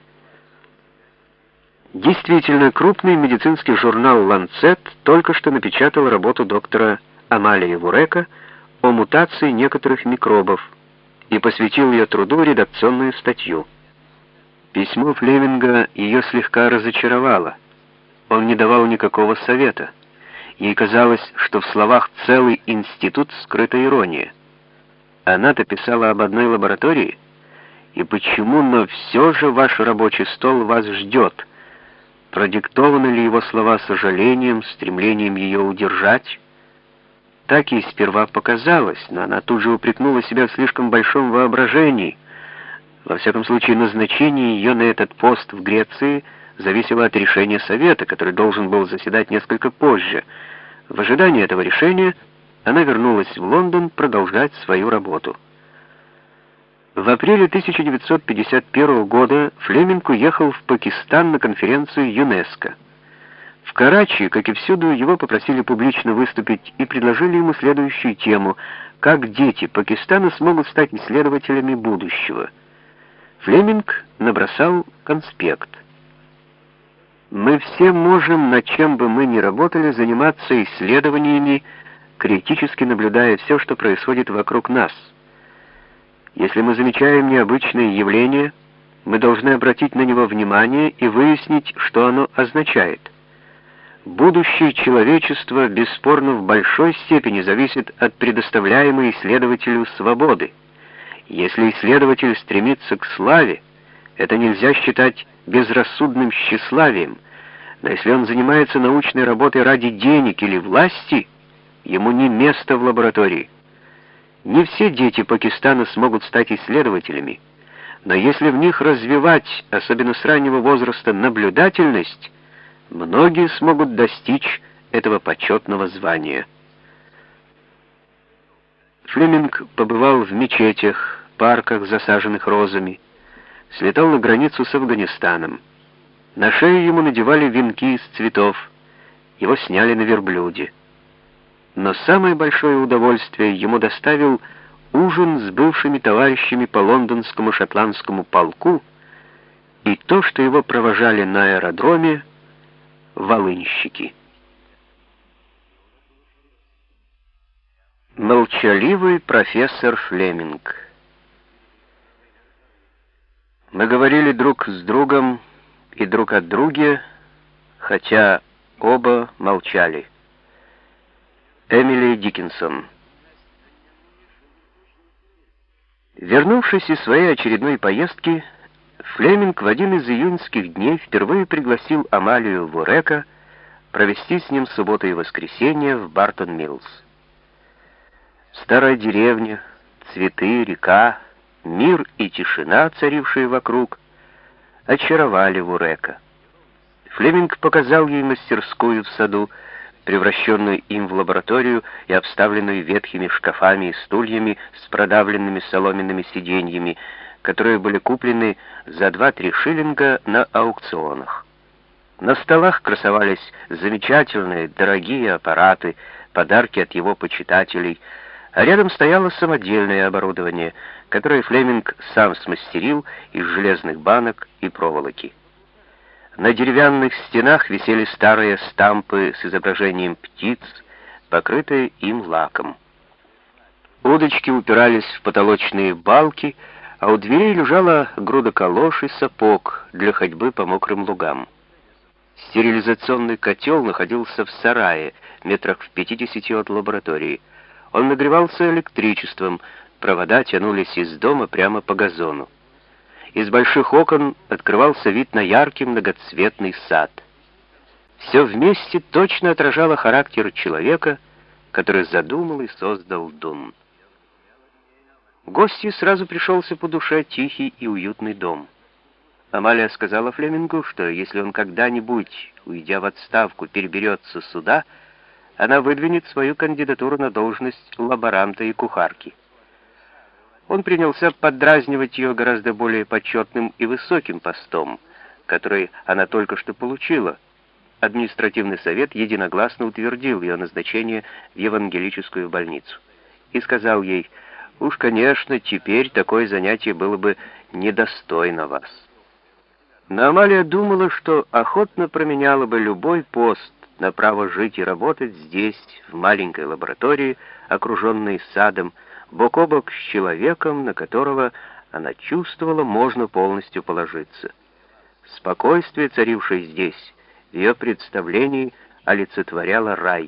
Действительно, крупный медицинский журнал «Ланцет» только что напечатал работу доктора Амалии Вурека о мутации некоторых микробов и посвятил ее труду редакционную статью. Письмо Флеминга ее слегка разочаровало. Он не давал никакого совета. Ей казалось, что в словах целый институт скрыта ирония. Она-то писала об одной лаборатории. И почему, но все же ваш рабочий стол вас ждет? Продиктованы ли его слова сожалением, стремлением ее удержать? Так ей сперва показалось, но она тут же упрекнула себя в слишком большом воображении. Во всяком случае, назначение ее на этот пост в Греции зависело от решения Совета, который должен был заседать несколько позже. В ожидании этого решения она вернулась в Лондон продолжать свою работу. В апреле тысяча девятьсот пятьдесят первого года Флеминг уехал в Пакистан на конференцию ЮНЕСКО. В Карачи, как и всюду, его попросили публично выступить и предложили ему следующую тему: «Как дети Пакистана смогут стать исследователями будущего». Флеминг набросал конспект. «Мы все можем, над чем бы мы ни работали, заниматься исследованиями, критически наблюдая все, что происходит вокруг нас. Если мы замечаем необычное явление, мы должны обратить на него внимание и выяснить, что оно означает. Будущее человечества бесспорно в большой степени зависит от предоставляемой исследователю свободы. Если исследователь стремится к славе, это нельзя считать безрассудным тщеславием, но если он занимается научной работой ради денег или власти, ему не место в лаборатории. Не все дети Пакистана смогут стать исследователями, но если в них развивать, особенно с раннего возраста, наблюдательность, многие смогут достичь этого почетного звания». Флеминг побывал в мечетях, парках, засаженных розами, слетал на границу с Афганистаном. На шею ему надевали венки из цветов, его сняли на верблюде. Но самое большое удовольствие ему доставил ужин с бывшими товарищами по лондонскому шотландскому полку и то, что его провожали на аэродроме волынщики. Молчаливый профессор Флеминг. Мы говорили друг с другом и друг о друге, хотя оба молчали. Эмили Диккенсон. Вернувшись из своей очередной поездки, Флеминг в один из июньских дней впервые пригласил Амалию Вурека провести с ним субботу и воскресенье в Бартон-Миллс. Старая деревня, цветы, река, Мир и тишина, царившие вокруг, очаровали Вурека. Флеминг показал ей мастерскую в саду, превращенную им в лабораторию и обставленную ветхими шкафами и стульями с продавленными соломенными сиденьями, которые были куплены за два-три шиллинга на аукционах. На столах красовались замечательные, дорогие аппараты, подарки от его почитателей, а рядом стояло самодельное оборудование, которое Флеминг сам смастерил из железных банок и проволоки. На деревянных стенах висели старые стампы с изображением птиц, покрытые им лаком. Удочки упирались в потолочные балки, а у дверей лежала груда калош и сапог для ходьбы по мокрым лугам. Стерилизационный котел находился в сарае, метрах в пятидесяти от лаборатории. Он нагревался электричеством, провода тянулись из дома прямо по газону. Из больших окон открывался вид на яркий многоцветный сад. Все вместе точно отражало характер человека, который задумал и создал дом. Гостю сразу пришелся по душе тихий и уютный дом. Амалия сказала Флемингу, что если он когда-нибудь, уйдя в отставку, переберется сюда, она выдвинет свою кандидатуру на должность лаборанта и кухарки. Он принялся поддразнивать ее гораздо более почетным и высоким постом, который она только что получила. Административный совет единогласно утвердил ее назначение в евангелическую больницу и сказал ей: «Уж, конечно, теперь такое занятие было бы недостойно вас». Но Амалия думала, что охотно променяла бы любой пост на право жить и работать здесь, в маленькой лаборатории, окруженной садом, бок о бок с человеком, на которого, она чувствовала, можно полностью положиться. Спокойствие, царившее здесь, в ее представлении олицетворяло рай.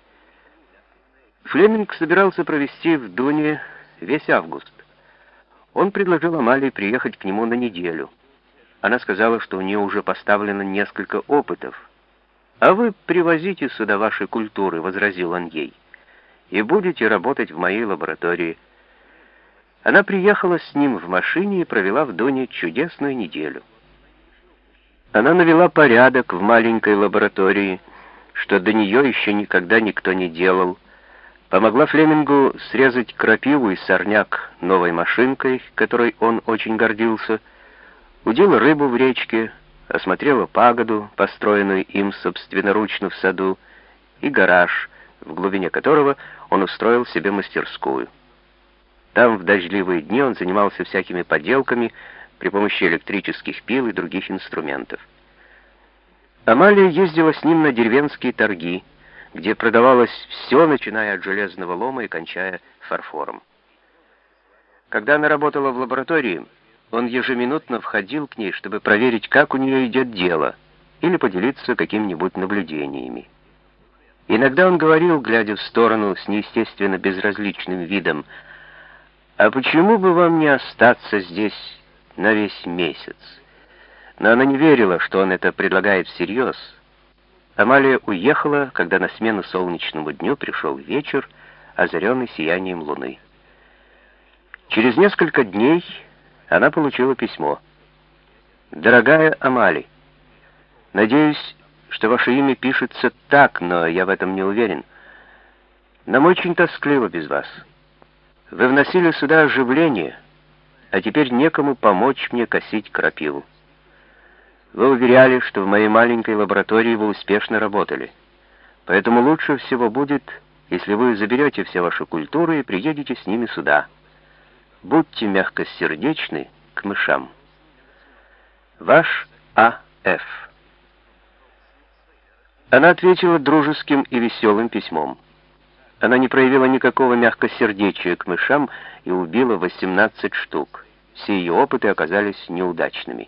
Флеминг собирался провести в Дуне весь август. Он предложил Амалии приехать к нему на неделю. Она сказала, что у нее уже поставлено несколько опытов. «А вы привозите сюда ваши культуры», — возразил он ей, «и будете работать в моей лаборатории». Она приехала с ним в машине и провела в Дуне чудесную неделю. Она навела порядок в маленькой лаборатории, что до нее еще никогда никто не делал, помогла Флемингу срезать крапиву и сорняк новой машинкой, которой он очень гордился, удила рыбу в речке, осмотрела пагоду, построенную им собственноручно в саду, и гараж, в глубине которого он устроил себе мастерскую. Там в дождливые дни он занимался всякими поделками при помощи электрических пил и других инструментов. Амалия ездила с ним на деревенские торги, где продавалось все, начиная от железного лома и кончая фарфором. Когда она работала в лаборатории, он ежеминутно входил к ней, чтобы проверить, как у нее идет дело, или поделиться какими-нибудь наблюдениями. Иногда он говорил, глядя в сторону с неестественно безразличным видом: «А почему бы вам не остаться здесь на весь месяц?» Но она не верила, что он это предлагает всерьез. Амалия уехала, когда на смену солнечному дню пришел вечер, озаренный сиянием луны. Через несколько дней она получила письмо. «Дорогая Амали, надеюсь, что ваше имя пишется так, но я в этом не уверен. Нам очень тоскливо без вас. Вы вносили сюда оживление, а теперь некому помочь мне косить крапиву. Вы уверяли, что в моей маленькой лаборатории вы успешно работали. Поэтому лучше всего будет, если вы заберете все ваши культуры и приедете с ними сюда. Будьте мягкосердечны к мышам. Ваш А Ф». Она ответила дружеским и веселым письмом. Она не проявила никакого мягкосердечия к мышам и убила восемнадцать штук. Все ее опыты оказались неудачными.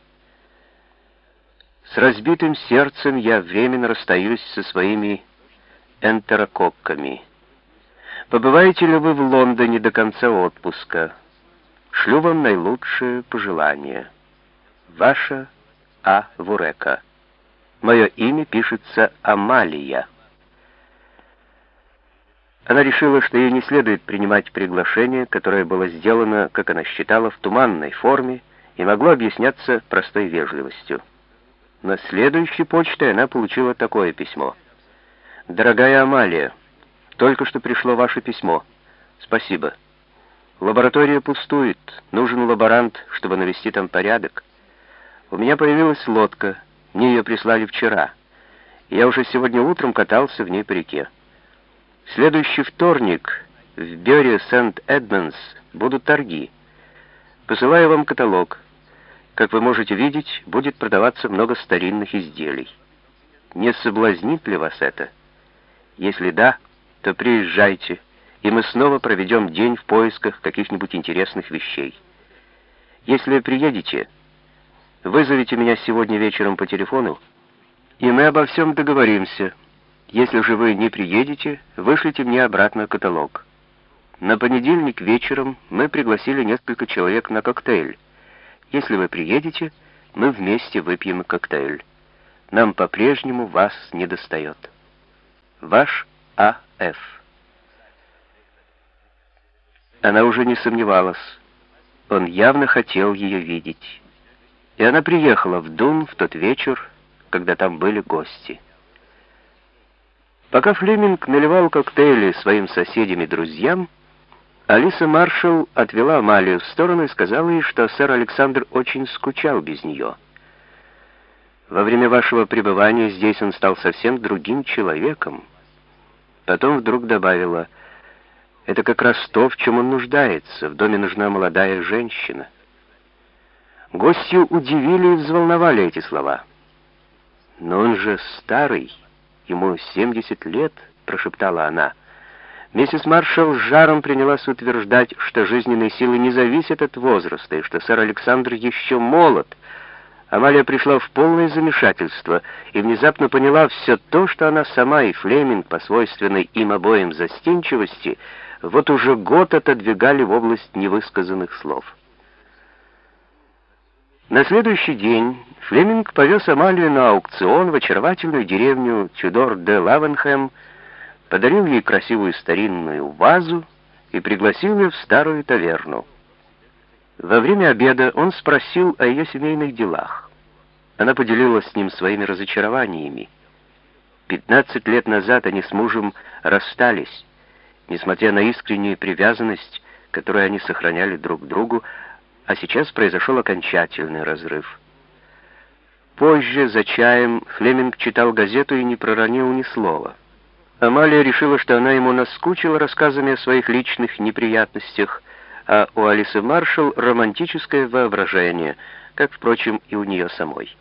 «С разбитым сердцем я временно расстаюсь со своими энтерококками. Побываете ли вы в Лондоне до конца отпуска? Шлю вам наилучшие пожелания. Ваша А. Вурека. Мое имя пишется Амалия». Она решила, что ей не следует принимать приглашение, которое было сделано, как она считала, в туманной форме и могло объясняться простой вежливостью. На следующей почте она получила такое письмо. «Дорогая Амалия, только что пришло ваше письмо. Спасибо. Лаборатория пустует. Нужен лаборант, чтобы навести там порядок. У меня появилась лодка. Мне ее прислали вчера. Я уже сегодня утром катался в ней по реке. В следующий вторник в Бёре Сент-Эдмондс будут торги. Посылаю вам каталог. Как вы можете видеть, будет продаваться много старинных изделий. Не соблазнит ли вас это? Если да, то приезжайте, и мы снова проведем день в поисках каких-нибудь интересных вещей. Если приедете, вызовите меня сегодня вечером по телефону, и мы обо всем договоримся. Если же вы не приедете, вышлите мне обратно каталог. На понедельник вечером мы пригласили несколько человек на коктейль. Если вы приедете, мы вместе выпьем коктейль. Нам по-прежнему вас недостает. Ваш А Ф. Она уже не сомневалась. Он явно хотел ее видеть. И она приехала в Дун в тот вечер, когда там были гости. Пока Флеминг наливал коктейли своим соседям и друзьям, Алиса Маршалл отвела Амалию в сторону и сказала ей, что сэр Александр очень скучал без нее. Во время вашего пребывания здесь он стал совсем другим человеком. Потом вдруг добавила: это как раз то, в чем он нуждается. В доме нужна молодая женщина. Гостью удивили и взволновали эти слова. Но он же старый, ему семьдесят лет, прошептала она. Миссис Маршалл с жаром принялась утверждать, что жизненные силы не зависят от возраста, и что сэр Александр еще молод. Амалия пришла в полное замешательство и внезапно поняла все то, что она сама и Флеминг, по свойственной им обоим застенчивости, вот уже год отодвигали в область невысказанных слов. На следующий день Флеминг повез Амалию на аукцион в очаровательную деревню Тюдор-де-Лавенхэм, подарил ей красивую старинную вазу и пригласил ее в старую таверну. Во время обеда он спросил о ее семейных делах. Она поделилась с ним своими разочарованиями. Пятнадцать лет назад они с мужем расстались, несмотря на искреннюю привязанность, которую они сохраняли друг к другу, а сейчас произошел окончательный разрыв. Позже, за чаем, Флеминг читал газету и не проронил ни слова. Амалия решила, что она ему наскучила рассказами о своих личных неприятностях, а у Алисы Маршалл романтическое воображение, как, впрочем, и у нее самой.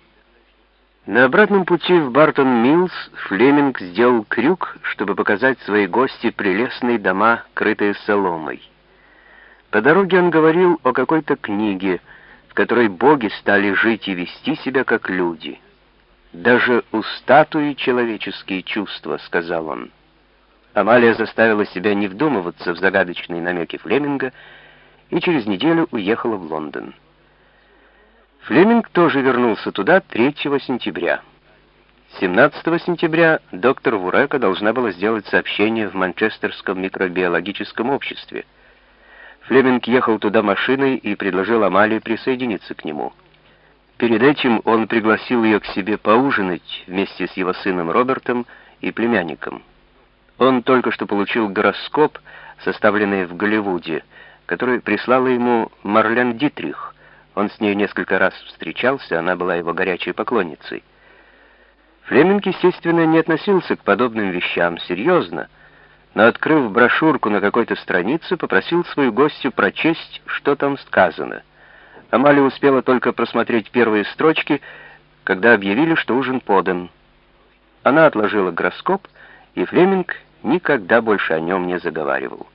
На обратном пути в Бартон-Миллс Флеминг сделал крюк, чтобы показать своей гости прелестные дома, крытые соломой. По дороге он говорил о какой-то книге, в которой боги стали жить и вести себя как люди. «Даже у статуи человеческие чувства», — сказал он. Амалия заставила себя не вдумываться в загадочные намеки Флеминга и через неделю уехала в Лондон. Флеминг тоже вернулся туда третьего сентября. семнадцатого сентября доктор Вурека должна была сделать сообщение в Манчестерском микробиологическом обществе. Флеминг ехал туда машиной и предложил Амалии присоединиться к нему. Перед этим он пригласил ее к себе поужинать вместе с его сыном Робертом и племянником. Он только что получил гороскоп, составленный в Голливуде, который прислала ему Марлен Дитрих. Он с ней несколько раз встречался, она была его горячей поклонницей. Флеминг, естественно, не относился к подобным вещам серьезно, но, открыв брошюрку на какой-то странице, попросил свою гостью прочесть, что там сказано. Амалия успела только просмотреть первые строчки, когда объявили, что ужин подан. Она отложила гороскоп, и Флеминг никогда больше о нем не заговаривал.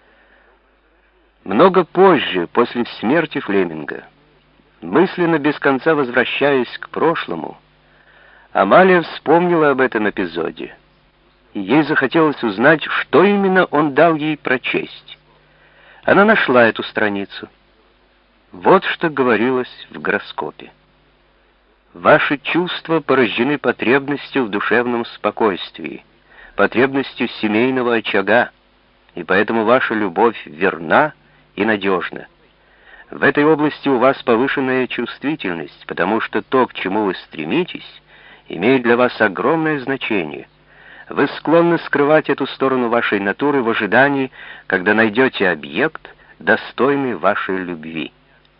Много позже, после смерти Флеминга, мысленно без конца возвращаясь к прошлому, Амалия вспомнила об этом эпизоде, и ей захотелось узнать, что именно он дал ей прочесть. Она нашла эту страницу. Вот что говорилось в гороскопе. Ваши чувства порождены потребностью в душевном спокойствии, потребностью семейного очага, и поэтому ваша любовь верна и надежна. В этой области у вас повышенная чувствительность, потому что то, к чему вы стремитесь, имеет для вас огромное значение. Вы склонны скрывать эту сторону вашей натуры в ожидании, когда найдете объект, достойный вашей любви.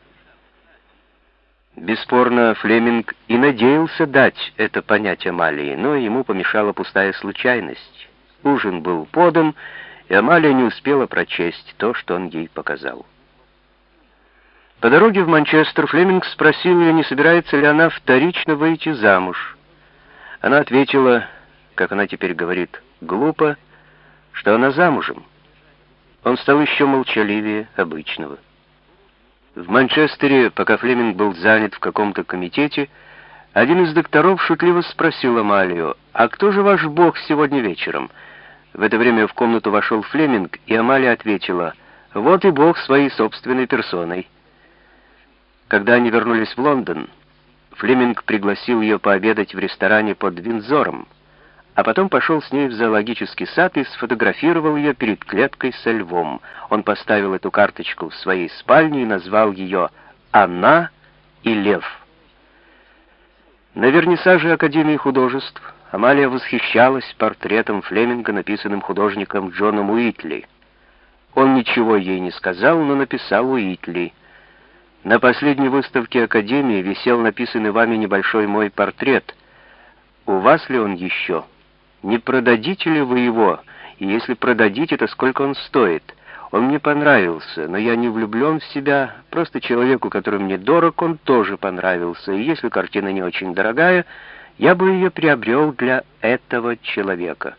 Бесспорно, Флеминг и надеялся дать это понять Амалии, но ему помешала пустая случайность. Ужин был подан, и Амалия не успела прочесть то, что он ей показал. По дороге в Манчестер Флеминг спросил ее, не собирается ли она вторично выйти замуж. Она ответила, как она теперь говорит, глупо, что она замужем. Он стал еще молчаливее обычного. В Манчестере, пока Флеминг был занят в каком-то комитете, один из докторов шутливо спросил Амалию: «А кто же ваш бог сегодня вечером?» В это время в комнату вошел Флеминг, и Амалия ответила: «Вот и бог своей собственной персоной». Когда они вернулись в Лондон, Флеминг пригласил ее пообедать в ресторане под Виндзором, а потом пошел с ней в зоологический сад и сфотографировал ее перед клеткой со львом. Он поставил эту карточку в своей спальне и назвал ее «Она и лев». На вернисаже Академии художеств Амалия восхищалась портретом Флеминга, написанным художником Джоном Уитли. Он ничего ей не сказал, но написал Уитли: «На последней выставке Академии висел написанный вами небольшой мой портрет. У вас ли он еще? Не продадите ли вы его? И если продадите, то сколько он стоит? Он мне понравился, но я не влюблен в себя. Просто человеку, который мне дорог, он тоже понравился. И если картина не очень дорогая, я бы ее приобрел для этого человека».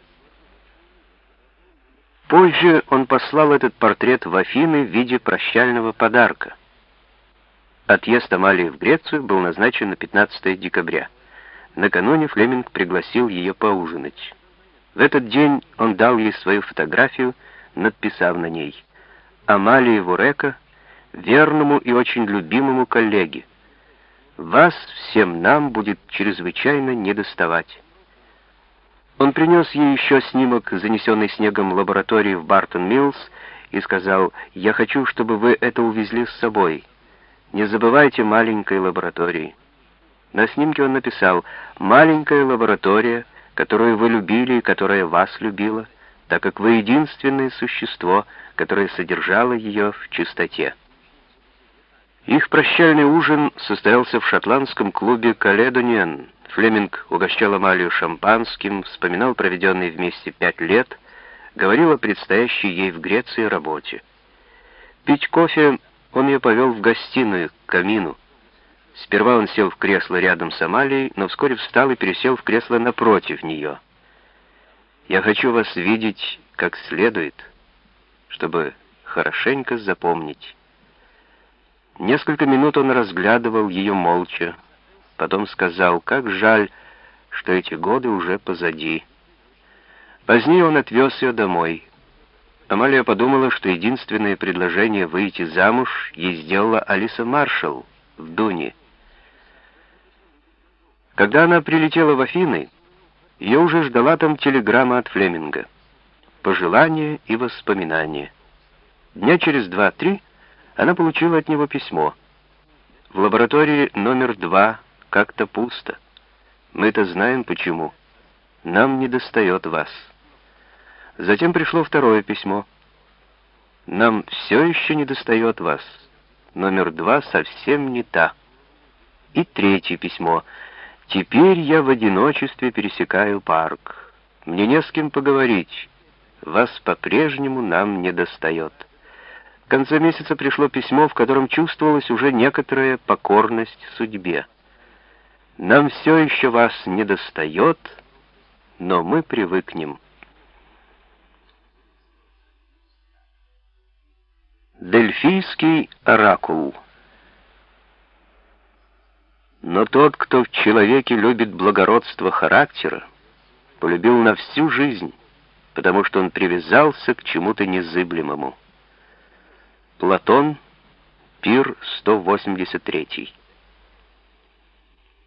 Позже он послал этот портрет в Афины в виде прощального подарка. Отъезд Амалии в Грецию был назначен на пятнадцатое декабря. Накануне Флеминг пригласил ее поужинать. В этот день он дал ей свою фотографию, надписав на ней: «Амалии Вурека, верному и очень любимому коллеге. Вас всем нам будет чрезвычайно недоставать». Он принес ей еще снимок, занесенный снегом лаборатории в Бартон-Миллс, и сказал: «Я хочу, чтобы вы это увезли с собой. Не забывайте маленькой лаборатории». На снимке он написал: «Маленькая лаборатория, которую вы любили и которая вас любила, так как вы единственное существо, которое содержало ее в чистоте». Их прощальный ужин состоялся в шотландском клубе «Каледониан». Флеминг угощал Амалию шампанским, вспоминал проведенные вместе пять лет, говорил о предстоящей ей в Греции работе. Пить кофе он ее повел в гостиную, к камину. Сперва он сел в кресло рядом с Амалией, но вскоре встал и пересел в кресло напротив нее. «Я хочу вас видеть как следует, чтобы хорошенько запомнить». Несколько минут он разглядывал ее молча, потом сказал: «Как жаль, что эти годы уже позади». Позднее он отвез ее домой. Амалия подумала, что единственное предложение выйти замуж ей сделала Алиса Маршалл в Дуне. Когда она прилетела в Афины, ее уже ждала там телеграмма от Флеминга. Пожелания и воспоминания. Дня через два-три она получила от него письмо. В лаборатории номер два как-то пусто. Мы-то знаем почему. Нам недостает вас. Затем пришло второе письмо. Нам все еще недостает вас. Номер два совсем не та. И третье письмо. Теперь я в одиночестве пересекаю парк. Мне не с кем поговорить. Вас по-прежнему нам недостает. В конце месяца пришло письмо, в котором чувствовалась уже некоторая покорность судьбе. Нам все еще вас недостает, но мы привыкнем. Дельфийский оракул. Но тот, кто в человеке любит благородство характера, полюбил на всю жизнь, потому что он привязался к чему-то незыблемому. Платон, Пир сто восемьдесят три.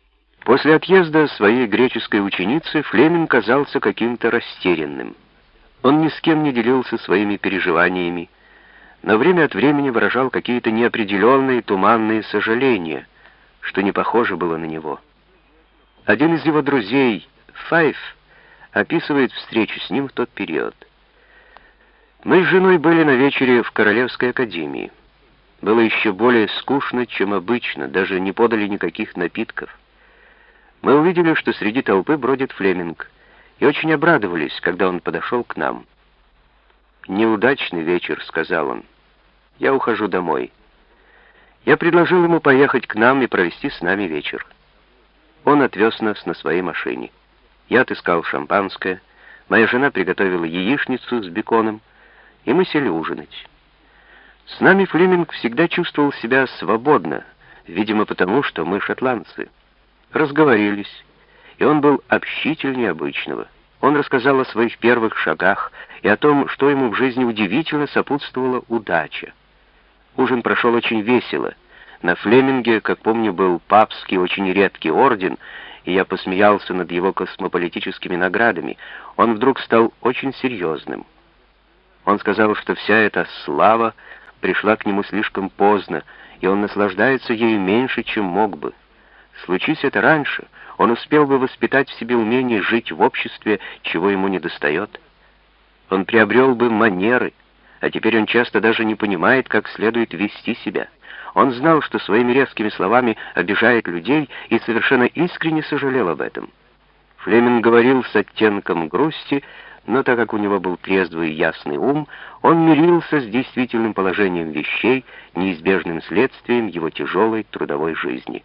После отъезда своей греческой ученицы Флеминг казался каким-то растерянным. Он ни с кем не делился своими переживаниями, но время от времени выражал какие-то неопределенные туманные сожаления, что не похоже было на него. Один из его друзей, Файф, описывает встречу с ним в тот период. «Мы с женой были на вечере в Королевской академии. Было еще более скучно, чем обычно, даже не подали никаких напитков. Мы увидели, что среди толпы бродит Флеминг, и очень обрадовались, когда он подошел к нам. «Неудачный вечер», — сказал он. «Я ухожу домой». Я предложил ему поехать к нам и провести с нами вечер. Он отвез нас на своей машине. Я отыскал шампанское, моя жена приготовила яичницу с беконом, и мы сели ужинать. С нами Флеминг всегда чувствовал себя свободно, видимо потому, что мы шотландцы. Разговорились, и он был общительнее обычного. Он рассказал о своих первых шагах и о том, что ему в жизни удивительно сопутствовала удача. Ужин прошел очень весело. На Флеминге, как помню, был папский очень редкий орден, и я посмеялся над его космополитическими наградами. Он вдруг стал очень серьезным. Он сказал, что вся эта слава пришла к нему слишком поздно, и он наслаждается ею меньше, чем мог бы. Случись это раньше, он успел бы воспитать в себе умение жить в обществе, чего ему недостает. Он приобрел бы манеры, а теперь он часто даже не понимает, как следует вести себя. Он знал, что своими резкими словами обижает людей, и совершенно искренне сожалел об этом. Флеминг говорил с оттенком грусти, но так как у него был трезвый и ясный ум, он мирился с действительным положением вещей, неизбежным следствием его тяжелой трудовой жизни.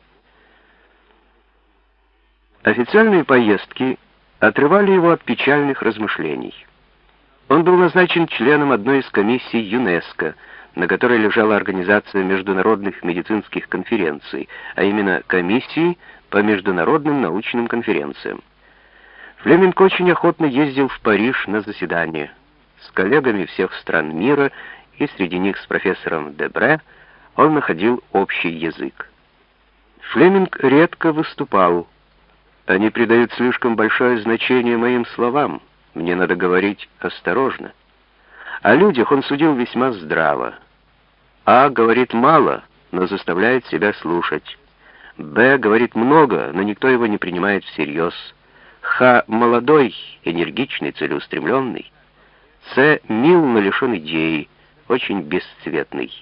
Официальные поездки отрывали его от печальных размышлений. Он был назначен членом одной из комиссий ЮНЕСКО, на которой лежала организация международных медицинских конференций, а именно комиссии по международным научным конференциям. Флеминг очень охотно ездил в Париж на заседания. С коллегами всех стран мира, и среди них с профессором Дебре, он находил общий язык. Флеминг редко выступал. Они придают слишком большое значение моим словам. Мне надо говорить осторожно. О людях он судил весьма здраво. А говорит мало, но заставляет себя слушать. Б говорит много, но никто его не принимает всерьез. Х молодой, энергичный, целеустремленный. С мил, но лишен идеи, очень бесцветный.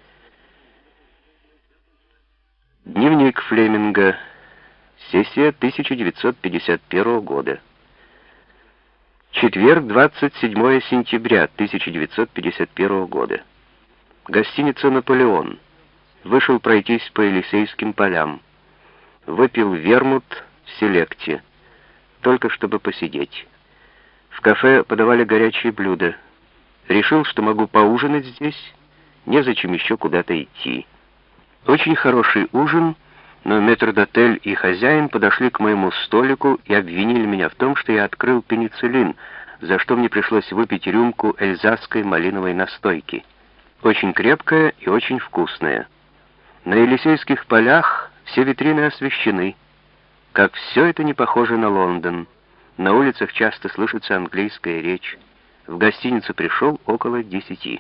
Дневник Флеминга. Сессия тысяча девятьсот пятьдесят первого года. Четверг, двадцать седьмого сентября тысяча девятьсот пятьдесят первого года. Гостиница «Наполеон». Вышел пройтись по Елисейским полям. Выпил вермут в селекте, только чтобы посидеть. В кафе подавали горячие блюда. Решил, что могу поужинать здесь, незачем еще куда-то идти. Очень хороший ужин, но метрдотель и хозяин подошли к моему столику и обвинили меня в том, что я открыл пенициллин, за что мне пришлось выпить рюмку эльзасской малиновой настойки. Очень крепкая и очень вкусная. На Елисейских полях все витрины освещены. Как все это не похоже на Лондон. На улицах часто слышится английская речь. В гостиницу пришел около десяти.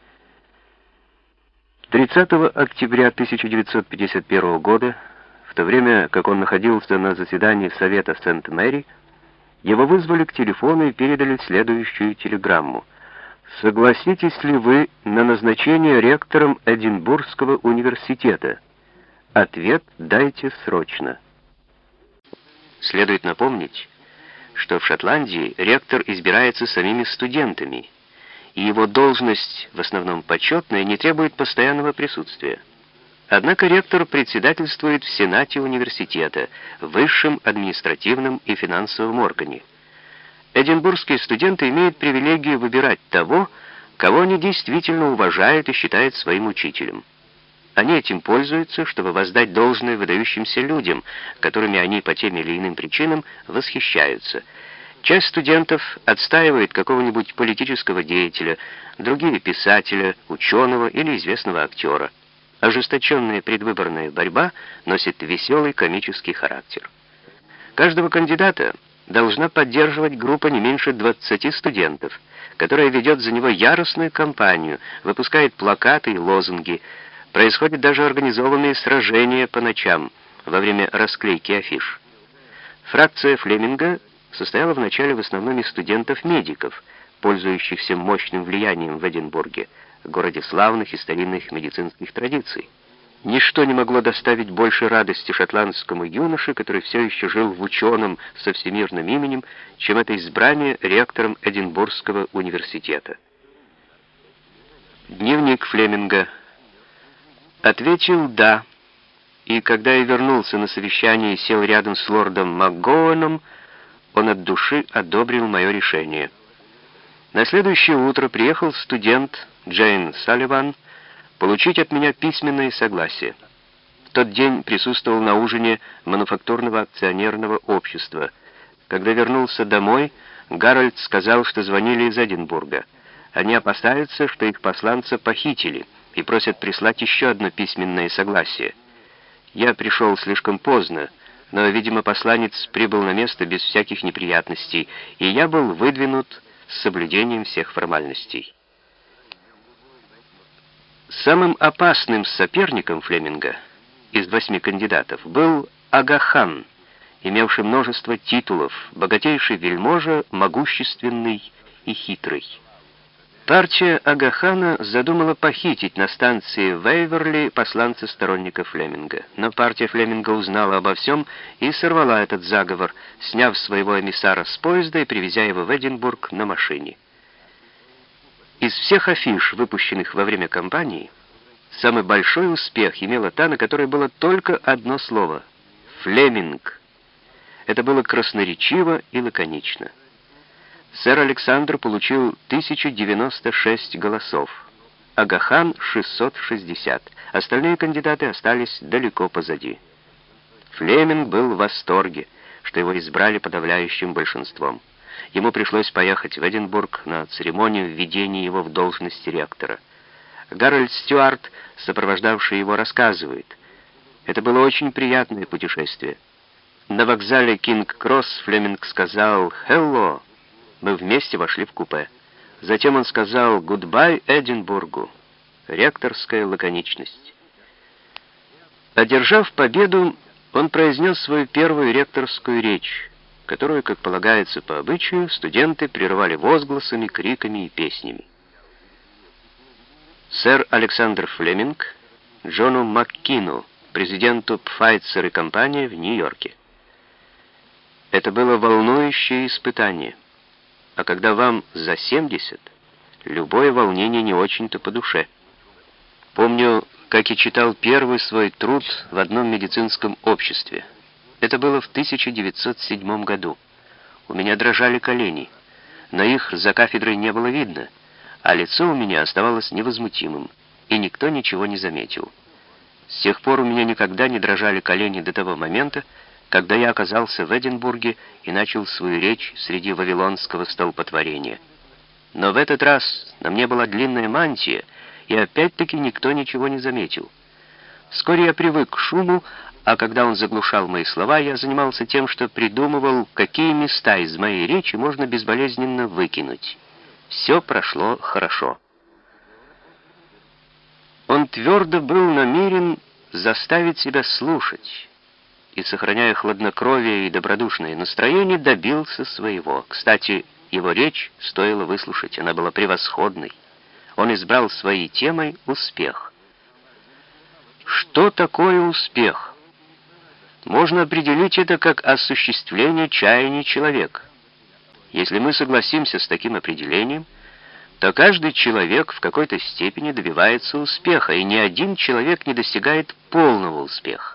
тридцатого октября тысяча девятьсот пятьдесят первого года, в то время как он находился на заседании Совета Сент-Мэри, его вызвали к телефону и передали следующую телеграмму. «Согласитесь ли вы на назначение ректором Эдинбургского университета? Ответ дайте срочно». Следует напомнить, что в Шотландии ректор избирается самими студентами, и его должность, в основном почетная, не требует постоянного присутствия. Однако ректор председательствует в Сенате университета, высшем административном и финансовом органе. Эдинбургские студенты имеют привилегию выбирать того, кого они действительно уважают и считают своим учителем. Они этим пользуются, чтобы воздать должное выдающимся людям, которыми они по тем или иным причинам восхищаются. Часть студентов отстаивает какого-нибудь политического деятеля, другие — писателя, ученого или известного актера. Ожесточенная предвыборная борьба носит веселый комический характер. Каждого кандидата должна поддерживать группа не меньше двадцати студентов, которая ведет за него яростную кампанию, выпускает плакаты и лозунги. Происходят даже организованные сражения по ночам во время расклейки афиш. Фракция Флеминга состояла вначале в основном из студентов-медиков, пользующихся мощным влиянием в Эдинбурге, городе славных и старинных медицинских традиций. Ничто не могло доставить больше радости шотландскому юноше, который все еще жил в ученом со всемирным именем, чем это избрание ректором Эдинбургского университета. Дневник Флеминга. Ответил «да», и когда я вернулся на совещание и сел рядом с лордом МакГоуэном, он от души одобрил мое решение. На следующее утро приехал студент Джейн Салливан получить от меня письменное согласие. В тот день присутствовал на ужине мануфактурного акционерного общества. Когда вернулся домой, Гарольд сказал, что звонили из Эдинбурга. Они опасаются, что их посланца похитили, и просят прислать еще одно письменное согласие. Я пришел слишком поздно, но, видимо, посланец прибыл на место без всяких неприятностей, и я был выдвинут с соблюдением всех формальностей. Самым опасным соперником Флеминга из восьми кандидатов был Ага Хан, имевший множество титулов, богатейший вельможа, могущественный и хитрый. Партия Ага Хана задумала похитить на станции Вейверли посланца сторонников Флеминга, но партия Флеминга узнала обо всем и сорвала этот заговор, сняв своего эмиссара с поезда и привезя его в Эдинбург на машине. Из всех афиш, выпущенных во время кампании, самый большой успех имела та, на которой было только одно слово — «Флеминг». Это было красноречиво и лаконично. Сэр Александр получил тысячу девяносто шесть голосов, Ага Хан — шестьсот шестьдесят. Остальные кандидаты остались далеко позади. Флеминг был в восторге, что его избрали подавляющим большинством. Ему пришлось поехать в Эдинбург на церемонию введения его в должность ректора. Гарольд Стюарт, сопровождавший его, рассказывает: это было очень приятное путешествие. На вокзале Кинг-Кросс Флеминг сказал «Hello». Мы вместе вошли в купе. Затем он сказал «Гудбай Эдинбургу». Ректорская лаконичность. Одержав победу, он произнес свою первую ректорскую речь, которую, как полагается по обычаю, студенты прерывали возгласами, криками и песнями. Сэр Александр Флеминг Джону Маккину, президенту Пфайцер и компании в Нью-Йорке. Это было волнующее испытание. А когда вам за семьдесят, любое волнение не очень-то по душе. Помню, как я читал первый свой труд в одном медицинском обществе. Это было в тысяча девятьсот седьмом году. У меня дрожали колени, но их за кафедрой не было видно, а лицо у меня оставалось невозмутимым, и никто ничего не заметил. С тех пор у меня никогда не дрожали колени до того момента, когда я оказался в Эдинбурге и начал свою речь среди вавилонского столпотворения. Но в этот раз на мне была длинная мантия, и опять-таки никто ничего не заметил. Вскоре я привык к шуму, а когда он заглушал мои слова, я занимался тем, что придумывал, какие места из моей речи можно безболезненно выкинуть. Все прошло хорошо. Он твердо был намерен заставить себя слушать, и, сохраняя хладнокровие и добродушное настроение, добился своего. Кстати, его речь стоило выслушать, она была превосходной. Он избрал своей темой успех. Что такое успех? Можно определить это как осуществление чаяний человека. Если мы согласимся с таким определением, то каждый человек в какой-то степени добивается успеха, и ни один человек не достигает полного успеха.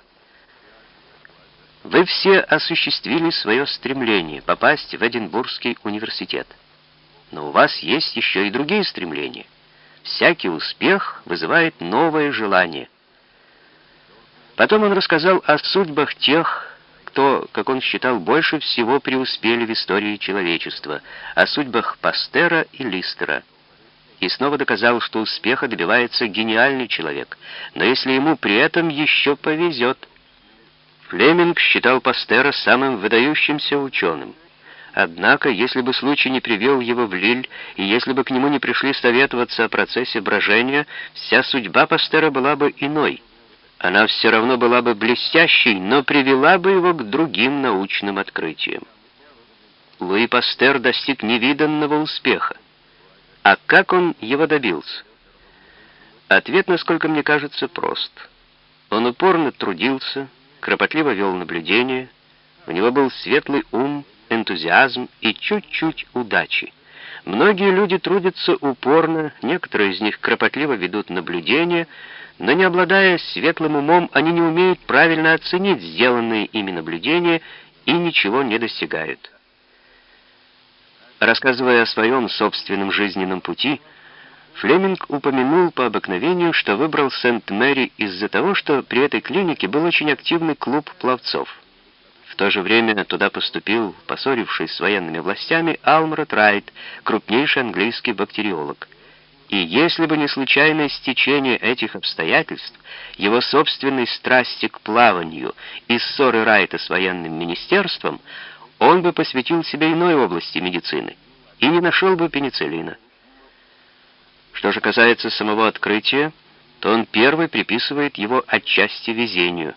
Вы все осуществили свое стремление попасть в Эдинбургский университет. Но у вас есть еще и другие стремления. Всякий успех вызывает новое желание. Потом он рассказал о судьбах тех, кто, как он считал, больше всего преуспели в истории человечества, о судьбах Пастера и Листера. И снова доказал, что успеха добивается гениальный человек, но если ему при этом еще повезет. Флеминг считал Пастера самым выдающимся ученым. Однако, если бы случай не привел его в Лиль, и если бы к нему не пришли советоваться о процессе брожения, вся судьба Пастера была бы иной. Она все равно была бы блестящей, но привела бы его к другим научным открытиям. Луи Пастер достиг невиданного успеха. А как он его добился? Ответ, насколько мне кажется, прост. Он упорно трудился, кропотливо вел наблюдения, у него был светлый ум, энтузиазм и чуть-чуть удачи. Многие люди трудятся упорно, некоторые из них кропотливо ведут наблюдения, но не обладая светлым умом, они не умеют правильно оценить сделанные ими наблюдения и ничего не достигают. Рассказывая о своем собственном жизненном пути, Флеминг упомянул по обыкновению, что выбрал Сент-Мэри из-за того, что при этой клинике был очень активный клуб пловцов. В то же время туда поступил, поссорившись с военными властями, Алмрот Райт, крупнейший английский бактериолог. И если бы не случайное стечение этих обстоятельств, его собственной страсти к плаванию и ссоры Райта с военным министерством, он бы посвятил себя иной области медицины и не нашел бы пенициллина. Что же касается самого открытия, то он первый приписывает его отчасти везению.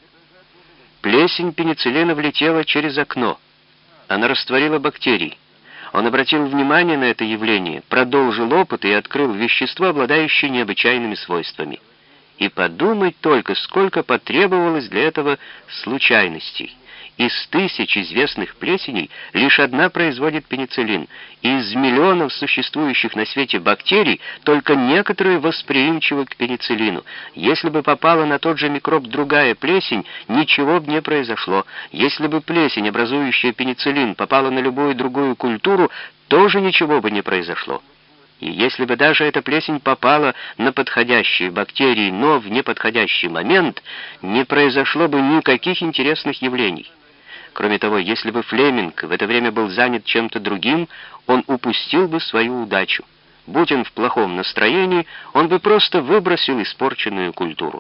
Плесень пенициллина влетела через окно. Она растворила бактерий. Он обратил внимание на это явление, продолжил опыт и открыл вещество, обладающее необычайными свойствами. И подумать только, сколько потребовалось для этого случайностей. Из тысяч известных плесеней лишь одна производит пенициллин, и из миллионов существующих на свете бактерий только некоторые восприимчивы к пенициллину. Если бы попала на тот же микроб другая плесень, ничего бы не произошло. Если бы плесень, образующая пенициллин, попала на любую другую культуру, тоже ничего бы не произошло. И если бы даже эта плесень попала на подходящие бактерии, но в неподходящий момент, не произошло бы никаких интересных явлений. Кроме того, если бы Флеминг в это время был занят чем-то другим, он упустил бы свою удачу. Будь он в плохом настроении, он бы просто выбросил испорченную культуру.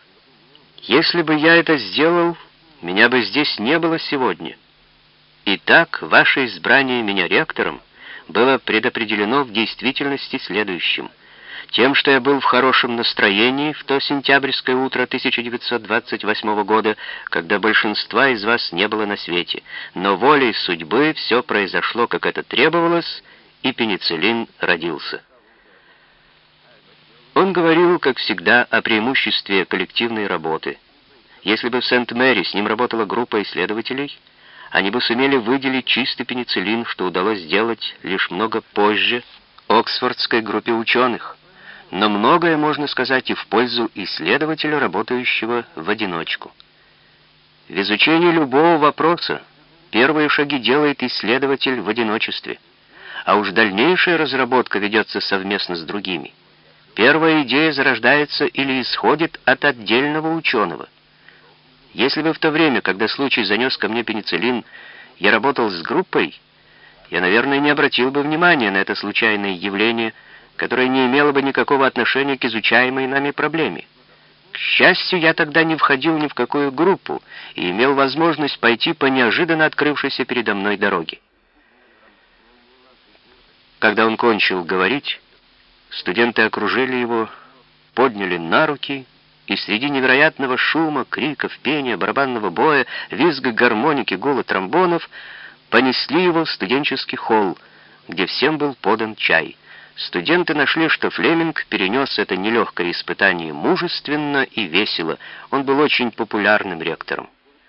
Если бы я это сделал, меня бы здесь не было сегодня. Итак, ваше избрание меня ректором было предопределено в действительности следующим. Тем, что я был в хорошем настроении в то сентябрьское утро тысяча девятьсот двадцать восьмого года, когда большинства из вас не было на свете, но волей судьбы все произошло, как это требовалось, и пенициллин родился. Он говорил, как всегда, о преимуществе коллективной работы. Если бы в Сент-Мэри с ним работала группа исследователей, они бы сумели выделить чистый пенициллин, что удалось сделать лишь много позже Оксфордской группе ученых. Но многое можно сказать и в пользу исследователя, работающего в одиночку. В изучении любого вопроса первые шаги делает исследователь в одиночестве, а уж дальнейшая разработка ведется совместно с другими. Первая идея зарождается или исходит от отдельного ученого. Если бы в то время, когда случай занес ко мне пенициллин, я работал с группой, я, наверное, не обратил бы внимания на это случайное явление, которое не имело бы никакого отношения к изучаемой нами проблеме. К счастью, я тогда не входил ни в какую группу и имел возможность пойти по неожиданно открывшейся передо мной дороге. Когда он кончил говорить, студенты окружили его, подняли на руки, и среди невероятного шума, криков, пения, барабанного боя, визга гармоники, гула тромбонов понесли его в студенческий холл, где всем был подан чай. Студенты нашли, что Флеминг перенес это нелегкое испытание мужественно и весело. Он был очень популярным ректором.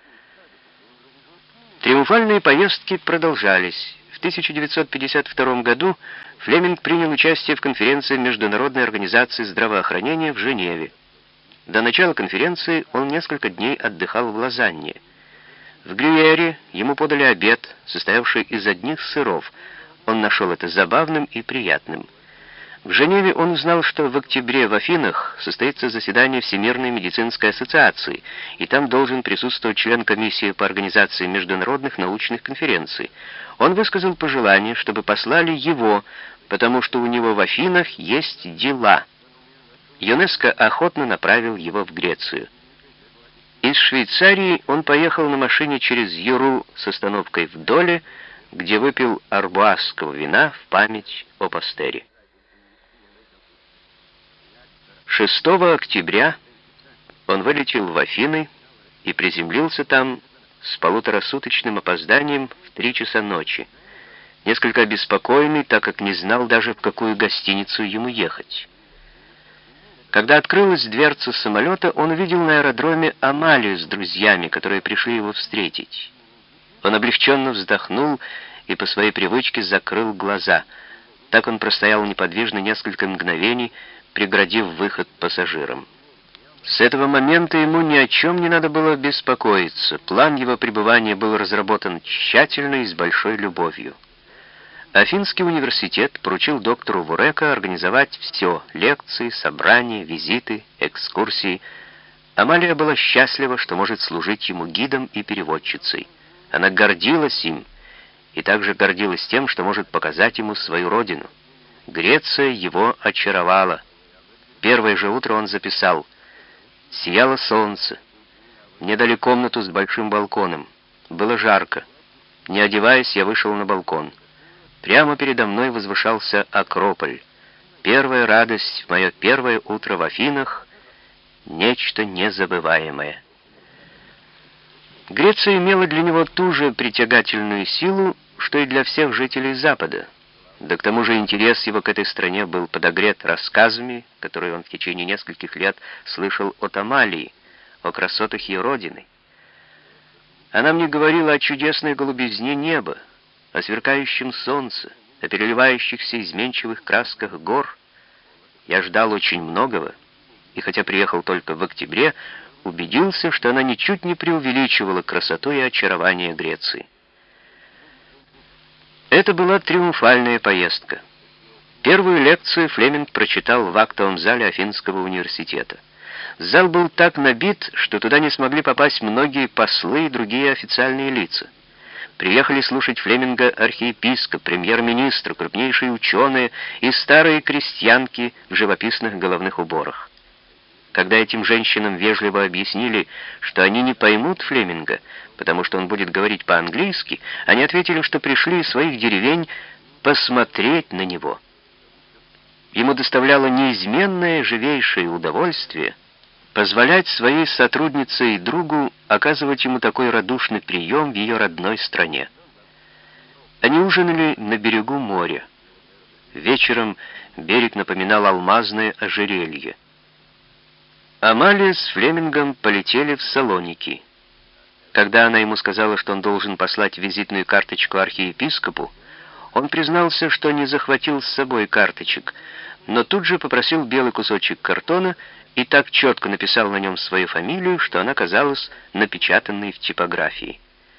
Триумфальные поездки продолжались. В тысяча девятьсот пятьдесят втором году Флеминг принял участие в конференции Международной организации здравоохранения в Женеве. До начала конференции он несколько дней отдыхал в Лозанне. В Грюэре ему подали обед, состоявший из одних сыров. Он нашел это забавным и приятным. В Женеве он узнал, что в октябре в Афинах состоится заседание Всемирной медицинской ассоциации, и там должен присутствовать член комиссии по организации международных научных конференций. Он высказал пожелание, чтобы послали его, потому что у него в Афинах есть дела. ЮНЕСКО охотно направил его в Грецию. Из Швейцарии он поехал на машине через Юру с остановкой в Доле, где выпил арбуазского вина в память о Пастере. шестого октября он вылетел в Афины и приземлился там с полуторасуточным опозданием в три часа ночи, несколько обеспокоенный, так как не знал даже, в какую гостиницу ему ехать. Когда открылась дверца самолета, он увидел на аэродроме Амалию с друзьями, которые пришли его встретить. Он облегченно вздохнул и по своей привычке закрыл глаза. Так он простоял неподвижно несколько мгновений, преградив выход пассажирам. С этого момента ему ни о чем не надо было беспокоиться. План его пребывания был разработан тщательно и с большой любовью. Афинский университет поручил доктору Вурека организовать все — лекции, собрания, визиты, экскурсии. Амалия была счастлива, что может служить ему гидом и переводчицей. Она гордилась им и также гордилась тем, что может показать ему свою родину. Греция его очаровала. Первое же утро он записал: «Сияло солнце. Мне дали комнату с большим балконом. Было жарко. Не одеваясь, я вышел на балкон. Прямо передо мной возвышался Акрополь. Первая радость в мое первое утро в Афинах — нечто незабываемое». Греция имела для него ту же притягательную силу, что и для всех жителей Запада. Да к тому же интерес его к этой стране был подогрет рассказами, которые он в течение нескольких лет слышал от Амалии, о красотах ее родины. Она мне говорила о чудесной голубизне неба, о сверкающем солнце, о переливающихся изменчивых красках гор. Я ждал очень многого, и хотя приехал только в октябре, убедился, что она ничуть не преувеличивала красоту и очарование Греции. Это была триумфальная поездка. Первую лекцию Флеминг прочитал в актовом зале Афинского университета. Зал был так набит, что туда не смогли попасть многие послы и другие официальные лица. Приехали слушать Флеминга архиепископ, премьер-министр, крупнейшие ученые и старые крестьянки в живописных головных уборах. Когда этим женщинам вежливо объяснили, что они не поймут Флеминга, потому что он будет говорить по-английски, они ответили, что пришли из своих деревень посмотреть на него. Ему доставляло неизменное живейшее удовольствие позволять своей сотруднице и другу оказывать ему такой радушный прием в ее родной стране. Они ужинали на берегу моря. Вечером берег напоминал алмазное ожерелье. Амалия с Флемингом полетели в Салоники. Когда она ему сказала, что он должен послать визитную карточку архиепископу, он признался, что не захватил с собой карточек, но тут же попросил белый кусочек картона и так четко написал на нем свою фамилию, что она казалась напечатанной в типографии.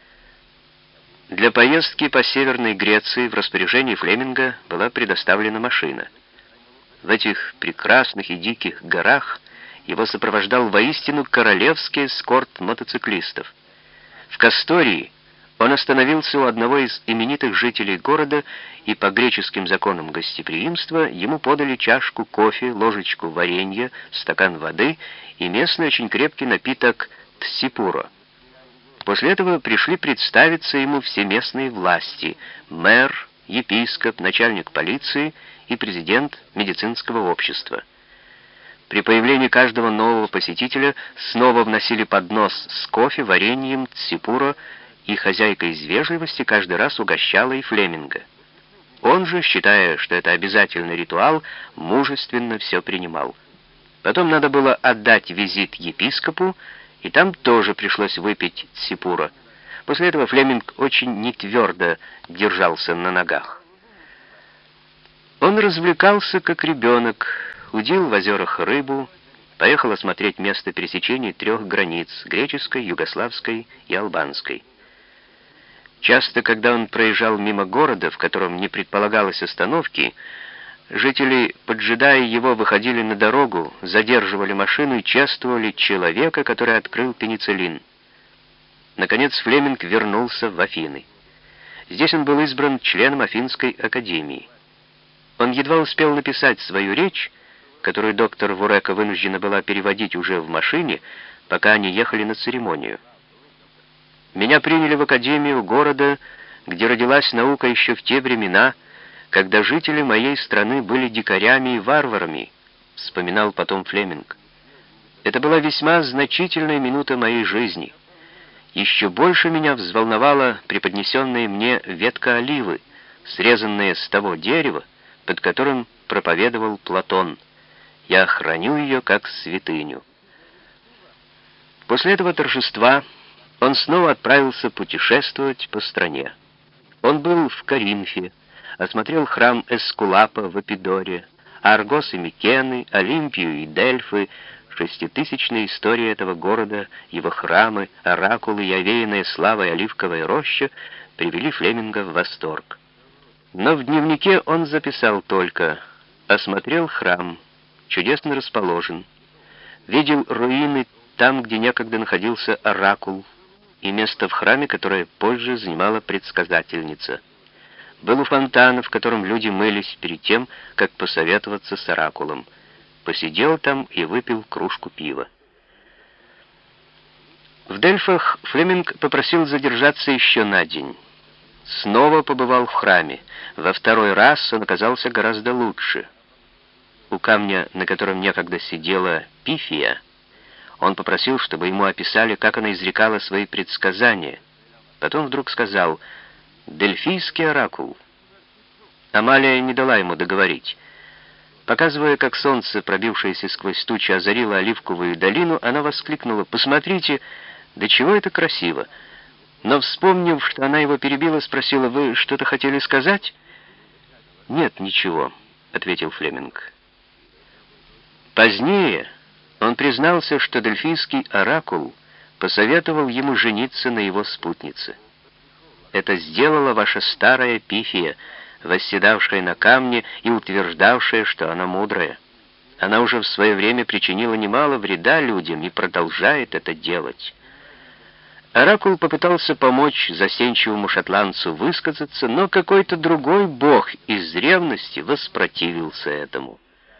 Для поездки по Северной Греции в распоряжении Флеминга была предоставлена машина. В этих прекрасных и диких горах его сопровождал воистину королевский эскорт мотоциклистов. В Кастории он остановился у одного из именитых жителей города, и по греческим законам гостеприимства ему подали чашку кофе, ложечку варенья, стакан воды и местный очень крепкий напиток тсипуро. После этого пришли представиться ему все местные власти: мэр, епископ, начальник полиции и президент медицинского общества. При появлении каждого нового посетителя снова вносили поднос с кофе, вареньем, тсипуро, и хозяйка из вежливости каждый раз угощала и Флеминга. Он же, считая, что это обязательный ритуал, мужественно все принимал. Потом надо было отдать визит епископу, и там тоже пришлось выпить тсипуро. После этого Флеминг очень нетвердо держался на ногах. Он развлекался как ребенок, удил в озерах рыбу, поехал осмотреть место пересечения трех границ — греческой, югославской и албанской. Часто, когда он проезжал мимо города, в котором не предполагалось остановки, жители, поджидая его, выходили на дорогу, задерживали машину и чествовали человека, который открыл пенициллин. Наконец Флеминг вернулся в Афины. Здесь он был избран членом Афинской академии. Он едва успел написать свою речь, которую доктор Вурека вынуждена была переводить уже в машине, пока они ехали на церемонию. Меня приняли в академию города, где родилась наука еще в те времена, когда жители моей страны были дикарями и варварами, вспоминал потом Флеминг. Это была весьма значительная минута моей жизни. Еще больше меня взволновала преподнесенная мне ветка оливы, срезанная с того дерева, под которым проповедовал Платон. Я храню ее как святыню. После этого торжества он снова отправился путешествовать по стране. Он был в Коринфе, осмотрел храм Эскулапа в Эпидоре, Аргос и Микены, Олимпию и Дельфы, шеститысячная история этого города, его храмы, оракулы и овеянная славой оливковая роща привели Флеминга в восторг. Но в дневнике он записал только: осмотрел храм, чудесно расположен, видел руины там, где некогда находился оракул, и место в храме, которое позже занимала предсказательница. Был у фонтана, в котором люди мылись перед тем, как посоветоваться с оракулом. Посидел там и выпил кружку пива. В Дельфах Флеминг попросил задержаться еще на день. Снова побывал в храме. Во второй раз он оказался гораздо лучше. У камня, на котором некогда сидела Пифия, он попросил, чтобы ему описали, как она изрекала свои предсказания. Потом вдруг сказал: «Дельфийский оракул». Амалия не дала ему договорить. Показывая, как солнце, пробившееся сквозь тучи, озарило оливковую долину, она воскликнула: «Посмотрите, до чего это красиво!» Но, вспомнив, что она его перебила, спросила: «Вы что-то хотели сказать?» «Нет, ничего», — ответил Флеминг. Позднее он признался, что дельфийский оракул посоветовал ему жениться на его спутнице. «Это сделала ваша старая Пифия, восседавшая на камне и утверждавшая, что она мудрая. Она уже в свое время причинила немало вреда людям и продолжает это делать». Оракул попытался помочь застенчивому шотландцу высказаться, но какой-то другой бог из ревности воспротивился этому.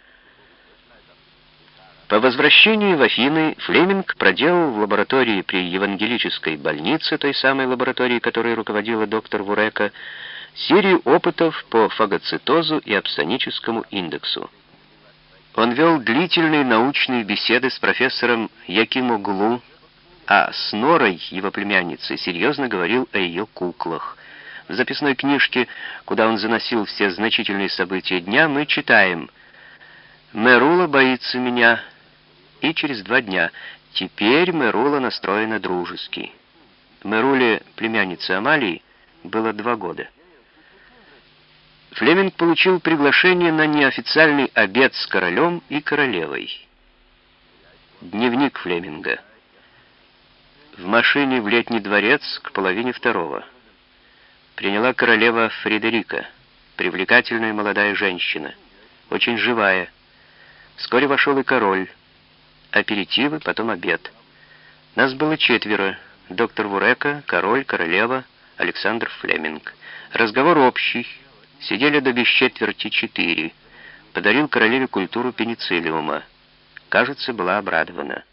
По возвращении в Афины Флеминг проделал в лаборатории при Евангелической больнице, той самой лаборатории, которой руководила доктор Вурека, серию опытов по фагоцитозу и апсоническому индексу. Он вел длительные научные беседы с профессором Якимоглу, а с Норой, его племянницей, серьезно говорил о ее куклах. В записной книжке, куда он заносил все значительные события дня, мы читаем: «Мерула боится меня». И через два дня: «Теперь Мерула настроена дружески». Меруле, племяннице Амалии, было два года. Флеминг получил приглашение на неофициальный обед с королем и королевой. Дневник Флеминга. В машине в Летний дворец к половине второго. Приняла королева Фредерика, привлекательная молодая женщина, очень живая. Вскоре вошел и король. Аперитивы, потом обед. Нас было четверо: доктор Вурека, король, королева, Александр Флеминг. Разговор общий. Сидели до без четверти четыре. Подарил королеве культуру пенициллиума. Кажется, была обрадована.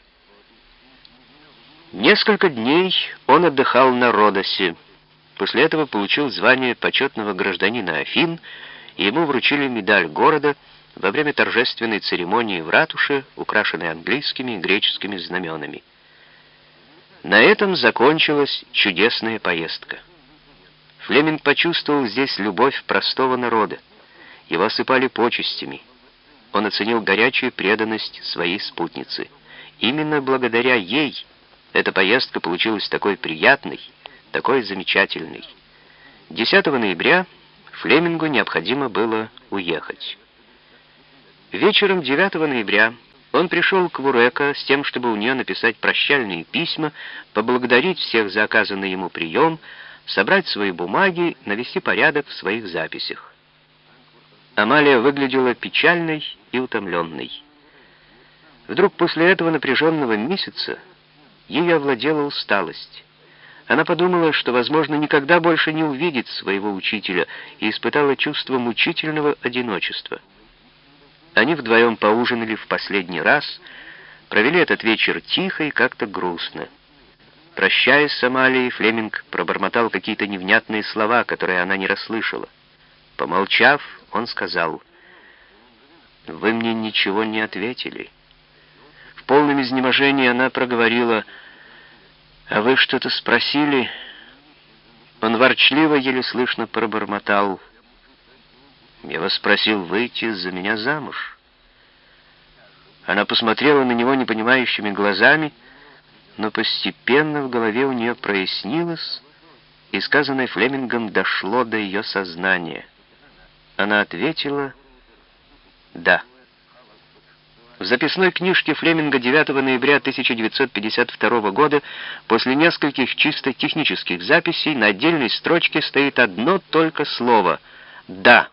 Несколько дней он отдыхал на Родосе. После этого получил звание почетного гражданина Афин, и ему вручили медаль города во время торжественной церемонии в ратуше, украшенной английскими и греческими знаменами. На этом закончилась чудесная поездка. Флеминг почувствовал здесь любовь простого народа. Его осыпали почестями. Он оценил горячую преданность своей спутницы. Именно благодаря ей эта поездка получилась такой приятной, такой замечательной. десятого ноября Флемингу необходимо было уехать. Вечером девятого ноября он пришел к Вурека с тем, чтобы у нее написать прощальные письма, поблагодарить всех за оказанный ему прием, собрать свои бумаги, навести порядок в своих записях. Амалия выглядела печальной и утомленной. Вдруг после этого напряженного месяца ею овладела усталость. Она подумала, что, возможно, никогда больше не увидит своего учителя, и испытала чувство мучительного одиночества. Они вдвоем поужинали в последний раз, Провели этот вечер тихо и как-то грустно. Прощаясь с Амалией, Флеминг пробормотал какие-то невнятные слова, которые она не расслышала. Помолчав, он сказал: «Вы мне ничего не ответили». В полном изнеможении она проговорила: «А вы что-то спросили?» Он ворчливо, еле слышно пробормотал: «Я вас просил выйти за меня замуж». Она посмотрела на него непонимающими глазами, но постепенно в голове у нее прояснилось, и сказанное Флемингом дошло до ее сознания. Она ответила «да». В записной книжке Флеминга девятого ноября тысяча девятьсот пятьдесят второго года после нескольких чисто технических записей на отдельной строчке стоит одно только слово «да».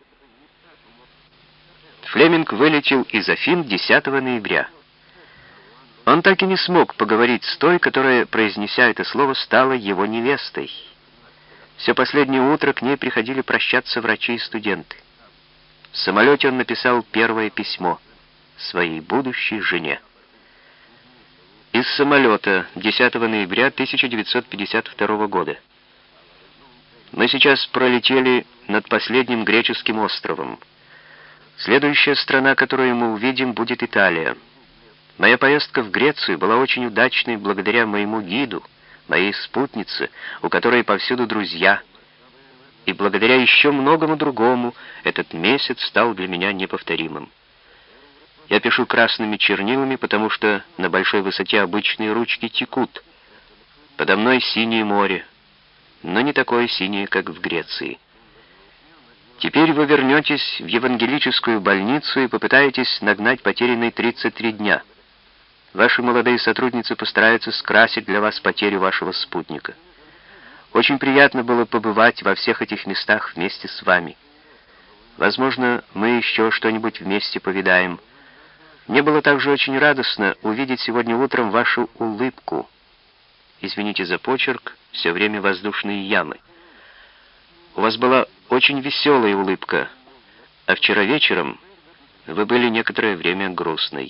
Флеминг вылетел из Афин десятого ноября. Он так и не смог поговорить с той, которая, произнеся это слово, стала его невестой. Все последнее утро к ней приходили прощаться врачи и студенты. В самолете он написал первое письмо своей будущей жене. Из самолета десятого ноября тысяча девятьсот пятьдесят второго года. Мы сейчас пролетели над последним греческим островом. Следующая страна, которую мы увидим, будет Италия. Моя поездка в Грецию была очень удачной благодаря моему гиду, моей спутнице, у которой повсюду друзья. И благодаря еще многому другому этот месяц стал для меня неповторимым. Я пишу красными чернилами, потому что на большой высоте обычные ручки текут. Подо мной синее море, но не такое синее, как в Греции. Теперь вы вернетесь в евангелическую больницу и попытаетесь нагнать потерянные тридцать три дня. Ваши молодые сотрудницы постараются скрасить для вас потерю вашего спутника. Очень приятно было побывать во всех этих местах вместе с вами. Возможно, мы еще что-нибудь вместе повидаем. Мне было также очень радостно увидеть сегодня утром вашу улыбку. Извините за почерк, все время воздушные ямы. У вас была очень веселая улыбка, а вчера вечером вы были некоторое время грустной.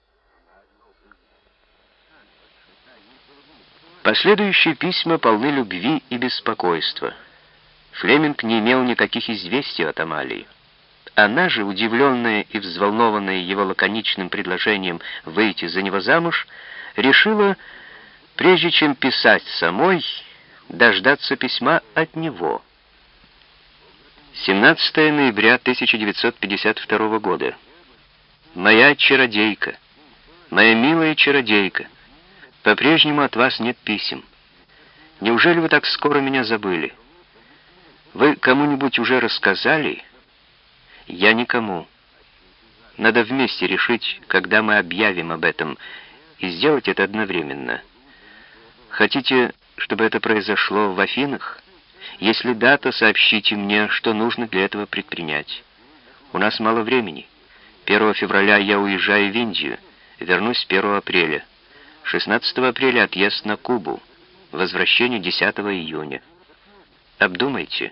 Последующие письма полны любви и беспокойства. Флеминг не имел никаких известий от Амалии. Она же, удивленная и взволнованная его лаконичным предложением выйти за него замуж, решила, прежде чем писать самой, дождаться письма от него. семнадцатого ноября тысяча девятьсот пятьдесят второго года. Моя чародейка, моя милая чародейка, по-прежнему от вас нет писем. Неужели вы так скоро меня забыли? Вы кому-нибудь уже рассказали? Я никому. Надо вместе решить, когда мы объявим об этом, и сделать это одновременно. Хотите, чтобы это произошло в Афинах? Если да, то сообщите мне, что нужно для этого предпринять. У нас мало времени. первого февраля я уезжаю в Индию, вернусь первого апреля. шестнадцатого апреля отъезд на Кубу, возвращение десятого июня. Обдумайте.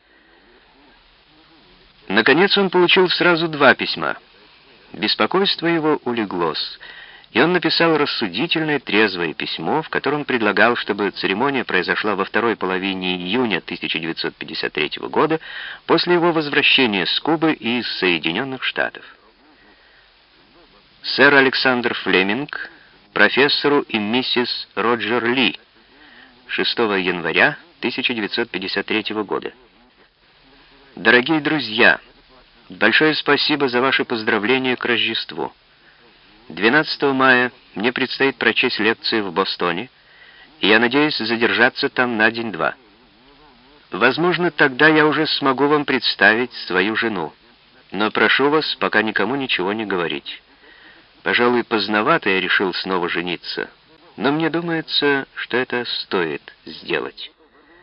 Наконец он получил сразу два письма. Беспокойство его улеглось, и он написал рассудительное, трезвое письмо, в котором предлагал, чтобы церемония произошла во второй половине июня тысяча девятьсот пятьдесят третьего года, после его возвращения с Кубы и из Соединенных Штатов. Сэр Александр Флеминг, профессору и миссис Роджер Ли, шестого января тысяча девятьсот пятьдесят третьего года. Дорогие друзья, большое спасибо за ваши поздравления к Рождеству. двенадцатого мая мне предстоит прочесть лекцию в Бостоне, и я надеюсь задержаться там на день-два. Возможно, тогда я уже смогу вам представить свою жену, но прошу вас пока никому ничего не говорить. Пожалуй, поздновато я решил снова жениться, но мне думается, что это стоит сделать.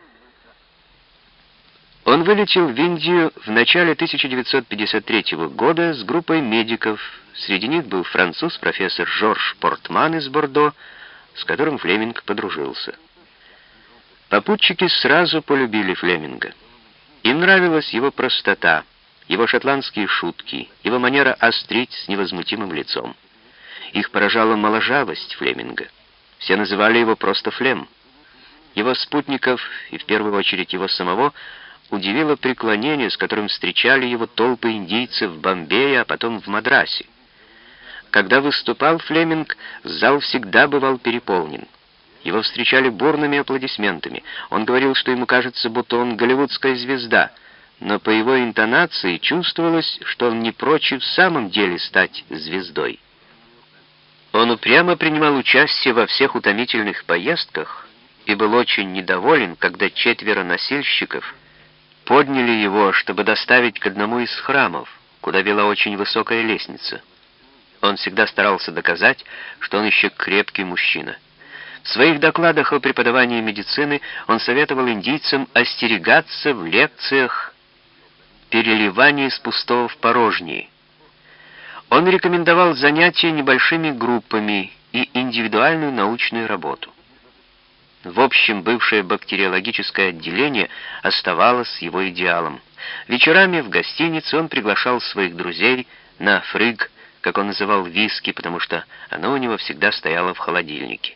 Он вылетел в Индию в начале тысяча девятьсот пятьдесят третьего года с группой медиков. Среди них был француз профессор Жорж Портман из Бордо, с которым Флеминг подружился. Попутчики сразу полюбили Флеминга. Им нравилась его простота, его шотландские шутки, его манера острить с невозмутимым лицом. Их поражала моложавость Флеминга. Все называли его просто Флем. Его спутников, и в первую очередь его самого, удивило преклонение, с которым встречали его толпы индийцев в Бомбее, а потом в Мадрасе. Когда выступал Флеминг, зал всегда бывал переполнен. Его встречали бурными аплодисментами. Он говорил, что ему кажется, будто он голливудская звезда, но по его интонации чувствовалось, что он не прочь в самом деле стать звездой. Он упрямо принимал участие во всех утомительных поездках и был очень недоволен, когда четверо носильщиков подняли его, чтобы доставить к одному из храмов, куда вела очень высокая лестница. Он всегда старался доказать, что он еще крепкий мужчина. В своих докладах о преподавании медицины он советовал индийцам остерегаться в лекциях переливания из пустого в порожнее. Он рекомендовал занятия небольшими группами и индивидуальную научную работу. В общем, бывшее бактериологическое отделение оставалось его идеалом. Вечерами в гостинице он приглашал своих друзей на фрыг, как он называл виски, потому что оно у него всегда стояло в холодильнике.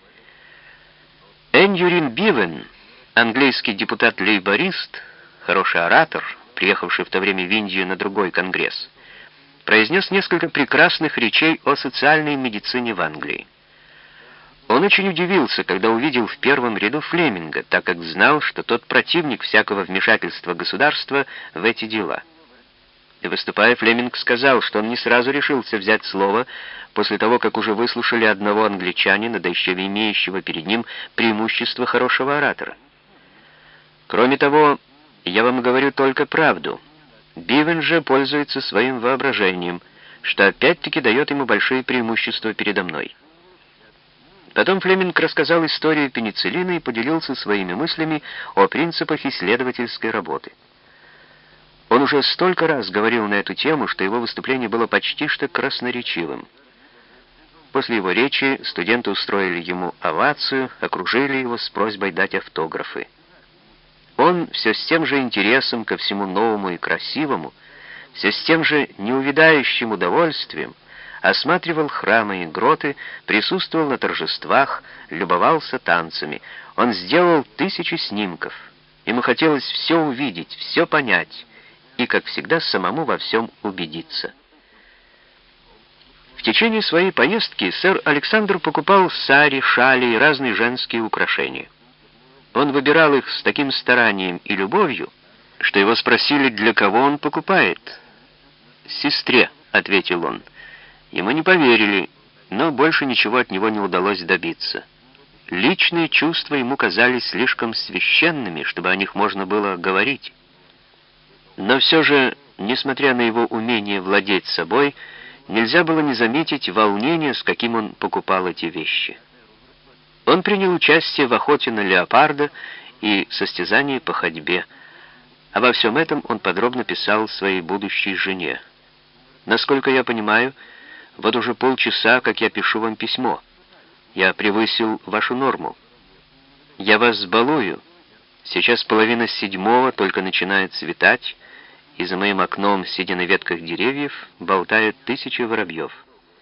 Эньюрин Бивен, английский депутат-лейборист, хороший оратор, приехавший в то время в Индию на другой конгресс, произнес несколько прекрасных речей о социальной медицине в Англии. Он очень удивился, когда увидел в первом ряду Флеминга, так как знал, что тот противник всякого вмешательства государства в эти дела. И выступая, Флеминг сказал, что он не сразу решился взять слово после того, как уже выслушали одного англичанина, да еще имеющего перед ним преимущество хорошего оратора. Кроме того, я вам говорю только правду. Бивен же пользуется своим воображением, что опять-таки дает ему большие преимущества передо мной. Потом Флеминг рассказал историю пенициллина и поделился своими мыслями о принципах исследовательской работы. Он уже столько раз говорил на эту тему, что его выступление было почти что красноречивым. После его речи студенты устроили ему овацию, окружили его с просьбой дать автографы. Он все с тем же интересом ко всему новому и красивому, все с тем же неувядающим удовольствием осматривал храмы и гроты, присутствовал на торжествах, любовался танцами. Он сделал тысячи снимков. Ему хотелось все увидеть, все понять и, как всегда, самому во всем убедиться. В течение своей поездки сэр Александр покупал сари, шали и разные женские украшения. Он выбирал их с таким старанием и любовью, что его спросили, для кого он покупает. «Сестре», — ответил он. Ему не поверили, но больше ничего от него не удалось добиться. Личные чувства ему казались слишком священными, чтобы о них можно было говорить. Но все же, несмотря на его умение владеть собой, нельзя было не заметить волнение, с каким он покупал эти вещи. Он принял участие в охоте на леопарда и состязании по ходьбе. Обо всем этом он подробно писал своей будущей жене. «Насколько я понимаю, вот уже полчаса, как я пишу вам письмо. Я превысил вашу норму. Я вас балую. Сейчас половина седьмого, только начинает светать, и за моим окном, сидя на ветках деревьев, болтают тысячи воробьев».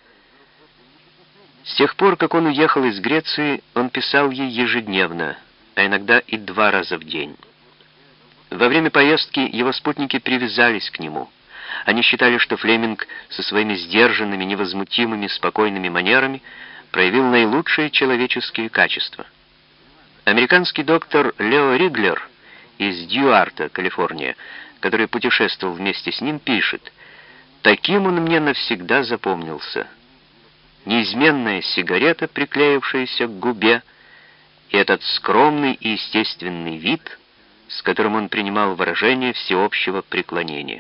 С тех пор, как он уехал из Греции, он писал ей ежедневно, а иногда и два раза в день. Во время поездки его спутники привязались к нему. Они считали, что Флеминг со своими сдержанными, невозмутимыми, спокойными манерами проявил наилучшие человеческие качества. Американский доктор Лео Риглер из Дьюарта, Калифорния, который путешествовал вместе с ним, пишет: «Таким он мне навсегда запомнился. Неизменная сигарета, приклеившаяся к губе, и этот скромный и естественный вид, с которым он принимал выражение всеобщего преклонения».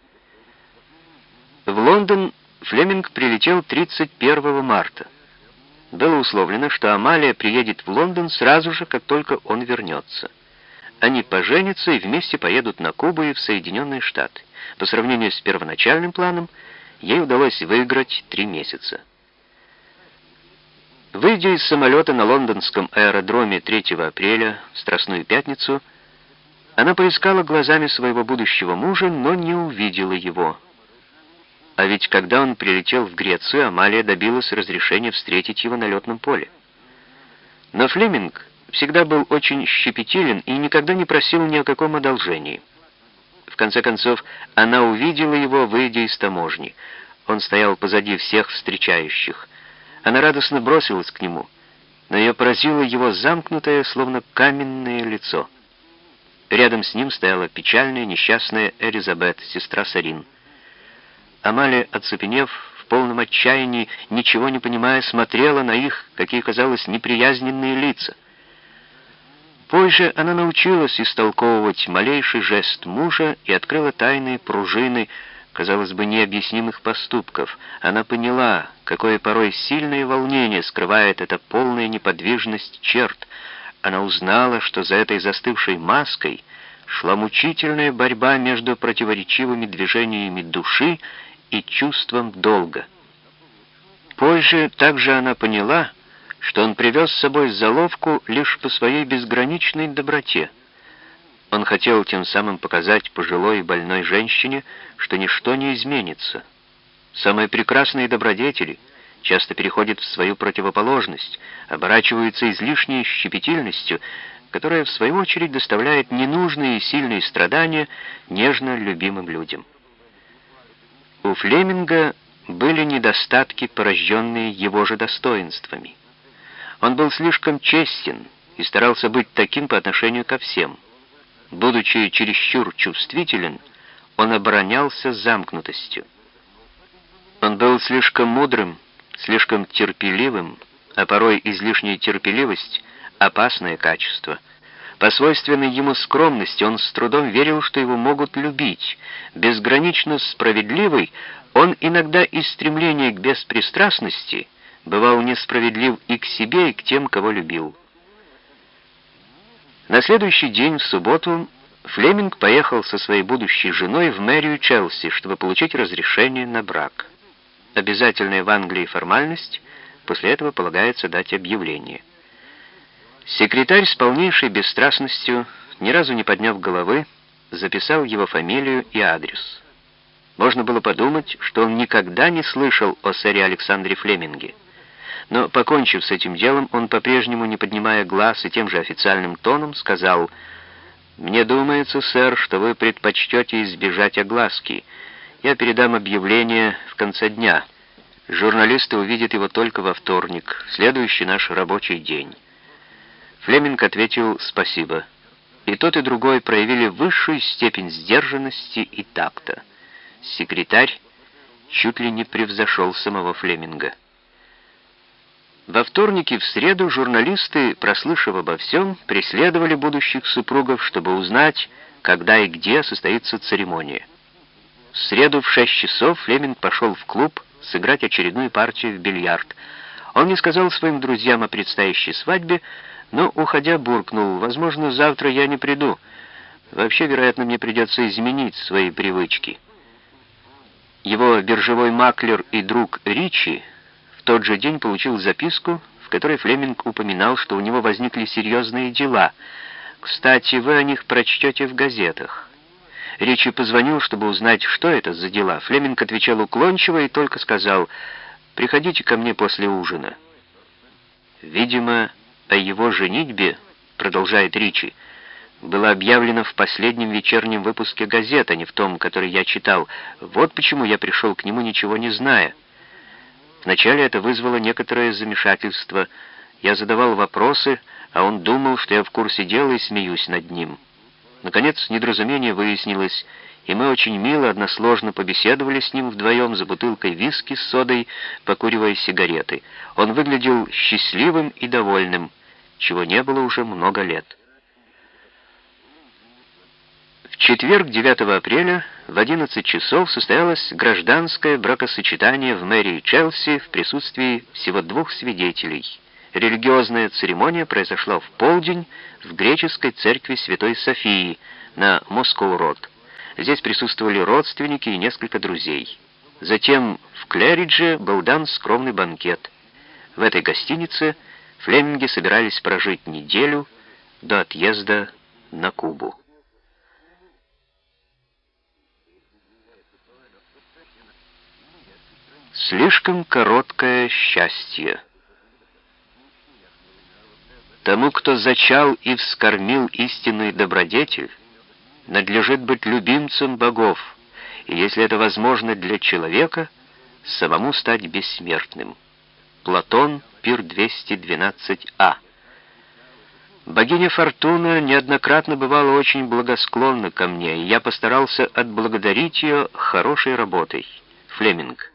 В Лондон Флеминг прилетел тридцать первого марта. Было условлено, что Амалия приедет в Лондон сразу же, как только он вернется. Они поженятся и вместе поедут на Кубу и в Соединенные Штаты. По сравнению с первоначальным планом, ей удалось выиграть три месяца. Выйдя из самолета на лондонском аэродроме третьего апреля, в Страстную пятницу, она поискала глазами своего будущего мужа, но не увидела его. А ведь когда он прилетел в Грецию, Амалия добилась разрешения встретить его на летном поле. Но Флеминг всегда был очень щепетилен и никогда не просил ни о каком одолжении. В конце концов, она увидела его, выйдя из таможни. Он стоял позади всех встречающих. Она радостно бросилась к нему, но ее поразило его замкнутое, словно каменное лицо. Рядом с ним стояла печальная, несчастная Элизабет, сестра Сарин. Амалия, оцепенев, в полном отчаянии, ничего не понимая, смотрела на их, какие, казалось, неприязненные лица. Позже она научилась истолковывать малейший жест мужа и открыла тайные пружины, казалось бы, необъяснимых поступков. Она поняла, какое порой сильное волнение скрывает эта полная неподвижность черт. Она узнала, что за этой застывшей маской шла мучительная борьба между противоречивыми движениями души и чувством долга. Позже также она поняла, что он привез с собой заловку лишь по своей безграничной доброте. Он хотел тем самым показать пожилой и больной женщине, что ничто не изменится. Самые прекрасные добродетели часто переходят в свою противоположность, оборачиваются излишней щепетильностью, которая, в свою очередь, доставляет ненужные и сильные страдания нежно любимым людям. У Флеминга были недостатки, порожденные его же достоинствами. Он был слишком честен и старался быть таким по отношению ко всем. Будучи чересчур чувствителен, он оборонялся замкнутостью. Он был слишком мудрым, слишком терпеливым, а порой излишняя терпеливость — опасное качество. По свойственной ему скромности он с трудом верил, что его могут любить. Безгранично справедливый, он иногда из стремления к беспристрастности бывал несправедлив и к себе, и к тем, кого любил. На следующий день, в субботу, Флеминг поехал со своей будущей женой в мэрию Челси, чтобы получить разрешение на брак. Обязательная в Англии формальность, после этого полагается дать объявление. Секретарь с полнейшей бесстрастностью, ни разу не подняв головы, записал его фамилию и адрес. Можно было подумать, что он никогда не слышал о сэре Александре Флеминге. Но, покончив с этим делом, он, по-прежнему не поднимая глаз и тем же официальным тоном, сказал: «Мне думается, сэр, что вы предпочтете избежать огласки. Я передам объявление в конце дня. Журналисты увидят его только во вторник, следующий наш рабочий день». Флеминг ответил «спасибо». И тот, и другой проявили высшую степень сдержанности и такта. Секретарь чуть ли не превзошел самого Флеминга. Во вторник и в среду журналисты, прослышав обо всем, преследовали будущих супругов, чтобы узнать, когда и где состоится церемония. В среду в шесть часов Флеминг пошел в клуб сыграть очередную партию в бильярд. Он не сказал своим друзьям о предстоящей свадьбе, но, уходя, буркнул: «Возможно, завтра я не приду. Вообще, вероятно, мне придется изменить свои привычки». Его биржевой маклер и друг Ричи в тот же день получил записку, в которой Флеминг упоминал, что у него возникли серьезные дела. «Кстати, вы о них прочтете в газетах». Ричи позвонил, чтобы узнать, что это за дела. Флеминг отвечал уклончиво и только сказал: «Приходите ко мне после ужина». Видимо, о его женитьбе, продолжает Ричи, было объявлено в последнем вечернем выпуске газет, а не в том, который я читал. Вот почему я пришел к нему, ничего не зная. Вначале это вызвало некоторое замешательство. Я задавал вопросы, а он думал, что я в курсе дела и смеюсь над ним. Наконец, недоразумение выяснилось, и мы очень мило, односложно побеседовали с ним вдвоем за бутылкой виски с содой, покуривая сигареты. Он выглядел счастливым и довольным, чего не было уже много лет. В четверг, девятого апреля, в одиннадцать часов состоялось гражданское бракосочетание в мэрии Челси в присутствии всего двух свидетелей. Религиозная церемония произошла в полдень в греческой церкви Святой Софии на Москоу-Род. Здесь присутствовали родственники и несколько друзей. Затем в Клэридже был дан скромный банкет. В этой гостинице Флеминги собирались прожить неделю до отъезда на Кубу. Слишком короткое счастье. Тому, кто зачал и вскормил истинный добродетель, надлежит быть любимцем богов, и если это возможно для человека, самому стать бессмертным. Платон, Пир двести двенадцать а. Богиня Фортуна неоднократно бывала очень благосклонна ко мне, и я постарался отблагодарить ее хорошей работой. Флеминг.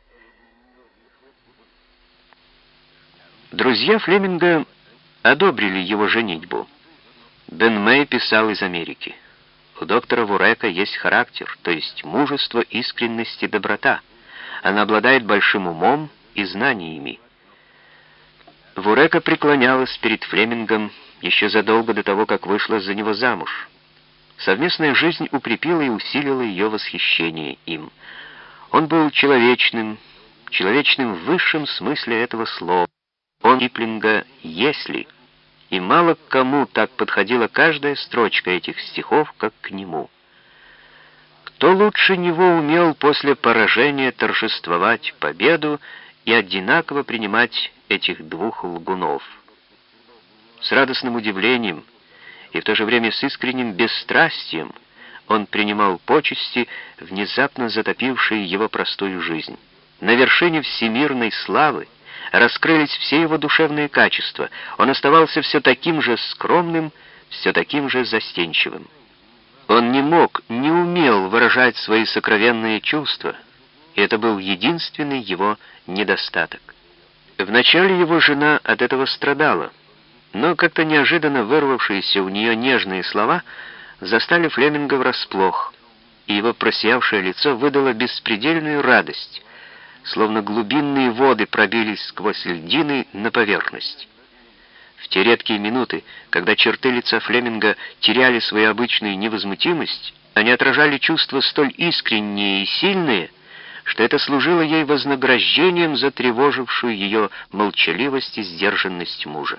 Друзья Флеминга одобрили его женитьбу. Бен Мэй писал из Америки: «У доктора Вурека есть характер, то есть мужество, искренность и доброта. Она обладает большим умом и знаниями». Вурека преклонялась перед Флемингом еще задолго до того, как вышла за него замуж. Совместная жизнь укрепила и усилила ее восхищение им. Он был человечным, человечным в высшем смысле этого слова. Он Киплинга «если», и мало к кому так подходила каждая строчка этих стихов, как к нему. Кто лучше него умел после поражения торжествовать победу и одинаково принимать этих двух лгунов? С радостным удивлением и в то же время с искренним бесстрастием он принимал почести, внезапно затопившие его простую жизнь. На вершине всемирной славы раскрылись все его душевные качества. Он оставался все таким же скромным, все таким же застенчивым. Он не мог, не умел выражать свои сокровенные чувства, и это был единственный его недостаток. Вначале его жена от этого страдала, но как-то неожиданно вырвавшиеся у нее нежные слова застали Флеминга врасплох, и его просиявшее лицо выдало беспредельную радость, словно глубинные воды пробились сквозь льдины на поверхность. В те редкие минуты, когда черты лица Флеминга теряли свою обычную невозмутимость, они отражали чувства столь искренние и сильные, что это служило ей вознаграждением за тревожившую ее молчаливость и сдержанность мужа.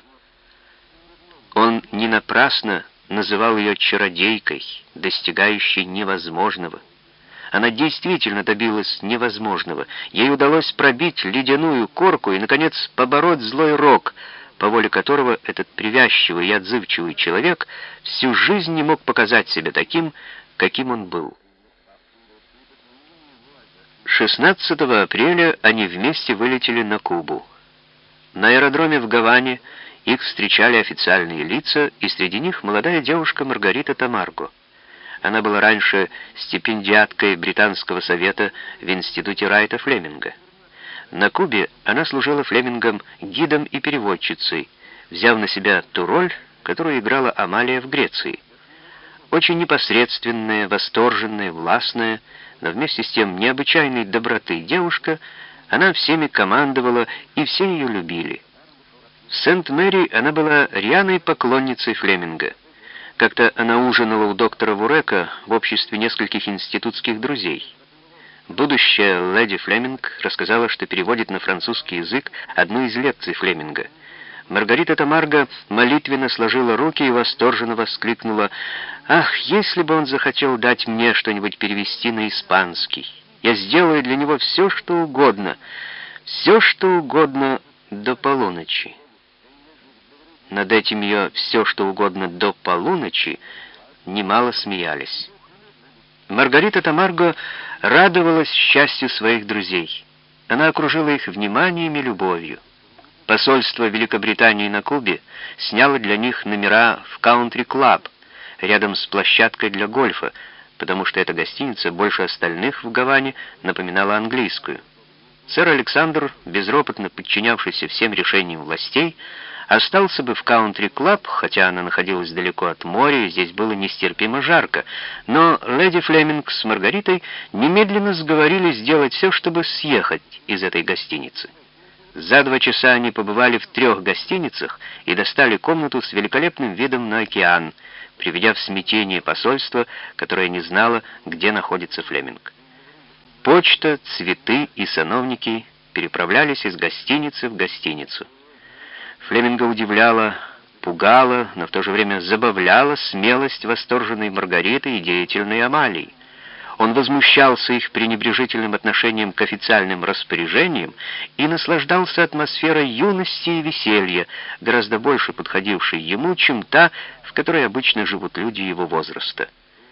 Он не напрасно называл ее чародейкой, достигающей невозможного. Она действительно добилась невозможного. Ей удалось пробить ледяную корку и, наконец, побороть злой рок, по воле которого этот привязчивый и отзывчивый человек всю жизнь не мог показать себя таким, каким он был. шестнадцатого апреля они вместе вылетели на Кубу. На аэродроме в Гаване их встречали официальные лица, и среди них молодая девушка Маргарита Тамарго. Она была раньше стипендиаткой Британского совета в институте Райта Флеминга. На Кубе она служила Флемингом гидом и переводчицей, взяв на себя ту роль, которую играла Амалия в Греции. Очень непосредственная, восторженная, властная, но вместе с тем необычайной доброты девушка, она всеми командовала, и все ее любили. В Сент-Мэри она была рьяной поклонницей Флеминга. Как-то она ужинала у доктора Вурека в обществе нескольких институтских друзей. Будущая леди Флеминг рассказала, что переводит на французский язык одну из лекций Флеминга. Маргарита Тамарго молитвенно сложила руки и восторженно воскликнула: «Ах, если бы он захотел дать мне что-нибудь перевести на испанский! Я сделаю для него все, что угодно, все, что угодно до полуночи». Над этим ее «все, что угодно до полуночи» немало смеялись. Маргарита Тамарго радовалась счастью своих друзей. Она окружила их вниманием и любовью. Посольство Великобритании на Кубе сняло для них номера в каунтри-клаб, рядом с площадкой для гольфа, потому что эта гостиница больше остальных в Гаване напоминала английскую. Сэр Александр, безропотно подчинявшийся всем решениям властей, остался бы в каунтри-клаб, хотя она находилась далеко от моря, и здесь было нестерпимо жарко, но леди Флеминг с Маргаритой немедленно сговорились сделать все, чтобы съехать из этой гостиницы. За два часа они побывали в трех гостиницах и достали комнату с великолепным видом на океан, приведя в смятение посольство, которое не знало, где находится Флеминг. Почта, цветы и сановники переправлялись из гостиницы в гостиницу. Флеминга удивляла, пугала, но в то же время забавляла смелость восторженной Маргариты и деятельной Амалии. Он возмущался их пренебрежительным отношением к официальным распоряжениям и наслаждался атмосферой юности и веселья, гораздо больше подходившей ему, чем та, в которой обычно живут люди его возраста.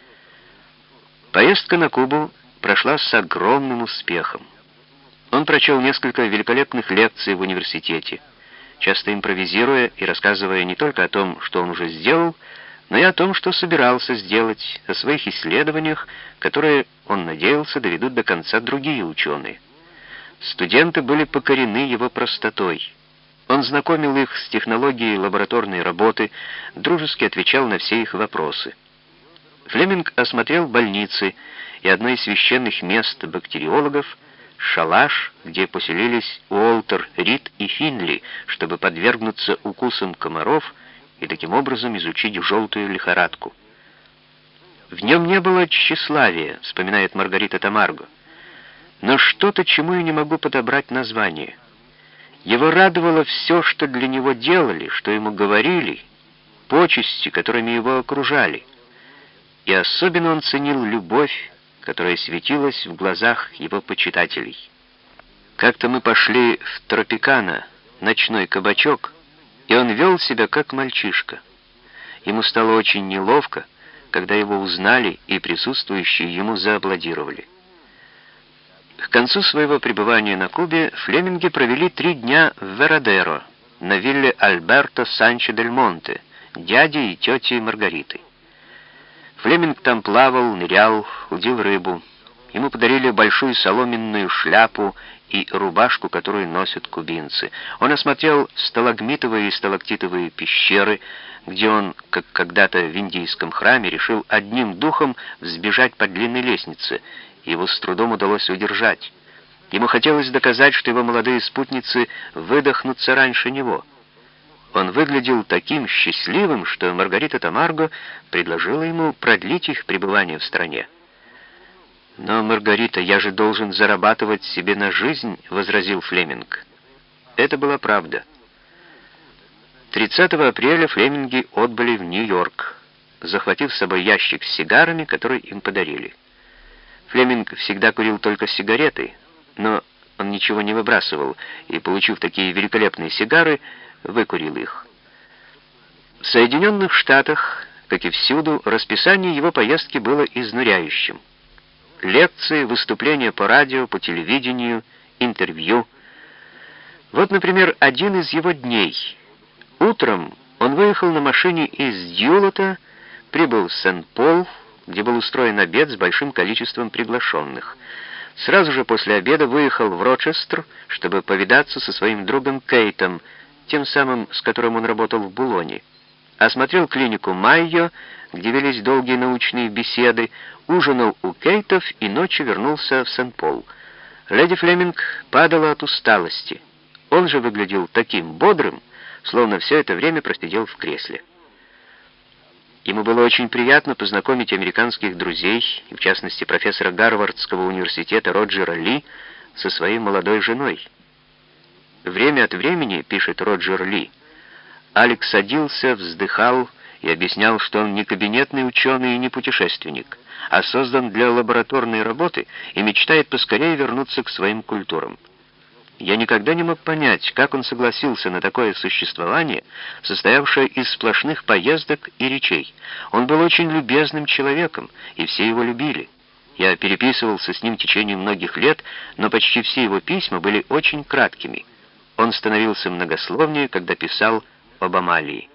Поездка на Кубу прошла с огромным успехом. Он прочел несколько великолепных лекций в университете, часто импровизируя и рассказывая не только о том, что он уже сделал, но и о том, что собирался сделать, о своих исследованиях, которые, он надеялся, доведут до конца другие ученые. Студенты были покорены его простотой. Он знакомил их с технологией лабораторной работы, дружески отвечал на все их вопросы. Флеминг осмотрел больницы и одно из священных мест бактериологов — шалаш, где поселились Уолтер, Рид и Финли, чтобы подвергнуться укусам комаров и таким образом изучить желтую лихорадку. «В нем не было тщеславия», — вспоминает Маргарита Тамарго, «но что-то, чему я не могу подобрать название. Его радовало все, что для него делали, что ему говорили, почести, которыми его окружали. И особенно он ценил любовь, которая светилась в глазах его почитателей. Как-то мы пошли в Тропикана, ночной кабачок, и он вел себя как мальчишка. Ему стало очень неловко, когда его узнали и присутствующие ему зааплодировали». К концу своего пребывания на Кубе Флеминги провели три дня в Верадеро, на вилле Альберто Санчо-дель-Монте, дяди и тети Маргариты. Флеминг там плавал, нырял, удил рыбу. Ему подарили большую соломенную шляпу и рубашку, которую носят кубинцы. Он осмотрел сталагмитовые и сталактитовые пещеры, где он, как когда-то в индийском храме, решил одним духом взбежать по длинной лестнице. Его с трудом удалось удержать. Ему хотелось доказать, что его молодые спутницы выдохнутся раньше него. Он выглядел таким счастливым, что Маргарита Тамарго предложила ему продлить их пребывание в стране. «Но, Маргарита, я же должен зарабатывать себе на жизнь», — возразил Флеминг. Это была правда. тридцатого апреля Флеминги отбыли в Нью-Йорк, захватив с собой ящик с сигарами, который им подарили. Флеминг всегда курил только сигареты, но он ничего не выбрасывал, и, получив такие великолепные сигары, выкурил их. В Соединенных Штатах, как и всюду, расписание его поездки было изнуряющим. Лекции, выступления по радио, по телевидению, интервью. Вот, например, один из его дней. Утром он выехал на машине из Дьюлота, прибыл в Сент-Пол, где был устроен обед с большим количеством приглашенных. Сразу же после обеда выехал в Рочестер, чтобы повидаться со своим другом Кейтом, тем самым, с которым он работал в Булоне. Осмотрел клинику Майо, где велись долгие научные беседы, ужинал у Кейтов и ночью вернулся в Сент-Пол. Леди Флеминг падала от усталости. Он же выглядел таким бодрым, словно все это время просидел в кресле. Ему было очень приятно познакомить американских друзей, в частности профессора Гарвардского университета Роджера Ли, со своей молодой женой. Время от времени, пишет Роджер Ли, Алекс садился, вздыхал и объяснял, что он не кабинетный ученый и не путешественник, а создан для лабораторной работы и мечтает поскорее вернуться к своим культурам. Я никогда не мог понять, как он согласился на такое существование, состоявшее из сплошных поездок и речей. Он был очень любезным человеком, и все его любили. Я переписывался с ним в течение многих лет, но почти все его письма были очень краткими. Он становился многословнее, когда писал об Амалии.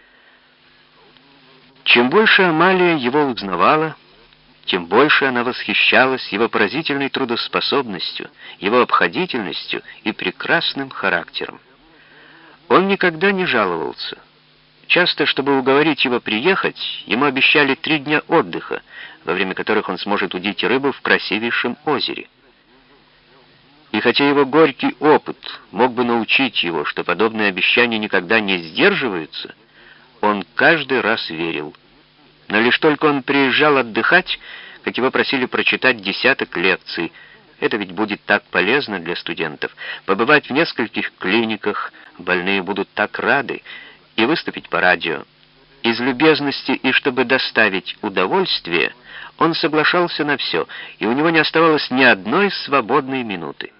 Чем больше Амалия его узнавала, тем больше она восхищалась его поразительной трудоспособностью, его обходительностью и прекрасным характером. Он никогда не жаловался. Часто, чтобы уговорить его приехать, ему обещали три дня отдыха, во время которых он сможет удить рыбу в красивейшем озере. И хотя его горький опыт мог бы научить его, что подобные обещания никогда не сдерживаются, он каждый раз верил. Но лишь только он приезжал отдыхать, как его просили прочитать десяток лекций. Это ведь будет так полезно для студентов. Побывать в нескольких клиниках, больные будут так рады, и выступить по радио. Из любезности и чтобы доставить удовольствие, он соглашался на все, и у него не оставалось ни одной свободной минуты.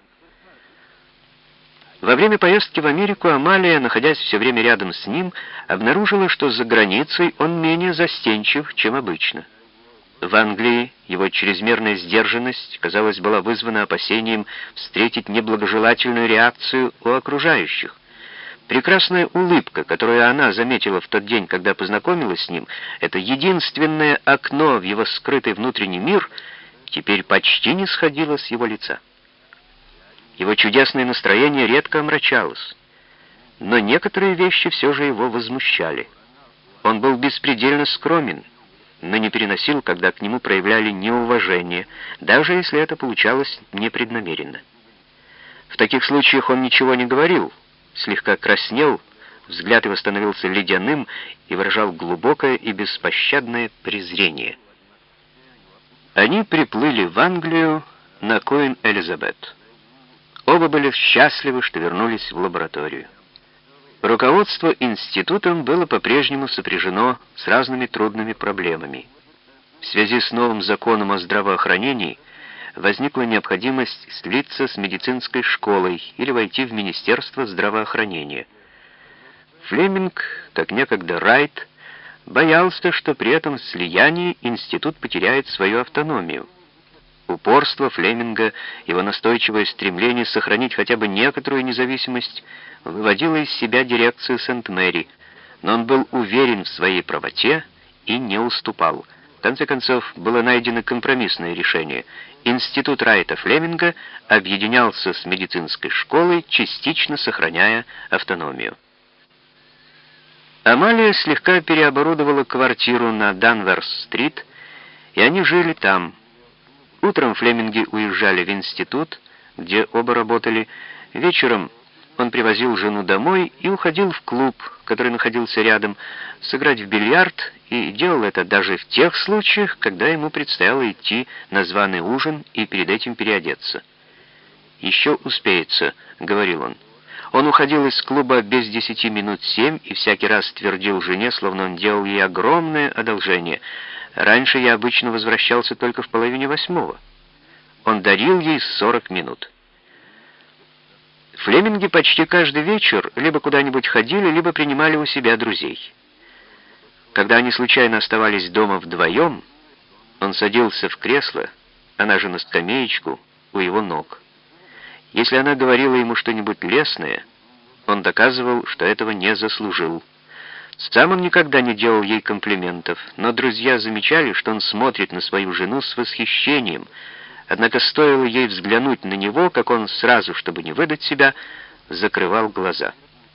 Во время поездки в Америку Амалия, находясь все время рядом с ним, обнаружила, что за границей он менее застенчив, чем обычно. В Англии его чрезмерная сдержанность, казалось, была вызвана опасением встретить неблагожелательную реакцию у окружающих. Прекрасная улыбка, которую она заметила в тот день, когда познакомилась с ним, это единственное окно в его скрытый внутренний мир, теперь почти не сходило с его лица. Его чудесное настроение редко омрачалось, но некоторые вещи все же его возмущали. Он был беспредельно скромен, но не переносил, когда к нему проявляли неуважение, даже если это получалось непреднамеренно. В таких случаях он ничего не говорил, слегка краснел, взгляд его становился ледяным и выражал глубокое и беспощадное презрение. Они приплыли в Англию на Куин Элизабет. Оба были счастливы, что вернулись в лабораторию. Руководство институтом было по-прежнему сопряжено с разными трудными проблемами. В связи с новым законом о здравоохранении возникла необходимость слиться с медицинской школой или войти в Министерство здравоохранения. Флеминг, как некогда Райт, боялся, что при этом слиянии институт потеряет свою автономию. Упорство Флеминга, его настойчивое стремление сохранить хотя бы некоторую независимость выводило из себя дирекцию Сент-Мэри, но он был уверен в своей правоте и не уступал. В конце концов, было найдено компромиссное решение. Институт Райта-Флеминга объединялся с медицинской школой, частично сохраняя автономию. Амалия слегка переоборудовала квартиру на Данверс-стрит, и они жили там. Утром Флеминги уезжали в институт, где оба работали. Вечером он привозил жену домой и уходил в клуб, который находился рядом, сыграть в бильярд, и делал это даже в тех случаях, когда ему предстояло идти на званый ужин и перед этим переодеться. «Еще успеется», — говорил он. Он уходил из клуба без десяти минут семь и всякий раз твердил жене, словно он делал ей огромное одолжение. «Раньше я обычно возвращался только в половине восьмого». Он дарил ей сорок минут. Флеминги почти каждый вечер либо куда-нибудь ходили, либо принимали у себя друзей. Когда они случайно оставались дома вдвоем, он садился в кресло, она же на скамеечку у его ног. Если она говорила ему что-нибудь лестное, он доказывал, что этого не заслужил. Сам он никогда не делал ей комплиментов, но друзья замечали, что он смотрит на свою жену с восхищением. Однако стоило ей взглянуть на него, как он сразу, чтобы не выдать себя, закрывал глаза.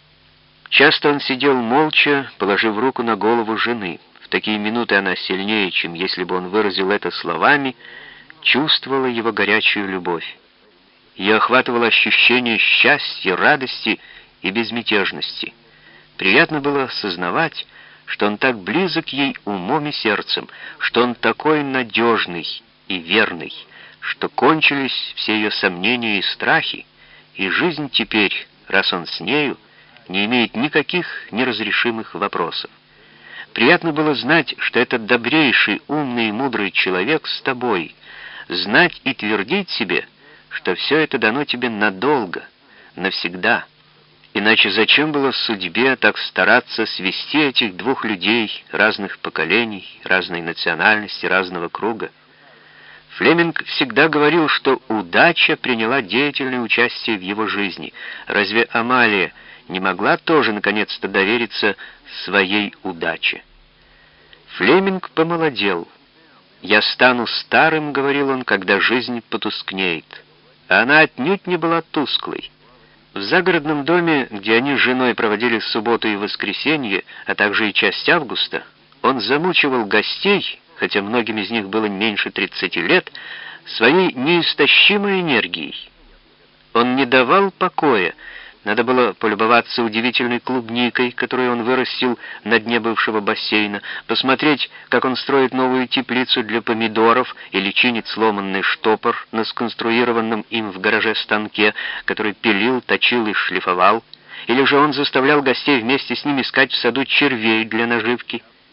Часто он сидел молча, положив руку на голову жены. В такие минуты она сильнее, чем если бы он выразил это словами, чувствовала его горячую любовь. Ее охватывало ощущение счастья, радости и безмятежности. Приятно было осознавать, что он так близок ей умом и сердцем, что он такой надежный и верный, что кончились все ее сомнения и страхи, и жизнь теперь, раз он с нею, не имеет никаких неразрешимых вопросов. Приятно было знать, что этот добрейший, умный и мудрый человек с тобой, знать и твердить себе, что все это дано тебе надолго, навсегда. Иначе зачем было судьбе так стараться свести этих двух людей разных поколений, разной национальности, разного круга? Флеминг всегда говорил, что удача приняла деятельное участие в его жизни. Разве Амалия не могла тоже наконец-то довериться своей удаче? Флеминг помолодел. «Я стану старым», — говорил он, — «когда жизнь потускнеет». А она отнюдь не была тусклой. В загородном доме, где они с женой проводили субботу и воскресенье, а также и часть августа, он замучивал гостей, хотя многим из них было меньше тридцати лет, своей неистощимой энергией. Он не давал покоя. Надо было полюбоваться удивительной клубникой, которую он вырастил на дне бывшего бассейна, посмотреть, как он строит новую теплицу для помидоров или чинит сломанный штопор на сконструированном им в гараже станке, который пилил, точил и шлифовал, или же он заставлял гостей вместе с ним искать в саду червей для наживки.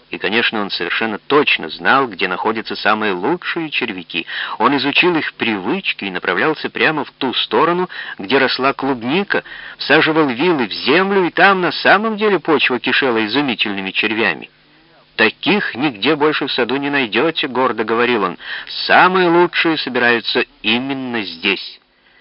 И, конечно, он совершенно точно знал, где находятся самые лучшие червяки. Он изучил их привычки и направлялся прямо в ту сторону, где росла клубника, всаживал вилы в землю, и там на самом деле почва кишела изумительными червями. «Таких нигде больше в саду не найдете», — гордо говорил он. «Самые лучшие собираются именно здесь».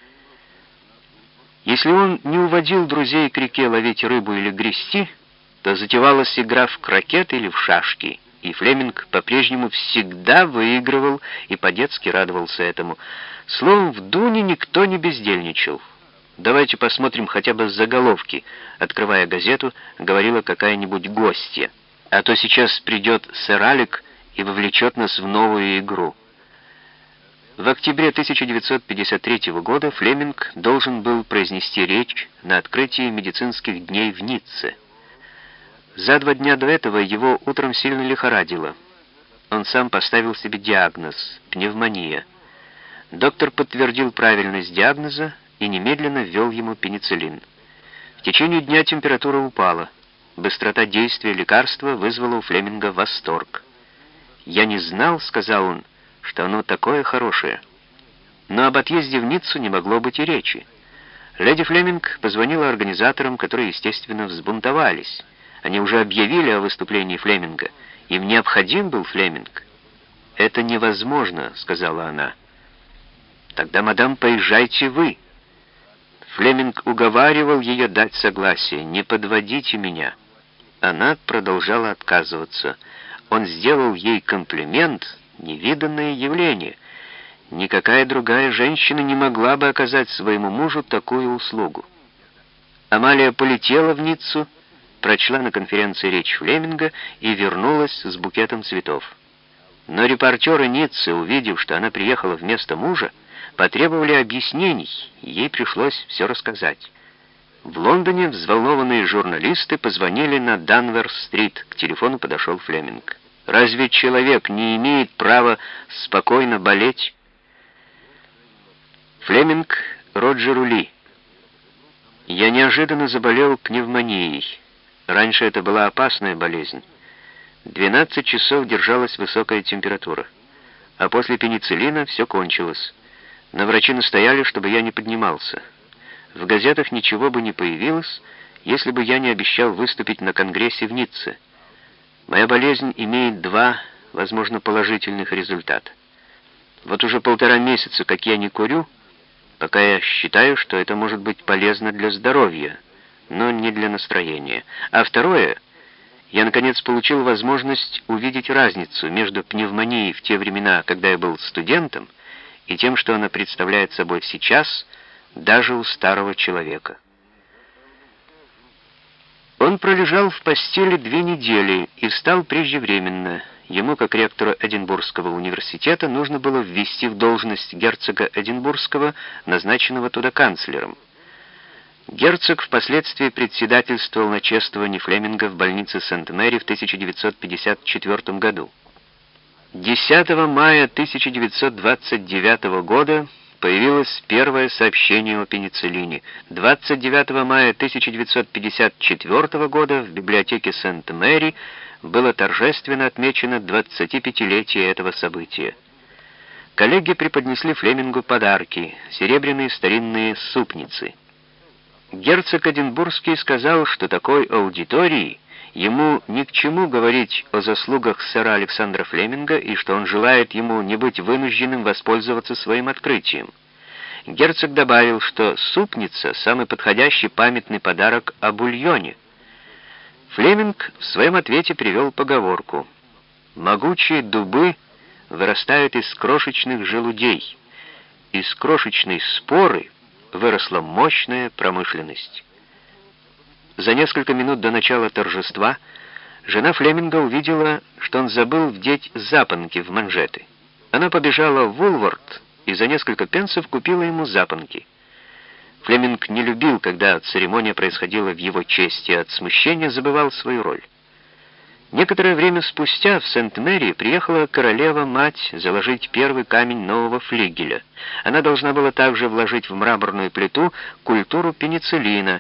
Если он не уводил друзей к реке ловить рыбу или грести, то затевалась игра в крокет или в шашки, и Флеминг по-прежнему всегда выигрывал и по-детски радовался этому. Словом, в Дуне никто не бездельничал. «Давайте посмотрим хотя бы заголовки», — открывая газету, говорила какая-нибудь гостья. «А то сейчас придет сэр Алек и вовлечет нас в новую игру». В октябре тысяча девятьсот пятьдесят третьего года Флеминг должен был произнести речь на открытии медицинских дней в Ницце. За два дня до этого его утром сильно лихорадило. Он сам поставил себе диагноз — пневмония. Доктор подтвердил правильность диагноза и немедленно ввел ему пенициллин. В течение дня температура упала. Быстрота действия лекарства вызвала у Флеминга восторг. «Я не знал, — сказал он, — что оно такое хорошее». Но об отъезде в Ниццу не могло быть и речи. Леди Флеминг позвонила организаторам, которые, естественно, взбунтовались. Они уже объявили о выступлении Флеминга. Им необходим был Флеминг. «Это невозможно», — сказала она. «Тогда, мадам, поезжайте вы». Флеминг уговаривал ее дать согласие. «Не подводите меня». Она продолжала отказываться. Он сделал ей комплимент, невиданное явление. Никакая другая женщина не могла бы оказать своему мужу такую услугу. Амалия полетела в Ниццу, прочла на конференции речь Флеминга и вернулась с букетом цветов. Но репортеры Ниццы, увидев, что она приехала вместо мужа, потребовали объяснений, и ей пришлось все рассказать. В Лондоне взволнованные журналисты позвонили на Данверс-стрит. К телефону подошел Флеминг. «Разве человек не имеет права спокойно болеть?» Флеминг Роджеру Ли. «Я неожиданно заболел пневмонией. Раньше это была опасная болезнь. двенадцать часов держалась высокая температура. А после пенициллина все кончилось. Но врачи настояли, чтобы я не поднимался. В газетах ничего бы не появилось, если бы я не обещал выступить на конгрессе в Ницце. Моя болезнь имеет два, возможно, положительных результата. Вот уже полтора месяца, как я не курю, пока я считаю, что это может быть полезно для здоровья, но не для настроения. А второе, я, наконец, получил возможность увидеть разницу между пневмонией в те времена, когда я был студентом, и тем, что она представляет собой сейчас, даже у старого человека». Он пролежал в постели две недели и встал преждевременно. Ему, как ректору Эдинбургского университета, нужно было ввести в должность герцога Эдинбургского, назначенного туда канцлером. Герцог впоследствии председательствовал на чествовании Флеминга в больнице Сент-Мэри в тысяча девятьсот пятьдесят четвёртом году. десятого мая тысяча девятьсот двадцать девятого года появилось первое сообщение о пенициллине. двадцать девятого мая тысяча девятьсот пятьдесят четвёртого года в библиотеке Сент-Мэри было торжественно отмечено двадцатипятилетие этого события. Коллеги преподнесли Флемингу подарки — серебряные старинные супницы. Герцог Эдинбургский сказал, что такой аудитории ему ни к чему говорить о заслугах сэра Александра Флеминга и что он желает ему не быть вынужденным воспользоваться своим открытием. Герцог добавил, что супница — самый подходящий памятный подарок о бульоне. Флеминг в своем ответе привел поговорку: «Могучие дубы вырастают из крошечных желудей. Из крошечной споры выросла мощная промышленность». За несколько минут до начала торжества жена Флеминга увидела, что он забыл вдеть запонки в манжеты. Она побежала в Вулворт и за несколько пенсов купила ему запонки. Флеминг не любил, когда церемония происходила в его честь, и от смущения забывал свою роль. Некоторое время спустя в Сент-Мэри приехала королева-мать заложить первый камень нового флигеля. Она должна была также вложить в мраморную плиту культуру пенициллина,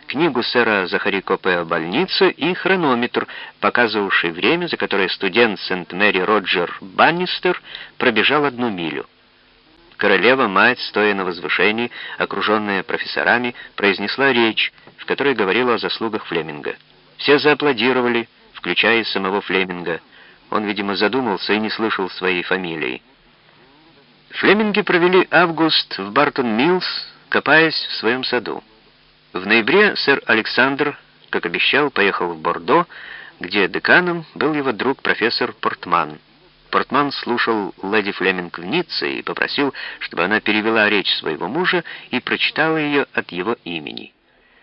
книгу сэра Захари Копе о больнице и хронометр, показывавший время, за которое студент Сент-Мэри Роджер Баннистер пробежал одну милю. Королева-мать, стоя на возвышении, окруженная профессорами, произнесла речь, в которой говорила о заслугах Флеминга. Все зааплодировали, включая и самого Флеминга. Он, видимо, задумался и не слышал своей фамилии. Флеминги провели август в Бартон-Миллс, копаясь в своем саду. В ноябре сэр Александр, как обещал, поехал в Бордо, где деканом был его друг профессор Портман. Портман слушал леди Флеминг в Ницце и попросил, чтобы она перевела речь своего мужа и прочитала ее от его имени.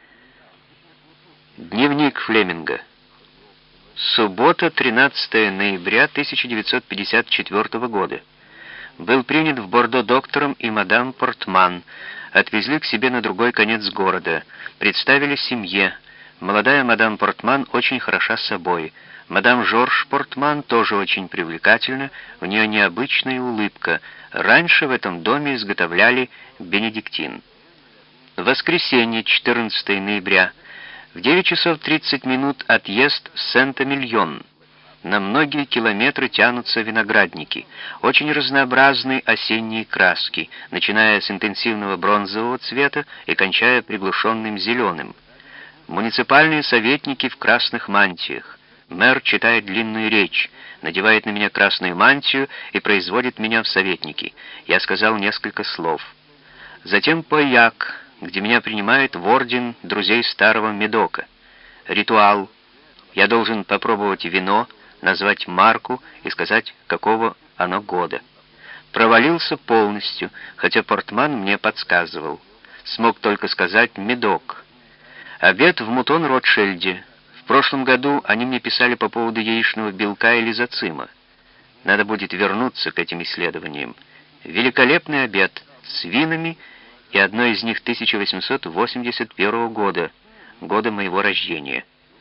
Дневник Флеминга. Суббота, тринадцатое ноября тысяча девятьсот пятьдесят четвёртого года. Был принят в Бордо доктором и мадам Портман. Отвезли к себе на другой конец города. Представили семье. Молодая мадам Портман очень хороша собой. Мадам Жорж Портман тоже очень привлекательна, у нее необычная улыбка. Раньше в этом доме изготовляли бенедиктин. Воскресенье, четырнадцатое ноября. В девять часов тридцать минут отъезд Сент-Эмильон. На многие километры тянутся виноградники. Очень разнообразные осенние краски, начиная с интенсивного бронзового цвета и кончая приглушенным зеленым. Муниципальные советники в красных мантиях. Мэр читает длинную речь, надевает на меня красную мантию и производит меня в советники. Я сказал несколько слов. Затем Пойяк, где меня принимают в орден друзей старого Медока. Ритуал. Я должен попробовать вино, назвать марку и сказать, какого оно года. Провалился полностью, хотя Портман мне подсказывал. Смог только сказать «Медок». Обед в Мутон-Ротшильде. В прошлом году они мне писали по поводу яичного белка и лизоцима. Надо будет вернуться к этим исследованиям. Великолепный обед с винами, и одно из них тысяча восемьсот восемьдесят первого года, года моего рождения.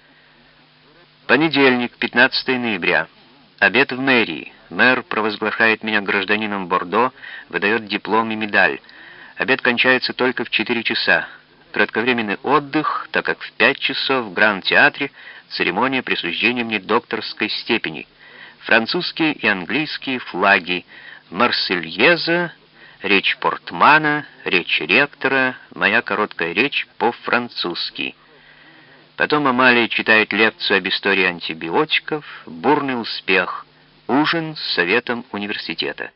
Понедельник, пятнадцатое ноября. Обед в мэрии. Мэр провозглашает меня гражданином Бордо, выдает диплом и медаль. Обед кончается только в четыре часа. Кратковременный отдых, так как в пять часов в Гранд-театре церемония присуждения мне докторской степени. Французские и английские флаги, Марсельеза, речь Портмана, речь ректора, моя короткая речь по-французски. Потом Амалия читает лекцию об истории антибиотиков, бурный успех, ужин с советом университета.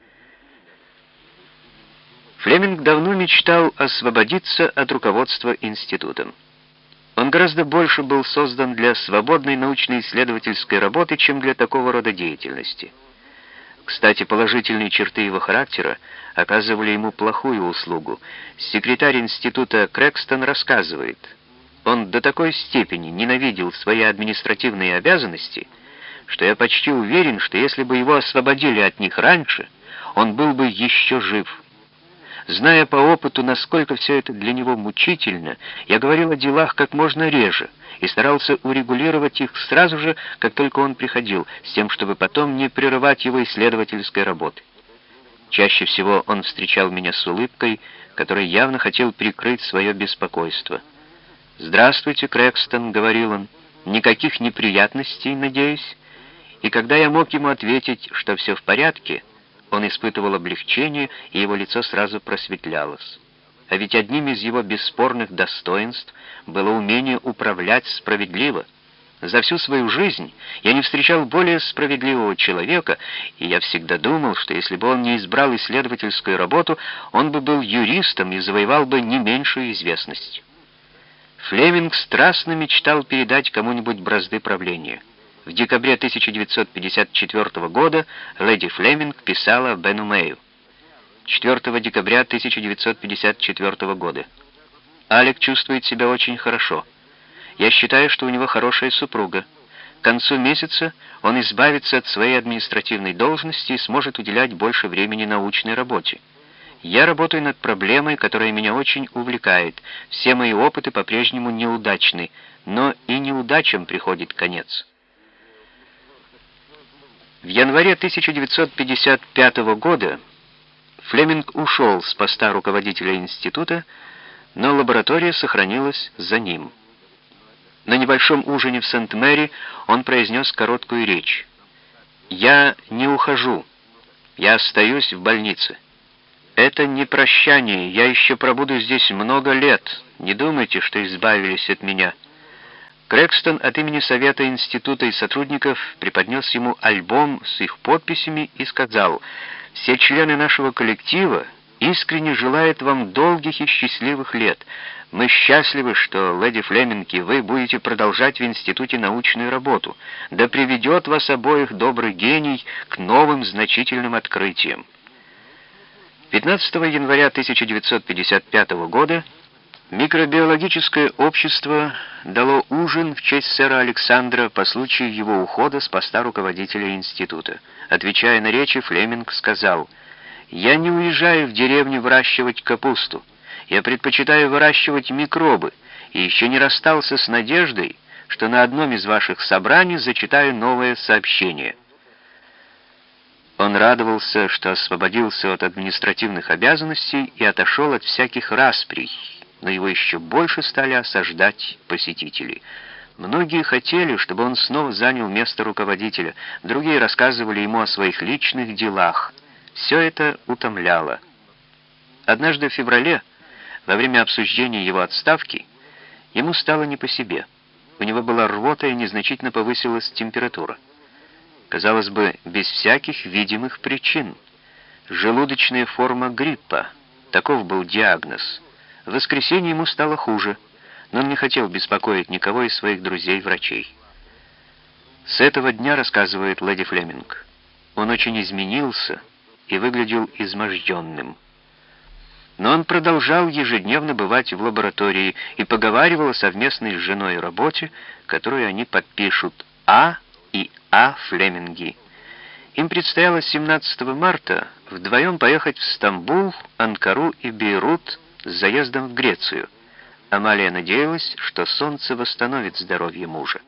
Флеминг давно мечтал освободиться от руководства институтом. Он гораздо больше был создан для свободной научно-исследовательской работы, чем для такого рода деятельности. Кстати, положительные черты его характера оказывали ему плохую услугу. Секретарь института Крэкстон рассказывает, он до такой степени ненавидел свои административные обязанности, что я почти уверен, что если бы его освободили от них раньше, он был бы еще жив. Зная по опыту, насколько все это для него мучительно, я говорил о делах как можно реже и старался урегулировать их сразу же, как только он приходил, с тем, чтобы потом не прерывать его исследовательской работы. Чаще всего он встречал меня с улыбкой, которой явно хотел прикрыть свое беспокойство. «Здравствуйте, Крэкстон», — говорил он, — «никаких неприятностей, надеюсь?» И когда я мог ему ответить, что все в порядке, он испытывал облегчение, и его лицо сразу просветлялось. А ведь одним из его бесспорных достоинств было умение управлять справедливо. За всю свою жизнь я не встречал более справедливого человека, и я всегда думал, что если бы он не избрал исследовательскую работу, он бы был юристом и завоевал бы не меньшую известность. Флеминг страстно мечтал передать кому-нибудь бразды правления. В декабре тысяча девятьсот пятьдесят четвёртого года леди Флеминг писала Бену Мэю. четвёртого декабря тысяча девятьсот пятьдесят четвёртого года. Алек чувствует себя очень хорошо. Я считаю, что у него хорошая супруга. К концу месяца он избавится от своей административной должности и сможет уделять больше времени научной работе. Я работаю над проблемой, которая меня очень увлекает. Все мои опыты по-прежнему неудачны, но и неудачам приходит конец. В январе тысяча девятьсот пятьдесят пятого года Флеминг ушел с поста руководителя института, но лаборатория сохранилась за ним. На небольшом ужине в Сент-Мэри он произнес короткую речь. «Я не ухожу. Я остаюсь в больнице. Это не прощание. Я еще пробуду здесь много лет. Не думайте, что избавились от меня». Крэкстон от имени Совета института и сотрудников преподнес ему альбом с их подписями и сказал: «Все члены нашего коллектива искренне желают вам долгих и счастливых лет. Мы счастливы, что, леди Флеминг, и вы будете продолжать в институте научную работу. Да приведет вас обоих добрый гений к новым значительным открытиям». пятнадцатого января тысяча девятьсот пятьдесят пятого года микробиологическое общество дало ужин в честь сэра Александра по случаю его ухода с поста руководителя института. Отвечая на речи, Флеминг сказал: «Я не уезжаю в деревню выращивать капусту. Я предпочитаю выращивать микробы, и еще не расстался с надеждой, что на одном из ваших собраний зачитаю новое сообщение». Он радовался, что освободился от административных обязанностей и отошел от всяких расприй, но его еще больше стали осаждать посетители. Многие хотели, чтобы он снова занял место руководителя, другие рассказывали ему о своих личных делах. Все это утомляло. Однажды в феврале, во время обсуждения его отставки, ему стало не по себе. У него была рвота и незначительно повысилась температура. Казалось бы, без всяких видимых причин. Желудочная форма гриппа. Таков был диагноз. В воскресенье ему стало хуже, но он не хотел беспокоить никого из своих друзей-врачей. С этого дня, рассказывает леди Флеминг, он очень изменился и выглядел изможденным. Но он продолжал ежедневно бывать в лаборатории и поговаривал о совместной с женой работе, которую они подпишут «А» и «А. Флеминги». Им предстояло семнадцатого марта вдвоем поехать в Стамбул, Анкару и Бейрут с заездом в Грецию. Амалия надеялась, что солнце восстановит здоровье мужа.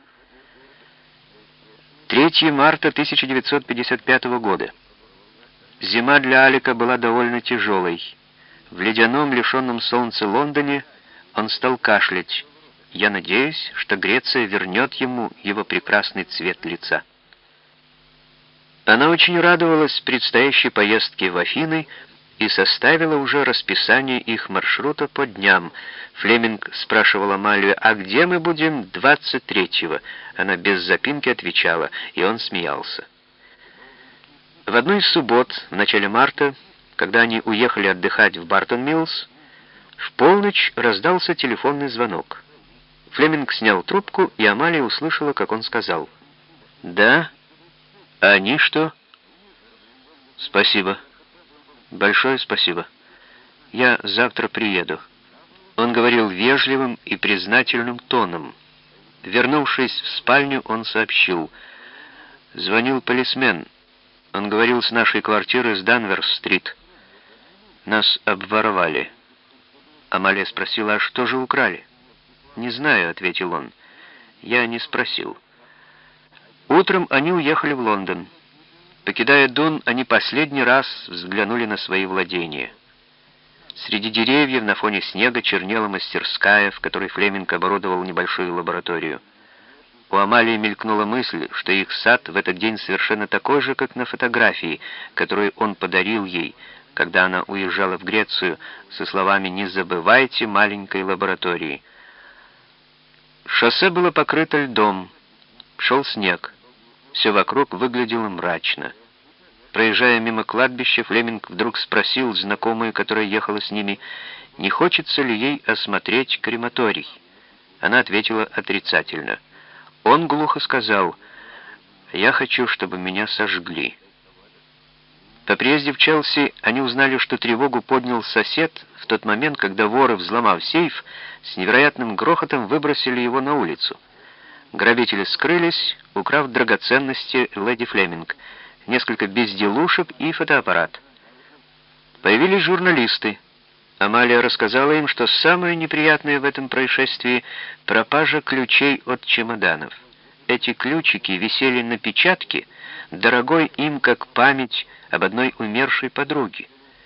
третьего марта тысяча девятьсот пятьдесят пятого года. Зима для Алика была довольно тяжелой. В ледяном, лишенном солнца Лондоне он стал кашлять. Я надеюсь, что Греция вернет ему его прекрасный цвет лица. Она очень радовалась предстоящей поездке в Афины и составила уже расписание их маршрута по дням. Флеминг спрашивал Амалию: «А где мы будем двадцать третьего?» Она без запинки отвечала, и он смеялся. В одну из суббот, в начале марта, когда они уехали отдыхать в Бартон-Миллс, в полночь раздался телефонный звонок. Флеминг снял трубку, и Амалия услышала, как он сказал: «Да? А они что?» «Спасибо. Большое спасибо. Я завтра приеду». Он говорил вежливым и признательным тоном. Вернувшись в спальню, он сообщил: «Звонил полисмен. Он говорил с нашей квартиры с Данверс-стрит. Нас обворовали». Амалия спросила: «А что же украли?» «Не знаю», — ответил он. «Я не спросил». Утром они уехали в Лондон. Покидая Дун, они последний раз взглянули на свои владения. Среди деревьев на фоне снега чернела мастерская, в которой Флеминг оборудовал небольшую лабораторию. У Амалии мелькнула мысль, что их сад в этот день совершенно такой же, как на фотографии, которую он подарил ей, когда она уезжала в Грецию, со словами «Не забывайте маленькой лаборатории». Шоссе было покрыто льдом, шел снег. Все вокруг выглядело мрачно. Проезжая мимо кладбища, Флеминг вдруг спросил знакомую, которая ехала с ними, не хочется ли ей осмотреть крематорий. Она ответила отрицательно. Он глухо сказал: «Я хочу, чтобы меня сожгли». По приезде в Челси они узнали, что тревогу поднял сосед в тот момент, когда воры, взломав сейф, с невероятным грохотом выбросили его на улицу. Грабители скрылись, украв драгоценности леди Флеминг, несколько безделушек и фотоаппарат. Появились журналисты. Амалия рассказала им, что самое неприятное в этом происшествии — пропажа ключей от чемоданов. Эти ключики висели на печатке, дорогой им как память об одной умершей подруге.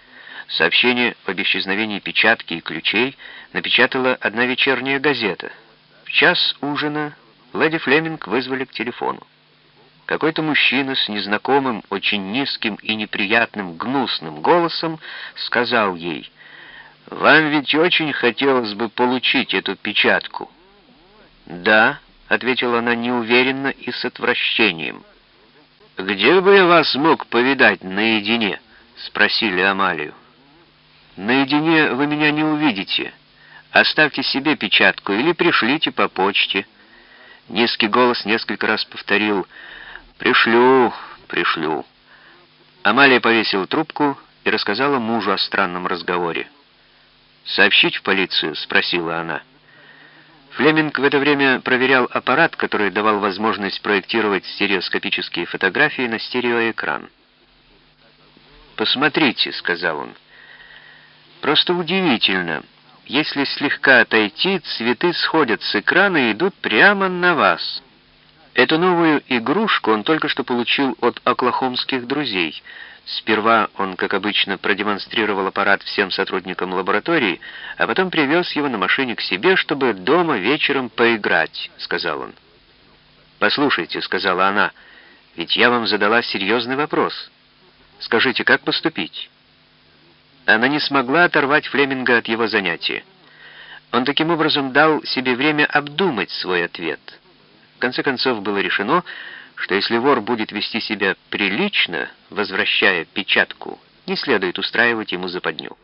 Сообщение об исчезновении печатки и ключей напечатала одна вечерняя газета. В час ужина леди Флеминг вызвали к телефону. Какой-то мужчина с незнакомым, очень низким и неприятным, гнусным голосом сказал ей: «Вам ведь очень хотелось бы получить эту печатку». «Да», — ответила она неуверенно и с отвращением. «Где бы я вас мог повидать наедине?» — спросили Амалию. «Наедине вы меня не увидите. Оставьте себе печатку или пришлите по почте». Низкий голос несколько раз повторил: «Пришлю, пришлю». Амалия повесила трубку и рассказала мужу о странном разговоре. «Сообщить в полицию?» — спросила она. Флеминг в это время проверял аппарат, который давал возможность проектировать стереоскопические фотографии на стереоэкран. «Посмотрите», — сказал он. «Просто удивительно. Если слегка отойти, цветы сходят с экрана и идут прямо на вас». Эту новую игрушку он только что получил от оклахомских друзей. Сперва он, как обычно, продемонстрировал аппарат всем сотрудникам лаборатории, а потом привез его на машине к себе, чтобы дома вечером поиграть, — сказал он. «Послушайте», — сказала она, — «ведь я вам задала серьезный вопрос. Скажите, как поступить?» Она не смогла оторвать Флеминга от его занятия. Он таким образом дал себе время обдумать свой ответ. В конце концов, было решено, что если вор будет вести себя прилично, возвращая печатку, не следует устраивать ему западню.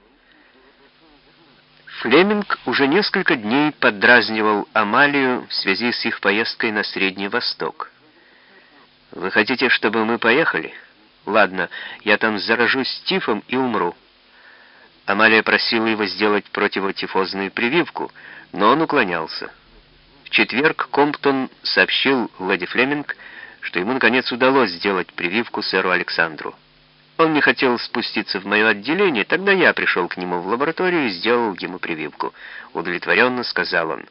Флеминг уже несколько дней поддразнивал Амалию в связи с их поездкой на Средний Восток. «Вы хотите, чтобы мы поехали? Ладно, я там заражусь тифом и умру». Амалия просила его сделать противотифозную прививку, но он уклонялся. В четверг Комптон сообщил леди Флеминг, что ему наконец удалось сделать прививку сэру Александру. Он не хотел спуститься в мое отделение, тогда я пришел к нему в лабораторию и сделал ему прививку. Удовлетворенно сказал он.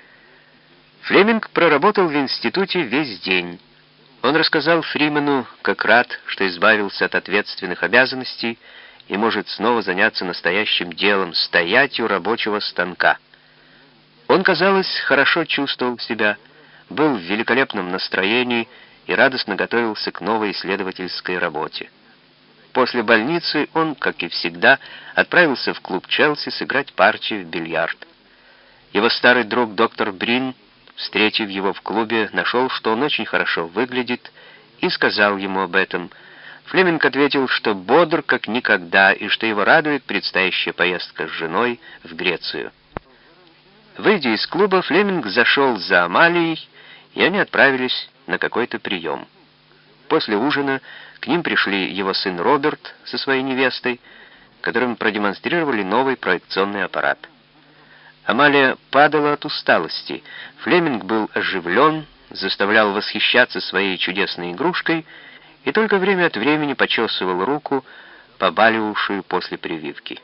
Флеминг проработал в институте весь день. Он рассказал Фримену, как рад, что избавился от ответственных обязанностей и может снова заняться настоящим делом, стоять у рабочего станка. Он, казалось, хорошо чувствовал себя, был в великолепном настроении и радостно готовился к новой исследовательской работе. После больницы он, как и всегда, отправился в клуб Челси сыграть партию в бильярд. Его старый друг доктор Брин, встретив его в клубе, нашел, что он очень хорошо выглядит, и сказал ему об этом. Флеминг ответил, что бодр как никогда и что его радует предстоящая поездка с женой в Грецию. Выйдя из клуба, Флеминг зашел за Амалией, и они отправились на какой-то прием. После ужина к ним пришли его сын Роберт со своей невестой, которым продемонстрировали новый проекционный аппарат. Амалия падала от усталости. Флеминг был оживлен, заставлял восхищаться своей чудесной игрушкой и только время от времени почесывал руку, побаливавшую после прививки.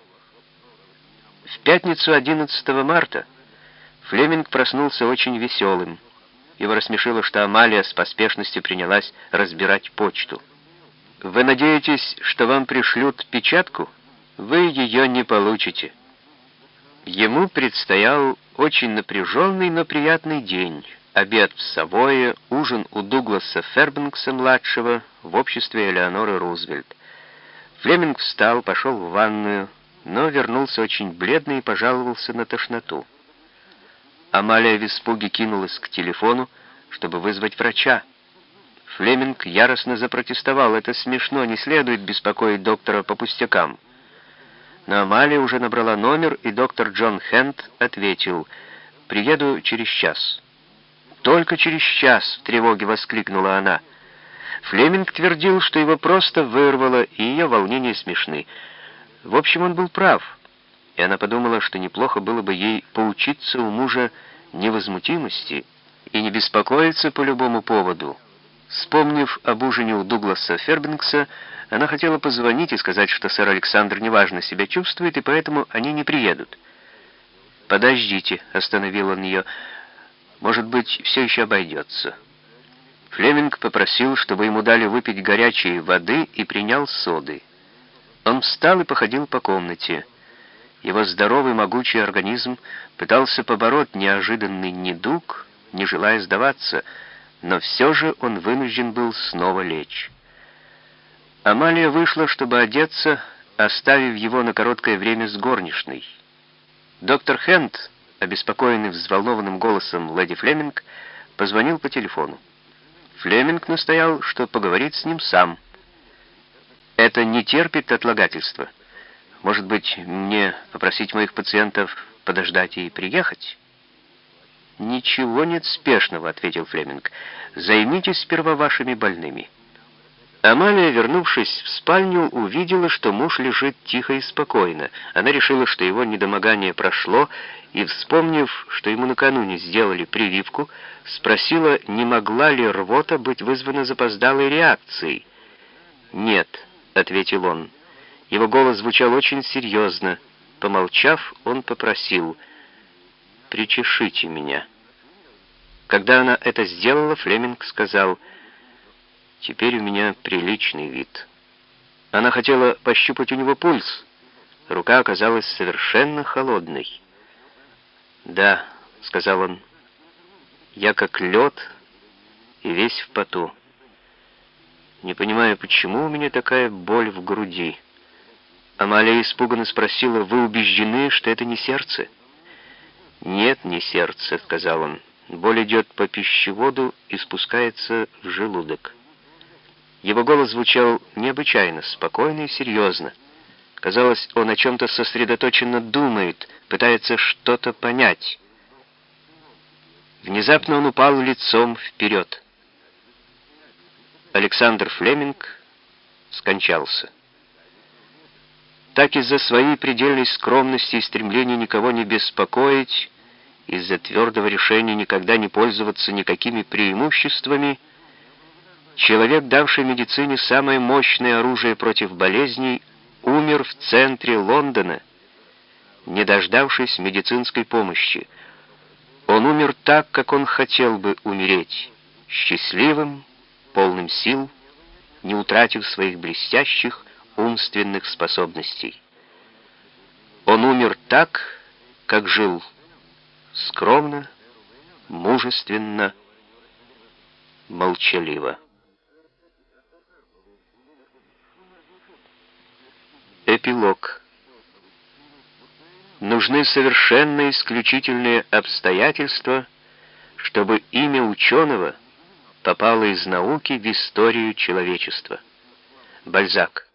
В пятницу одиннадцатого марта Флеминг проснулся очень веселым. Его рассмешило, что Амалия с поспешностью принялась разбирать почту. «Вы надеетесь, что вам пришлют печатку? Вы ее не получите». Ему предстоял очень напряженный, но приятный день. Обед в Савойе, ужин у Дугласа Фербенкса-младшего в обществе Элеоноры Рузвельт. Флеминг встал, пошел в ванную, но вернулся очень бледный и пожаловался на тошноту. Амалия в испуге кинулась к телефону, чтобы вызвать врача. Флеминг яростно запротестовал. «Это смешно, не следует беспокоить доктора по пустякам». Но Амалия уже набрала номер, и доктор Джон Хенд ответил: «Приеду через час». «Только через час!» — в тревоге воскликнула она. Флеминг твердил, что его просто вырвало, и ее волнения смешны. В общем, он был прав, и она подумала, что неплохо было бы ей поучиться у мужа невозмутимости и не беспокоиться по любому поводу. Вспомнив об ужине у Дугласа Фербенкса, она хотела позвонить и сказать, что сэр Александр неважно себя чувствует, и поэтому они не приедут. «Подождите», — остановил он ее, — «может быть, все еще обойдется». Флеминг попросил, чтобы ему дали выпить горячей воды, и принял соды. Он встал и походил по комнате. Его здоровый могучий организм пытался побороть неожиданный недуг, не желая сдаваться, но все же он вынужден был снова лечь. Амалия вышла, чтобы одеться, оставив его на короткое время с горничной. Доктор Хэнд, обеспокоенный взволнованным голосом леди Флеминг, позвонил по телефону. Флеминг настоял, что поговорит с ним сам. «Это не терпит отлагательства. Может быть, мне попросить моих пациентов подождать и приехать?» «Ничего нет спешного», — ответил Флеминг. «Займитесь сперва вашими больными». Амалия, вернувшись в спальню, увидела, что муж лежит тихо и спокойно. Она решила, что его недомогание прошло, и, вспомнив, что ему накануне сделали прививку, спросила, не могла ли рвота быть вызвана запоздалой реакцией. «Нет», — ответил он. Его голос звучал очень серьезно. Помолчав, он попросил: «Причешите меня». Когда она это сделала, Флеминг сказал: «Теперь у меня приличный вид». Она хотела пощупать у него пульс. Рука оказалась совершенно холодной. «Да», — сказал он, — «я как лед и весь в поту. Не понимаю, почему у меня такая боль в груди». Амалия испуганно спросила: «Вы убеждены, что это не сердце?» «Нет, не сердце», — сказал он. «Боль идет по пищеводу и спускается в желудок». Его голос звучал необычайно спокойно и серьезно. Казалось, он о чем-то сосредоточенно думает, пытается что-то понять. Внезапно он упал лицом вперед. Александр Флеминг скончался. Так из-за своей предельной скромности и стремления никого не беспокоить, из-за твердого решения никогда не пользоваться никакими преимуществами, человек, давший медицине самое мощное оружие против болезней, умер в центре Лондона, не дождавшись медицинской помощи. Он умер так, как он хотел бы умереть, счастливым, полным сил, не утратив своих блестящих умственных способностей. Он умер так, как жил, скромно, мужественно, молчаливо. Эпилог. Нужны совершенно исключительные обстоятельства, чтобы имя ученого попало из науки в историю человечества. Бальзак.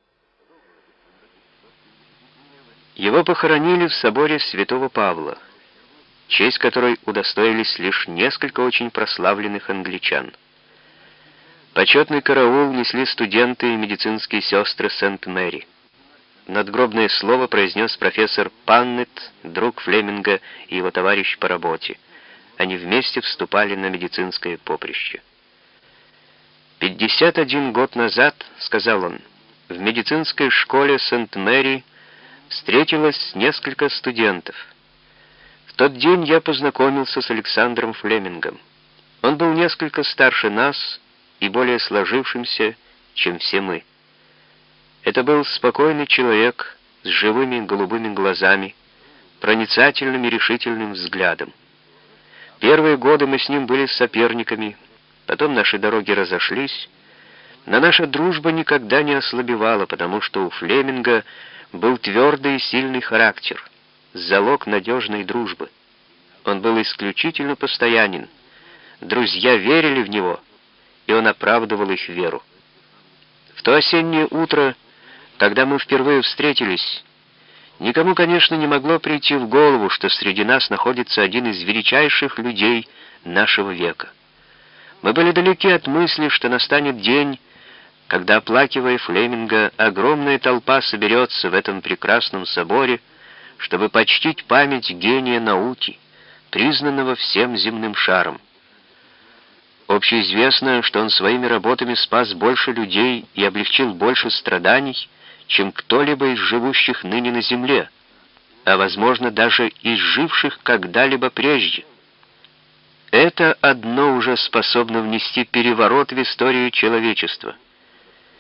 Его похоронили в соборе Святого Павла, честь которой удостоились лишь несколько очень прославленных англичан. Почетный караул несли студенты и медицинские сестры Сент-Мэри. Надгробное слово произнес профессор Паннет, друг Флеминга и его товарищ по работе. Они вместе вступали на медицинское поприще. «Пятьдесят один год назад, — сказал он, — в медицинской школе Сент-Мэри встретилось несколько студентов. В тот день я познакомился с Александром Флемингом. Он был несколько старше нас и более сложившимся, чем все мы. Это был спокойный человек с живыми голубыми глазами, проницательным и решительным взглядом. Первые годы мы с ним были соперниками, потом наши дороги разошлись, но наша дружба никогда не ослабевала, потому что у Флеминга был твердый и сильный характер, залог надежной дружбы. Он был исключительно постоянен, друзья верили в него, и он оправдывал их веру. В то осеннее утро, когда мы впервые встретились, никому, конечно, не могло прийти в голову, что среди нас находится один из величайших людей нашего века. Мы были далеки от мысли, что настанет день, когда, оплакивая Флеминга, огромная толпа соберется в этом прекрасном соборе, чтобы почтить память гения науки, признанного всем земным шаром. Общеизвестно, что он своими работами спас больше людей и облегчил больше страданий, чем кто-либо из живущих ныне на земле, а, возможно, даже из живших когда-либо прежде. Это одно уже способно внести переворот в историю человечества.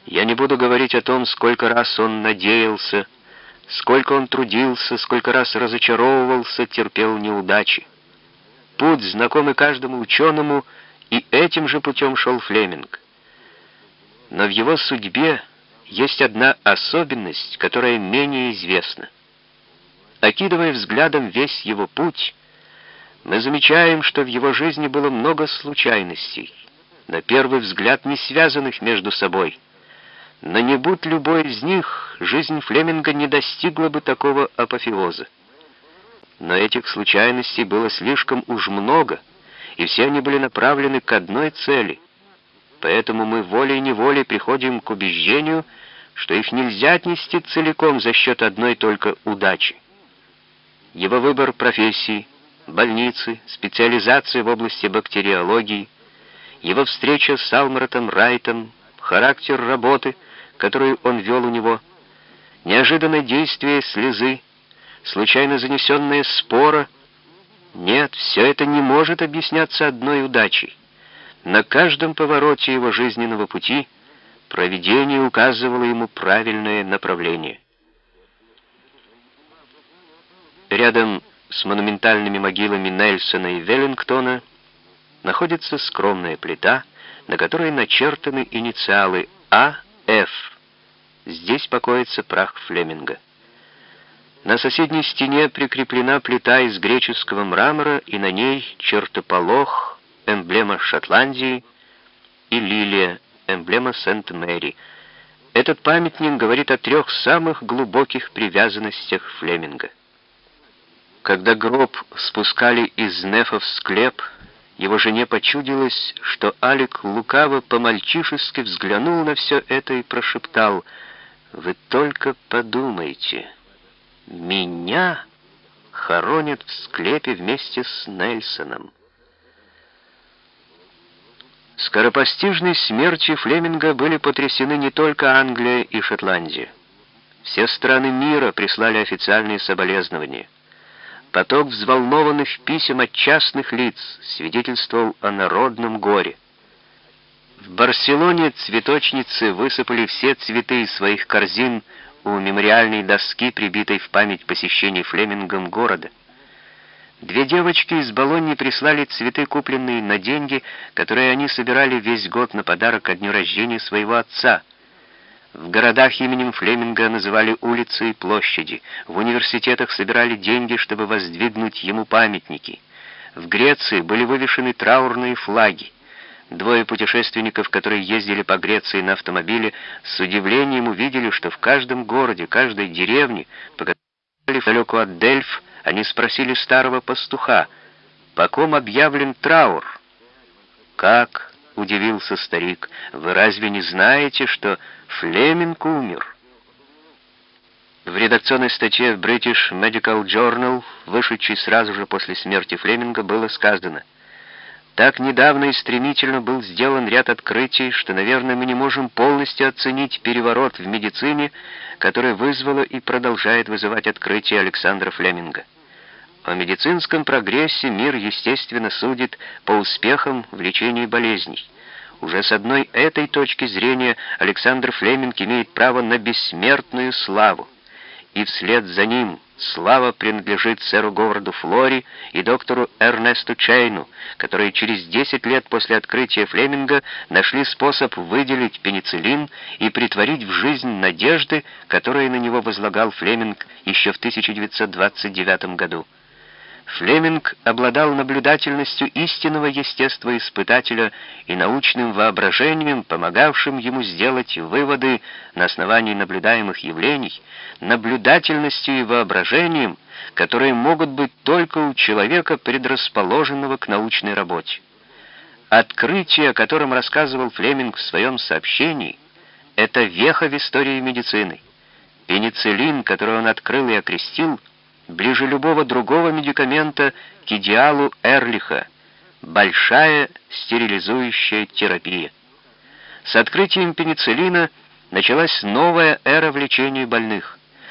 Я не буду говорить о том, сколько раз он надеялся, сколько он трудился, сколько раз разочаровывался, терпел неудачи. Путь, знакомый каждому ученому, и этим же путем шел Флеминг. Но в его судьбе есть одна особенность, которая менее известна. Окидывая взглядом весь его путь, мы замечаем, что в его жизни было много случайностей, на первый взгляд не связанных между собой. Но не будь любой из них, жизнь Флеминга не достигла бы такого апофеоза. Но этих случайностей было слишком уж много, и все они были направлены к одной цели. Поэтому мы волей-неволей приходим к убеждению, что их нельзя отнести целиком за счет одной только удачи. Его выбор профессии, больницы, специализация в области бактериологии, его встреча с Алмратом Райтом, характер работы, которую он вел у него, неожиданное действие слезы, случайно занесенная спора. Нет, все это не может объясняться одной удачей. На каждом повороте его жизненного пути провидение указывало ему правильное направление. Рядом с монументальными могилами Нельсона и Веллингтона находится скромная плита, на которой начертаны инициалы А Ф. Здесь покоится прах Флеминга. На соседней стене прикреплена плита из греческого мрамора, и на ней чертополох, эмблема Шотландии, и лилия, эмблема Сент-Мэри. Этот памятник говорит о трех самых глубоких привязанностях Флеминга. Когда гроб спускали из нефа в склеп, его жене почудилось, что Алик лукаво по-мальчишески взглянул на все это и прошептал: «Вы только подумайте, меня хоронят в склепе вместе с Нельсоном». Скоропостижной смертью Флеминга были потрясены не только Англия и Шотландия. Все страны мира прислали официальные соболезнования. Поток взволнованных писем от частных лиц свидетельствовал о народном горе. В Барселоне цветочницы высыпали все цветы из своих корзин у мемориальной доски, прибитой в память посещений Флемингом города. Две девочки из Болоньи прислали цветы, купленные на деньги, которые они собирали весь год на подарок ко дню рождения своего отца. В городах именем Флеминга называли улицы и площади. В университетах собирали деньги, чтобы воздвигнуть ему памятники. В Греции были вывешены траурные флаги. Двое путешественников, которые ездили по Греции на автомобиле, с удивлением увидели, что в каждом городе, каждой деревне, по которой далеко от Дельф, они спросили старого пастуха: «По ком объявлен траур?» «Как?» — удивился старик. «Вы разве не знаете, что Флеминг умер?» В редакционной статье в British Medical Journal, вышедшей сразу же после смерти Флеминга, было сказано: «Так недавно и стремительно был сделан ряд открытий, что, наверное, мы не можем полностью оценить переворот в медицине, который вызвало и продолжает вызывать открытие Александра Флеминга. О медицинском прогрессе мир, естественно, судит по успехам в лечении болезней. Уже с одной этой точки зрения Александр Флеминг имеет право на бессмертную славу. И вслед за ним слава принадлежит сэру Говарду Флори и доктору Эрнесту Чейну, которые через десять лет после открытия Флеминга нашли способ выделить пенициллин и претворить в жизнь надежды, которые на него возлагал Флеминг еще в тысяча девятьсот двадцать девятом году. Флеминг обладал наблюдательностью истинного естествоиспытателя и научным воображением, помогавшим ему сделать выводы на основании наблюдаемых явлений, наблюдательностью и воображением, которые могут быть только у человека, предрасположенного к научной работе. Открытие, о котором рассказывал Флеминг в своем сообщении, это веха в истории медицины. Пенициллин, который он открыл и окрестил, ближе любого другого медикамента к идеалу Эрлиха — большая стерилизующая терапия. С открытием пенициллина началась новая эра в лечении больных.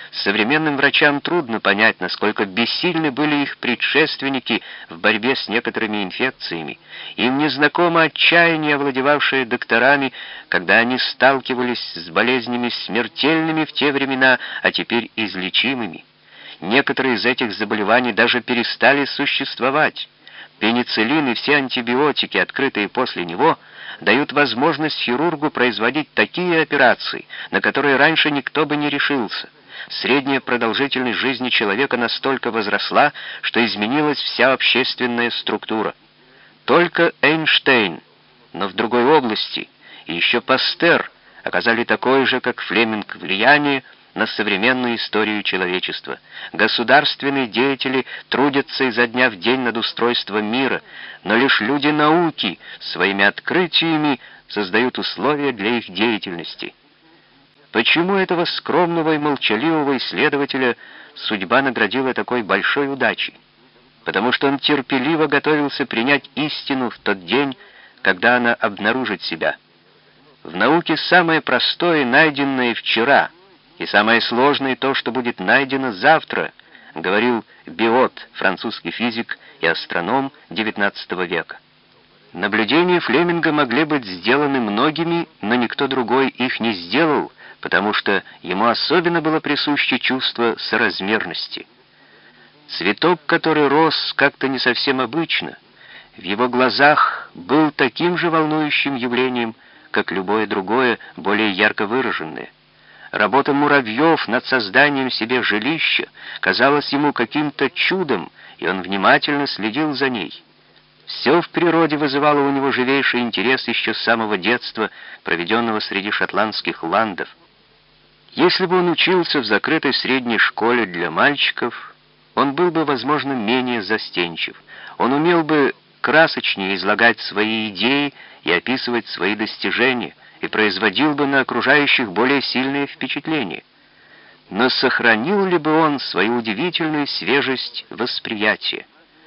Современным врачам трудно понять, насколько бессильны были их предшественники в борьбе с некоторыми инфекциями. Им незнакомо отчаяние, овладевавшее докторами, когда они сталкивались с болезнями смертельными в те времена, а теперь излечимыми. Некоторые из этих заболеваний даже перестали существовать. Пенициллин и все антибиотики, открытые после него, дают возможность хирургу производить такие операции, на которые раньше никто бы не решился. Средняя продолжительность жизни человека настолько возросла, что изменилась вся общественная структура. Только Эйнштейн, но в другой области, и еще Пастер оказали такое же, как Флеминг, влияние на современную историю человечества. Государственные деятели трудятся изо дня в день над устройством мира, но лишь люди науки своими открытиями создают условия для их деятельности. Почему этого скромного и молчаливого исследователя судьба наградила такой большой удачей? Потому что он терпеливо готовился принять истину в тот день, когда она обнаружит себя. В науке самое простое, найденное вчера, и самое сложное то, что будет найдено завтра, говорил Биот, французский физик и астроном девятнадцатого века. Наблюдения Флеминга могли быть сделаны многими, но никто другой их не сделал, потому что ему особенно было присуще чувство соразмерности. Цветок, который рос как-то не совсем обычно, в его глазах был таким же волнующим явлением, как любое другое, более ярко выраженное. Работа муравьев над созданием себе жилища казалась ему каким-то чудом, и он внимательно следил за ней. Все в природе вызывало у него живейший интерес еще с самого детства, проведенного среди шотландских ландов. Если бы он учился в закрытой средней школе для мальчиков, он был бы, возможно, менее застенчив. Он умел бы красочнее излагать свои идеи и описывать свои достижения, и производил бы на окружающих более сильное впечатление. Но сохранил ли бы он свою удивительную свежесть восприятия?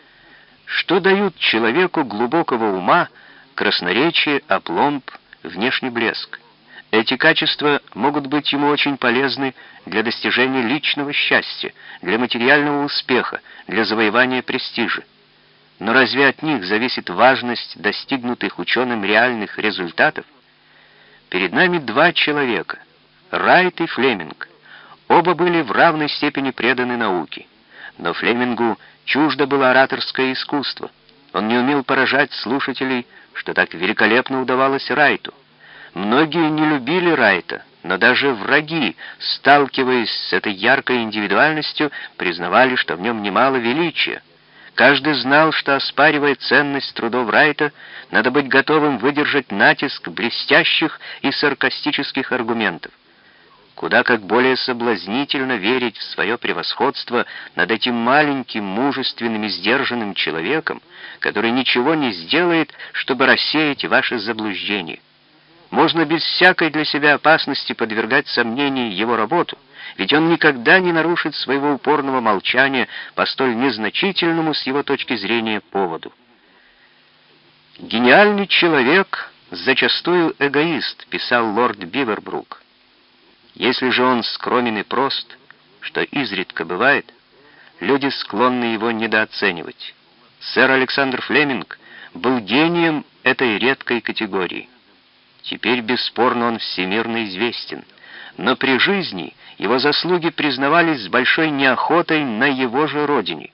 Что дают человеку глубокого ума красноречие, апломб, внешний блеск? Эти качества могут быть ему очень полезны для достижения личного счастья, для материального успеха, для завоевания престижа. Но разве от них зависит важность достигнутых ученым реальных результатов? Перед нами два человека, Райт и Флеминг. Оба были в равной степени преданы науке. Но Флемингу чуждо было ораторское искусство. Он не умел поражать слушателей, что так великолепно удавалось Райту. Многие не любили Райта, но даже враги, сталкиваясь с этой яркой индивидуальностью, признавали, что в нем немало величия. Каждый знал, что, оспаривая ценность трудов Райта, надо быть готовым выдержать натиск блестящих и саркастических аргументов. Куда как более соблазнительно верить в свое превосходство над этим маленьким, мужественным и сдержанным человеком, который ничего не сделает, чтобы рассеять ваши заблуждения. Можно без всякой для себя опасности подвергать сомнению его работу, ведь он никогда не нарушит своего упорного молчания по столь незначительному с его точки зрения поводу. «Гениальный человек зачастую эгоист», писал лорд Бивербрук. Если же он скромен и прост, что изредка бывает, люди склонны его недооценивать. Сэр Александр Флеминг был гением этой редкой категории. Теперь, бесспорно, он всемирно известен, но при жизни его заслуги признавались с большой неохотой на его же родине.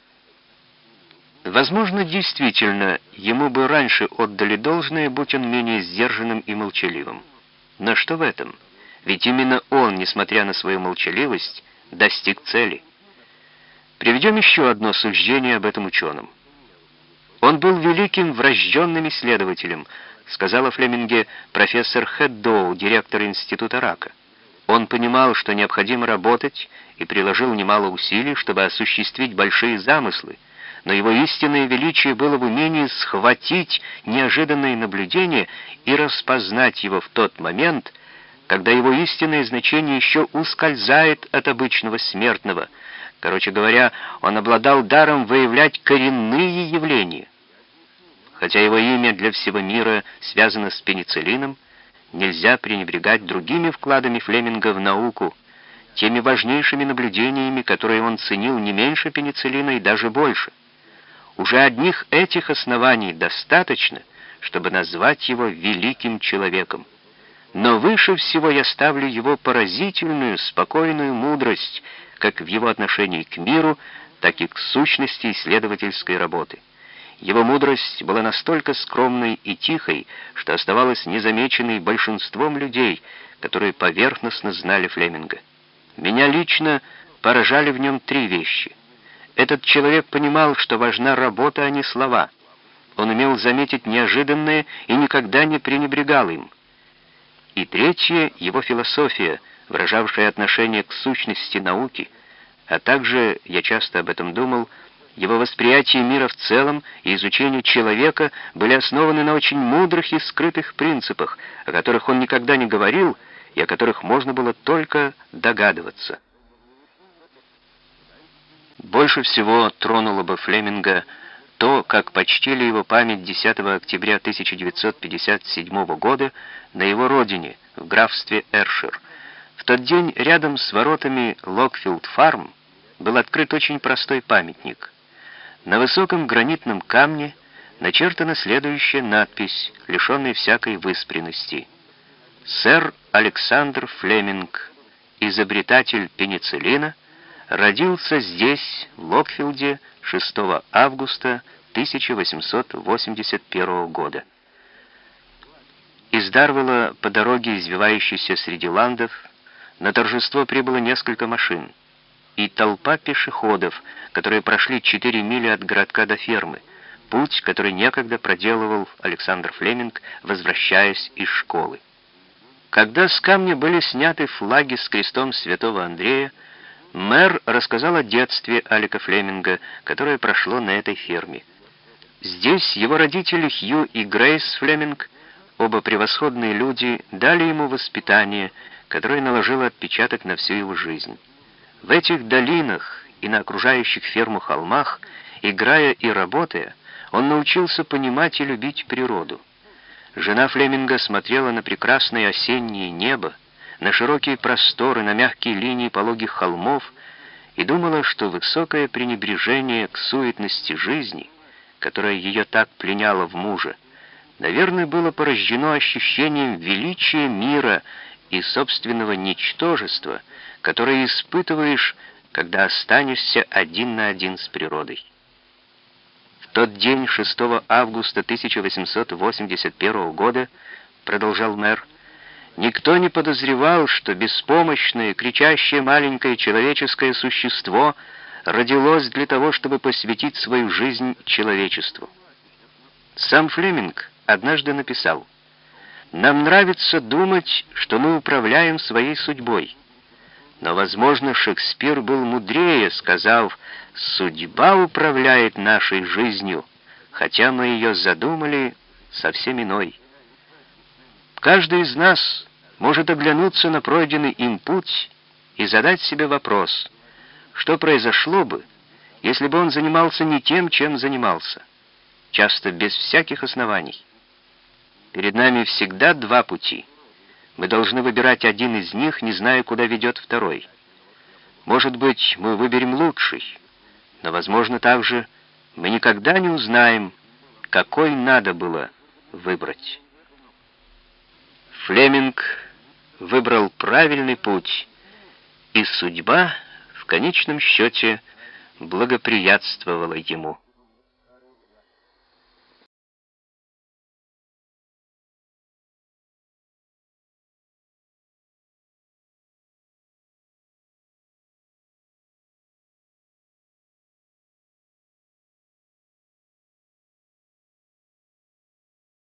Возможно, действительно, ему бы раньше отдали должное, будь он менее сдержанным и молчаливым. Но что в этом? Ведь именно он, несмотря на свою молчаливость, достиг цели. Приведем еще одно суждение об этом ученом. Он был великим врожденным исследователем, сказал о Флеминге профессор Хэддоу, директор Института рака. Он понимал, что необходимо работать, и приложил немало усилий, чтобы осуществить большие замыслы, но его истинное величие было в умении схватить неожиданное наблюдение и распознать его в тот момент, когда его истинное значение еще ускользает от обычного смертного. Короче говоря, он обладал даром выявлять коренные явления. Хотя его имя для всего мира связано с пенициллином, нельзя пренебрегать другими вкладами Флеминга в науку, теми важнейшими наблюдениями, которые он ценил не меньше пенициллина и даже больше. Уже одних этих оснований достаточно, чтобы назвать его великим человеком. Но выше всего я ставлю его поразительную, спокойную мудрость, как в его отношении к миру, так и к сущности исследовательской работы. Его мудрость была настолько скромной и тихой, что оставалась незамеченной большинством людей, которые поверхностно знали Флеминга. Меня лично поражали в нем три вещи. Этот человек понимал, что важна работа, а не слова. Он умел заметить неожиданное и никогда не пренебрегал им. И третье — его философия, выражавшая отношение к сущности науки, а также, я часто об этом думал, его восприятие мира в целом и изучение человека были основаны на очень мудрых и скрытых принципах, о которых он никогда не говорил и о которых можно было только догадываться. Больше всего тронуло бы Флеминга то, как почтили его память десятого октября тысяча девятьсот пятьдесят седьмого года на его родине, в графстве Эршир. В тот день рядом с воротами Локфилд-фарм был открыт очень простой памятник. На высоком гранитном камне начертана следующая надпись, лишенная всякой выспренности: «Сэр Александр Флеминг, изобретатель пенициллина, родился здесь, в Локфилде, шестого августа тысяча восемьсот восемьдесят первого года». Из Дарвелла по дороге, извивающейся среди ландов, на торжество прибыло несколько машин и толпа пешеходов, которые прошли четыре мили от городка до фермы, путь, который некогда проделывал Александр Флеминг, возвращаясь из школы. Когда с камня были сняты флаги с крестом святого Андрея, мэр рассказал о детстве Алека Флеминга, которое прошло на этой ферме. Здесь его родители Хью и Грейс Флеминг, оба превосходные люди, дали ему воспитание, которое наложило отпечаток на всю его жизнь. В этих долинах и на окружающих ферму холмах, играя и работая, он научился понимать и любить природу. Жена Флеминга смотрела на прекрасное осеннее небо, на широкие просторы, на мягкие линии пологих холмов и думала, что высокое пренебрежение к суетности жизни, которое ее так пленяло в муже, наверное, было порождено ощущением величия мира и собственного ничтожества, которое испытываешь, когда останешься один на один с природой. В тот день, шестого августа тысяча восемьсот восемьдесят первого года, продолжал мэр, никто не подозревал, что беспомощное, кричащее маленькое человеческое существо родилось для того, чтобы посвятить свою жизнь человечеству. Сам Флеминг однажды написал: «Нам нравится думать, что мы управляем своей судьбой. Но, возможно, Шекспир был мудрее, сказав: судьба управляет нашей жизнью, хотя мы ее задумали совсем иной». Каждый из нас может оглянуться на пройденный им путь и задать себе вопрос, что произошло бы, если бы он занимался не тем, чем занимался, часто без всяких оснований. Перед нами всегда два пути. Мы должны выбирать один из них, не зная, куда ведет второй. Может быть, мы выберем лучший, но, возможно, также мы никогда не узнаем, какой надо было выбрать. Флеминг выбрал правильный путь, и судьба в конечном счете благоприятствовала ему.